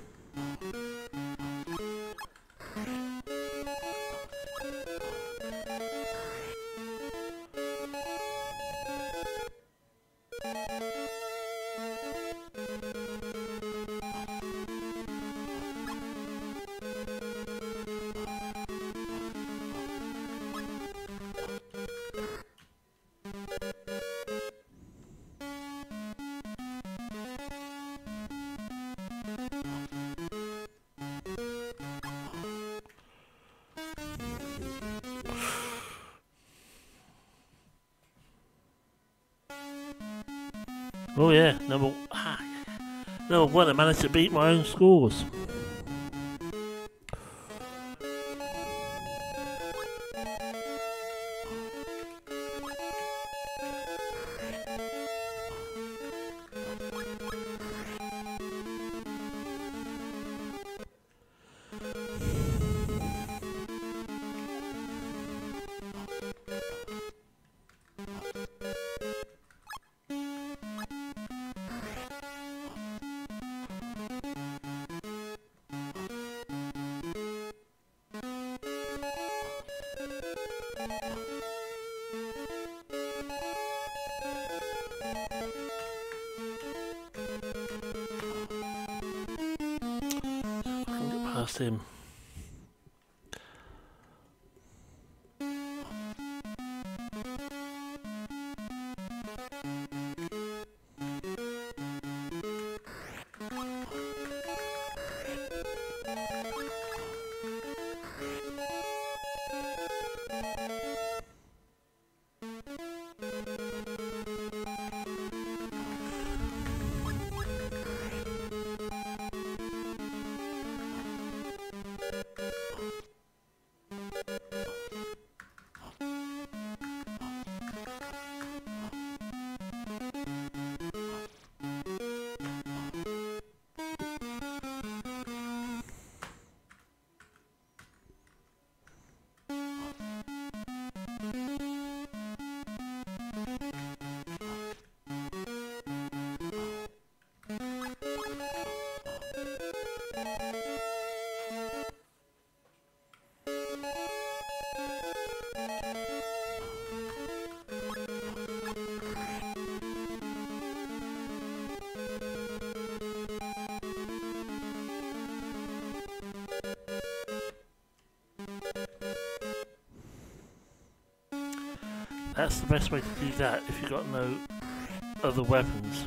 Oh yeah, number one, I managed to beat my own scores. Past him. That's the best way to do that if you've got no other weapons.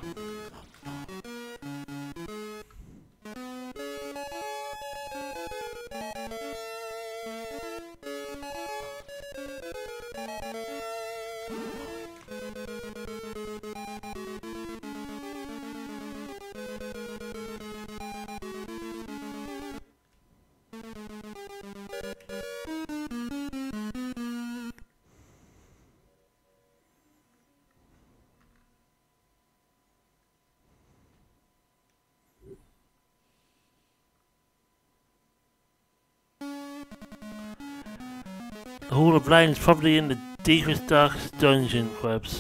The Hall of Blame is probably in the deepest, darkest dungeon, Quebs.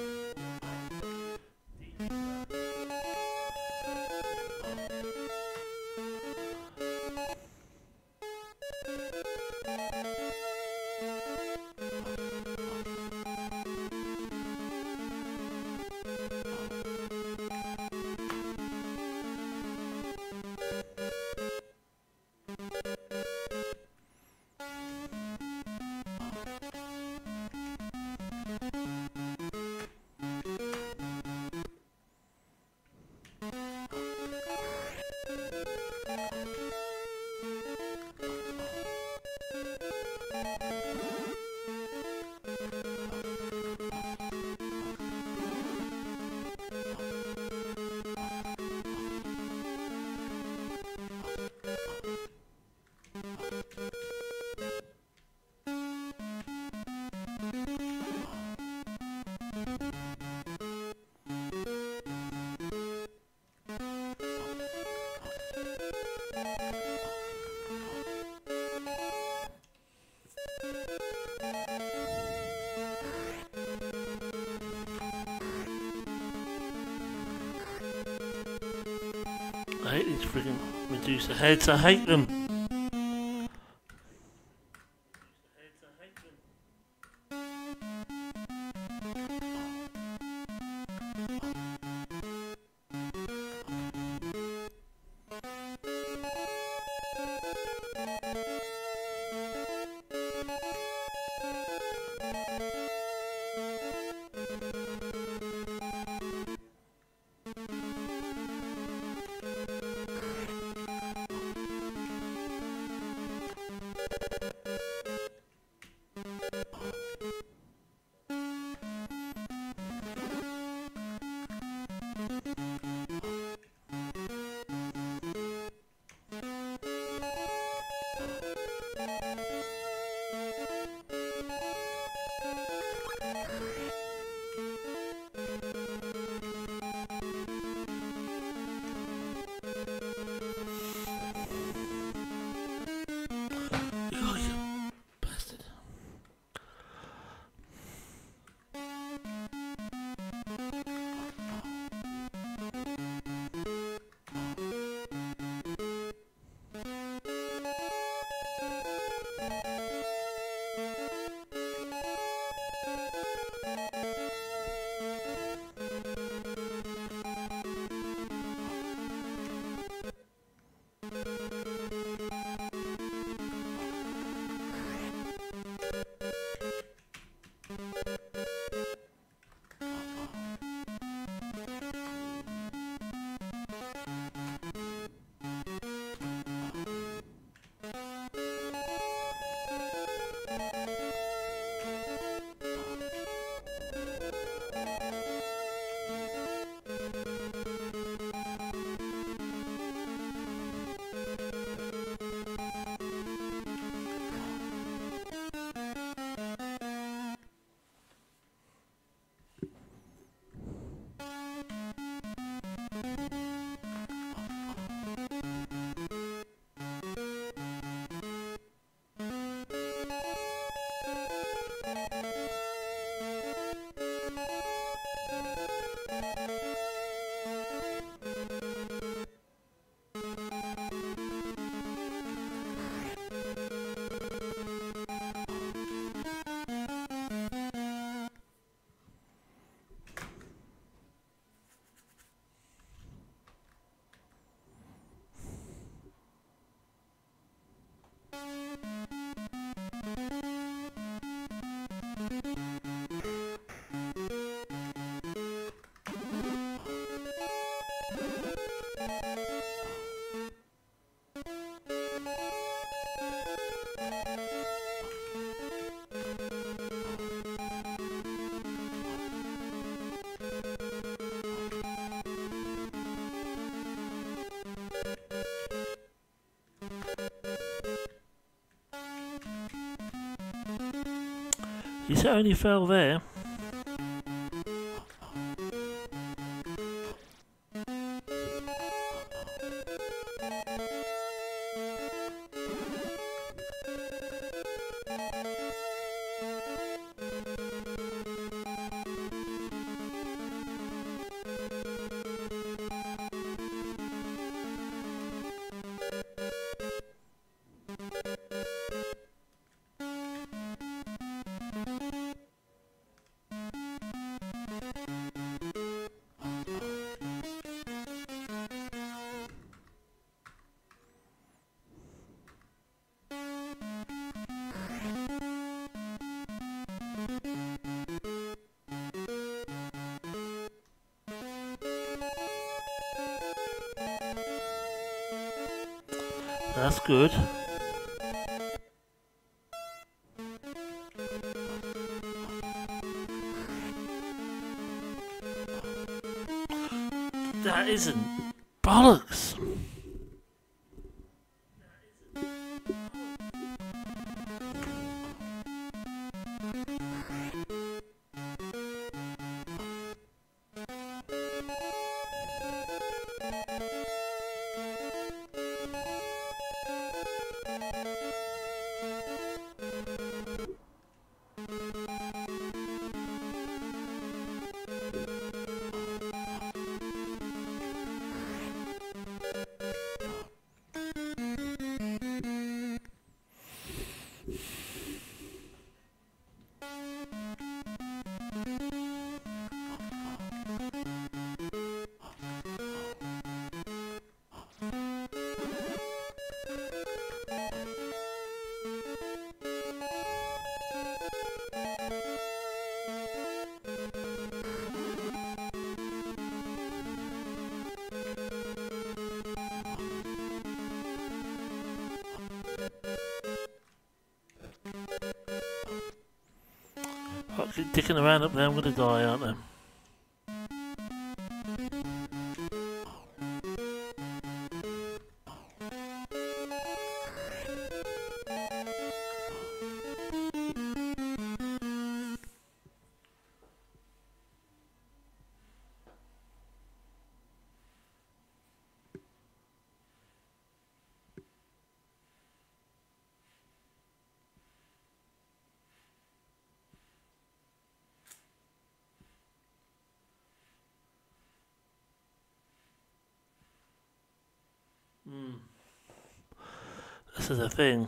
I hate these friggin' Medusa heads, I hate them. Oh, you bastard. You said only fell there. That's good. That isn't bollocks. I keep dicking around up there, I'm gonna die, aren't I? This is a thing.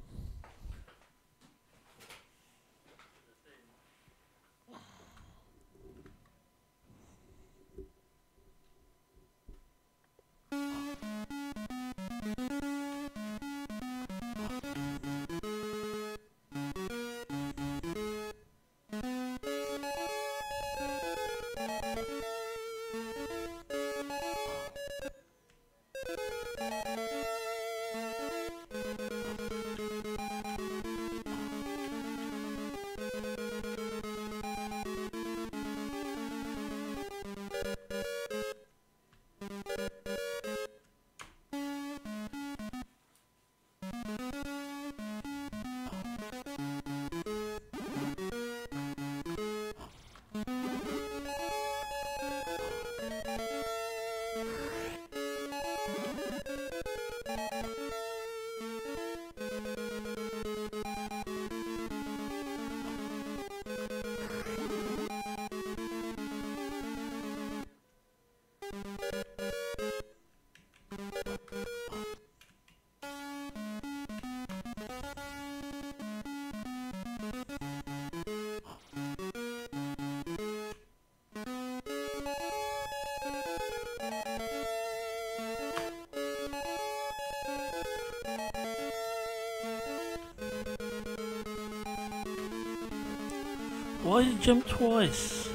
Why did you jump twice?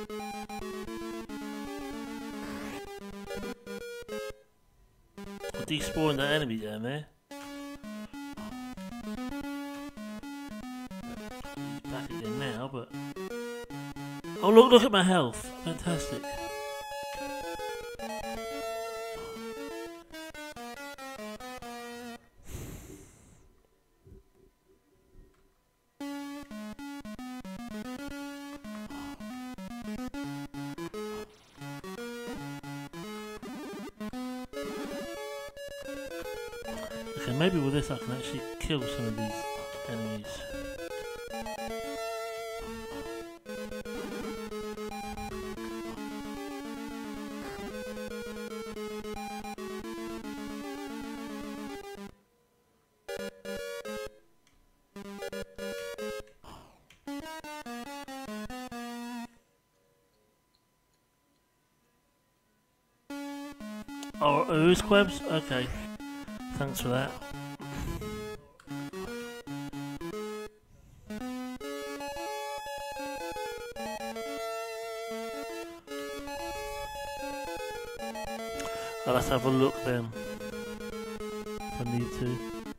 I despawned that enemy down there. He's back again now, but... Oh look at my health. Fantastic. Okay, maybe with this I can actually kill some of these enemies. Oh, ooze quebs? Okay. Thanks for that. Oh, let's have a look then. if I need to.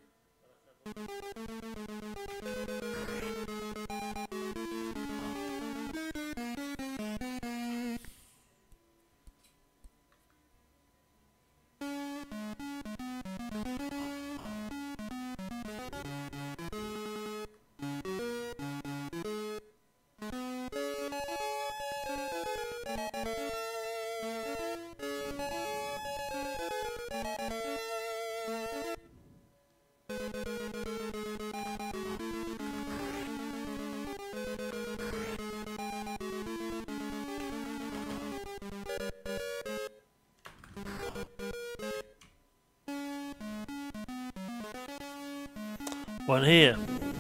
One here.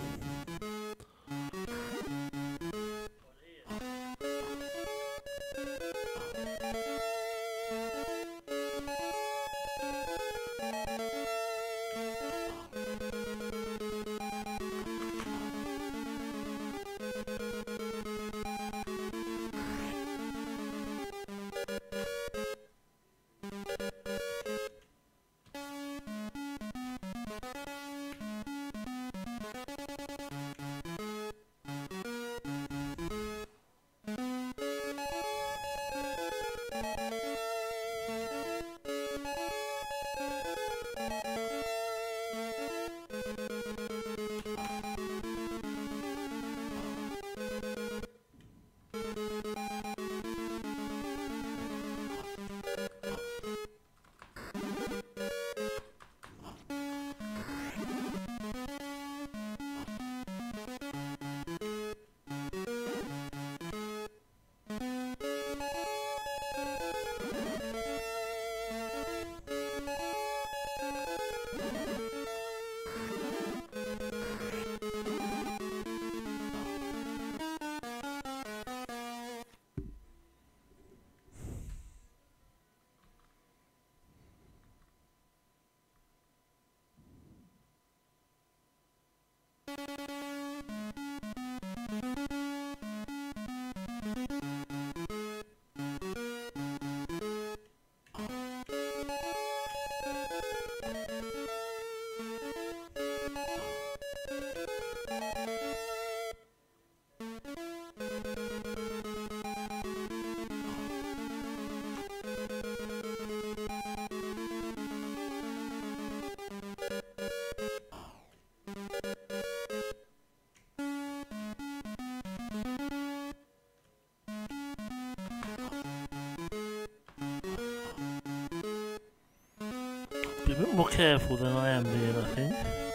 Be a bit more careful than I am being, I think.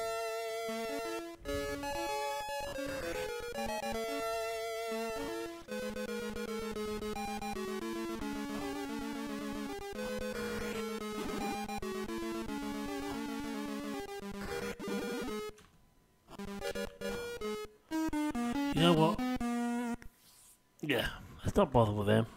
You know what? Yeah, let's not bother with them.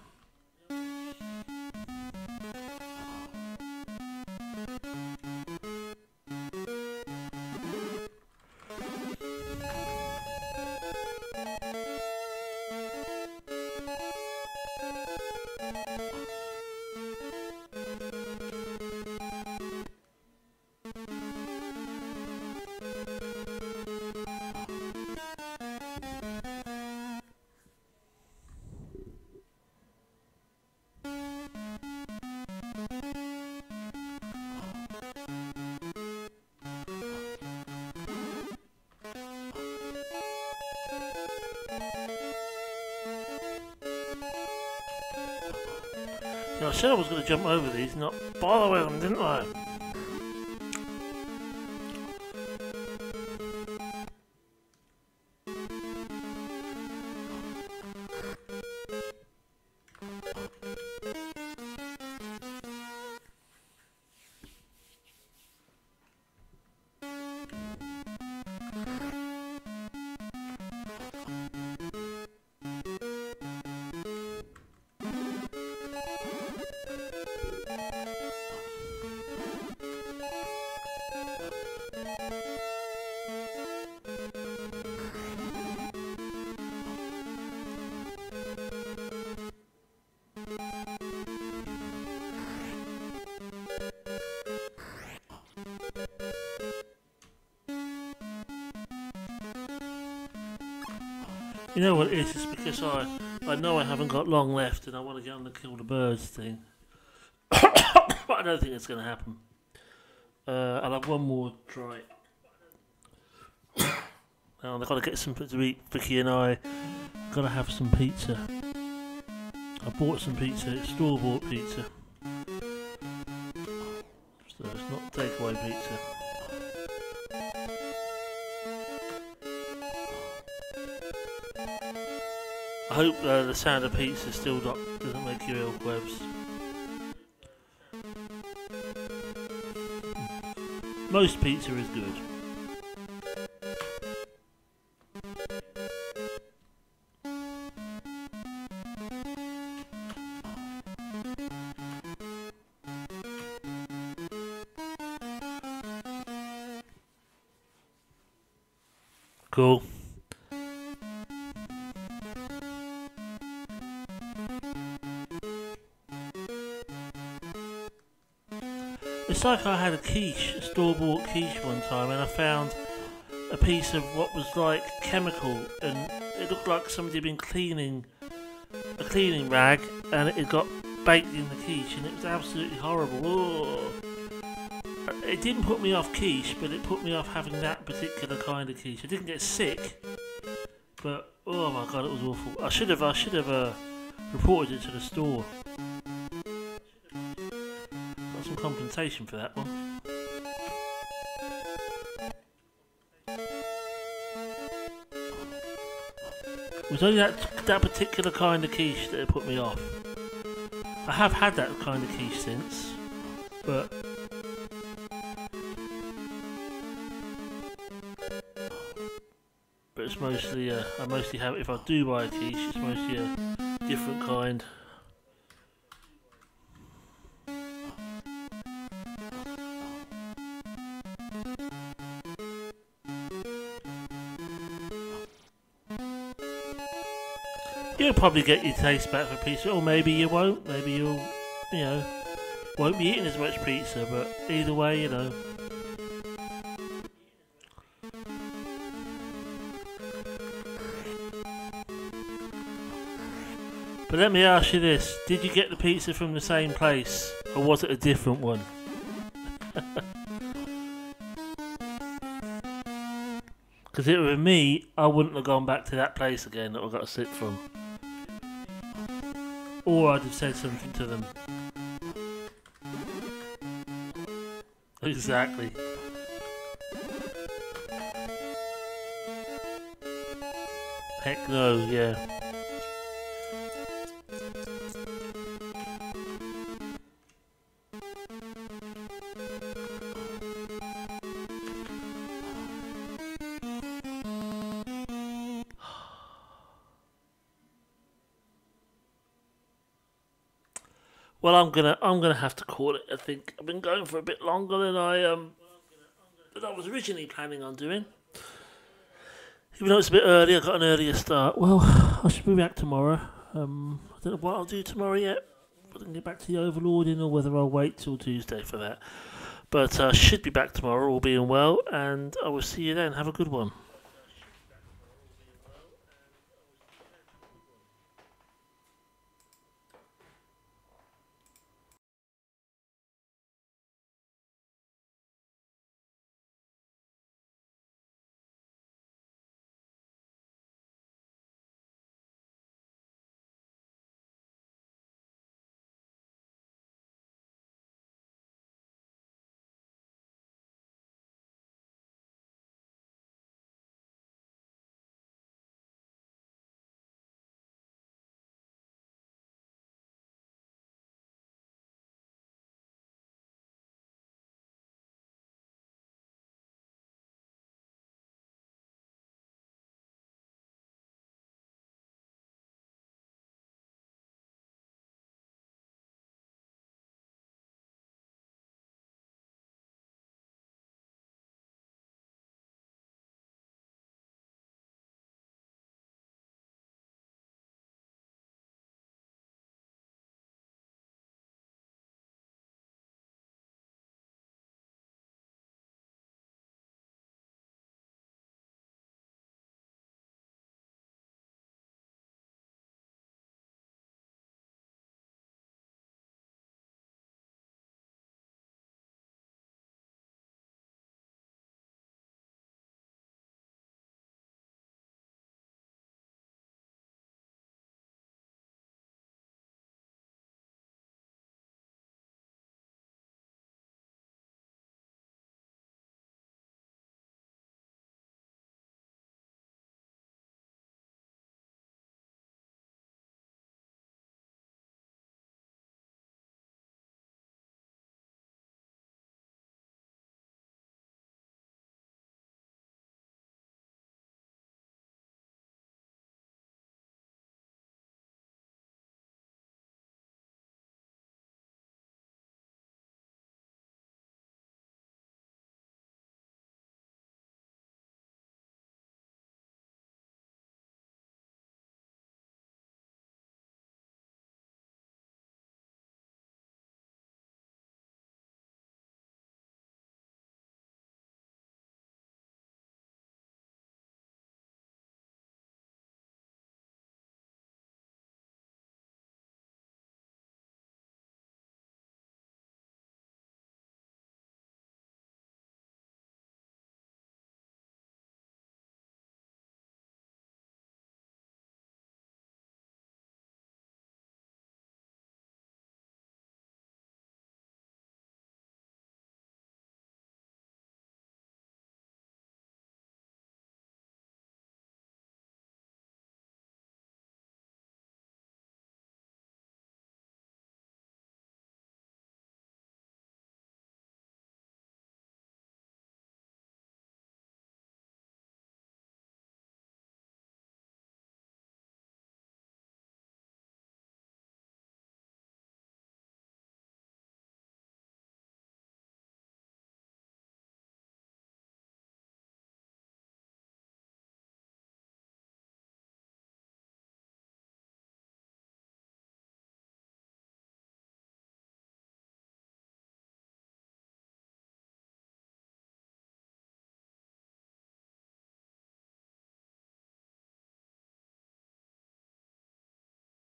I said I was going to jump over these, not bother with them, didn't I? You know what it is? It's because I know I haven't got long left and I want to get on the kill the birds thing. But I don't think it's going to happen. I'll have one more try. Now I've got to get something to eat. Vicky and I got to have some pizza. I bought some pizza, store-bought pizza. So it's not takeaway pizza. I hope the sound of pizza still doesn't make you ill, Quebs. Most pizza is good. Cool. It's like I had a quiche, a store-bought quiche one time, and I found a piece of what was like chemical, and it looked like somebody had been cleaning a cleaning rag, and it got baked in the quiche, and it was absolutely horrible. Oh. It didn't put me off quiche, but it put me off having that particular kind of quiche. I didn't get sick, but oh my god, it was awful. I should have reported it to the store. Got some compensation for that one. It was only that particular kind of quiche that it put me off. I have had that kind of quiche since, but it's mostly, I mostly have, if I do buy a quiche, it's mostly a different kind. You'll probably get your taste back for pizza, or maybe you won't. Maybe you'll, won't be eating as much pizza, but either way, But let me ask you this, did you get the pizza from the same place, or was it a different one? Because if it were me, I wouldn't have gone back to that place again that I got a slip from. Or I'd have said something to them. Exactly. Heck no, yeah. Well, I'm gonna have to call it. I think I've been going for a bit longer than I was originally planning on doing. Even though it's a bit early, I got an earlier start. Well, I should be back tomorrow. I don't know what I'll do tomorrow yet. Whether I can get back to the overlording or whether I'll wait till Tuesday for that. But I should be back tomorrow, all being well, and I will see you then. Have a good one.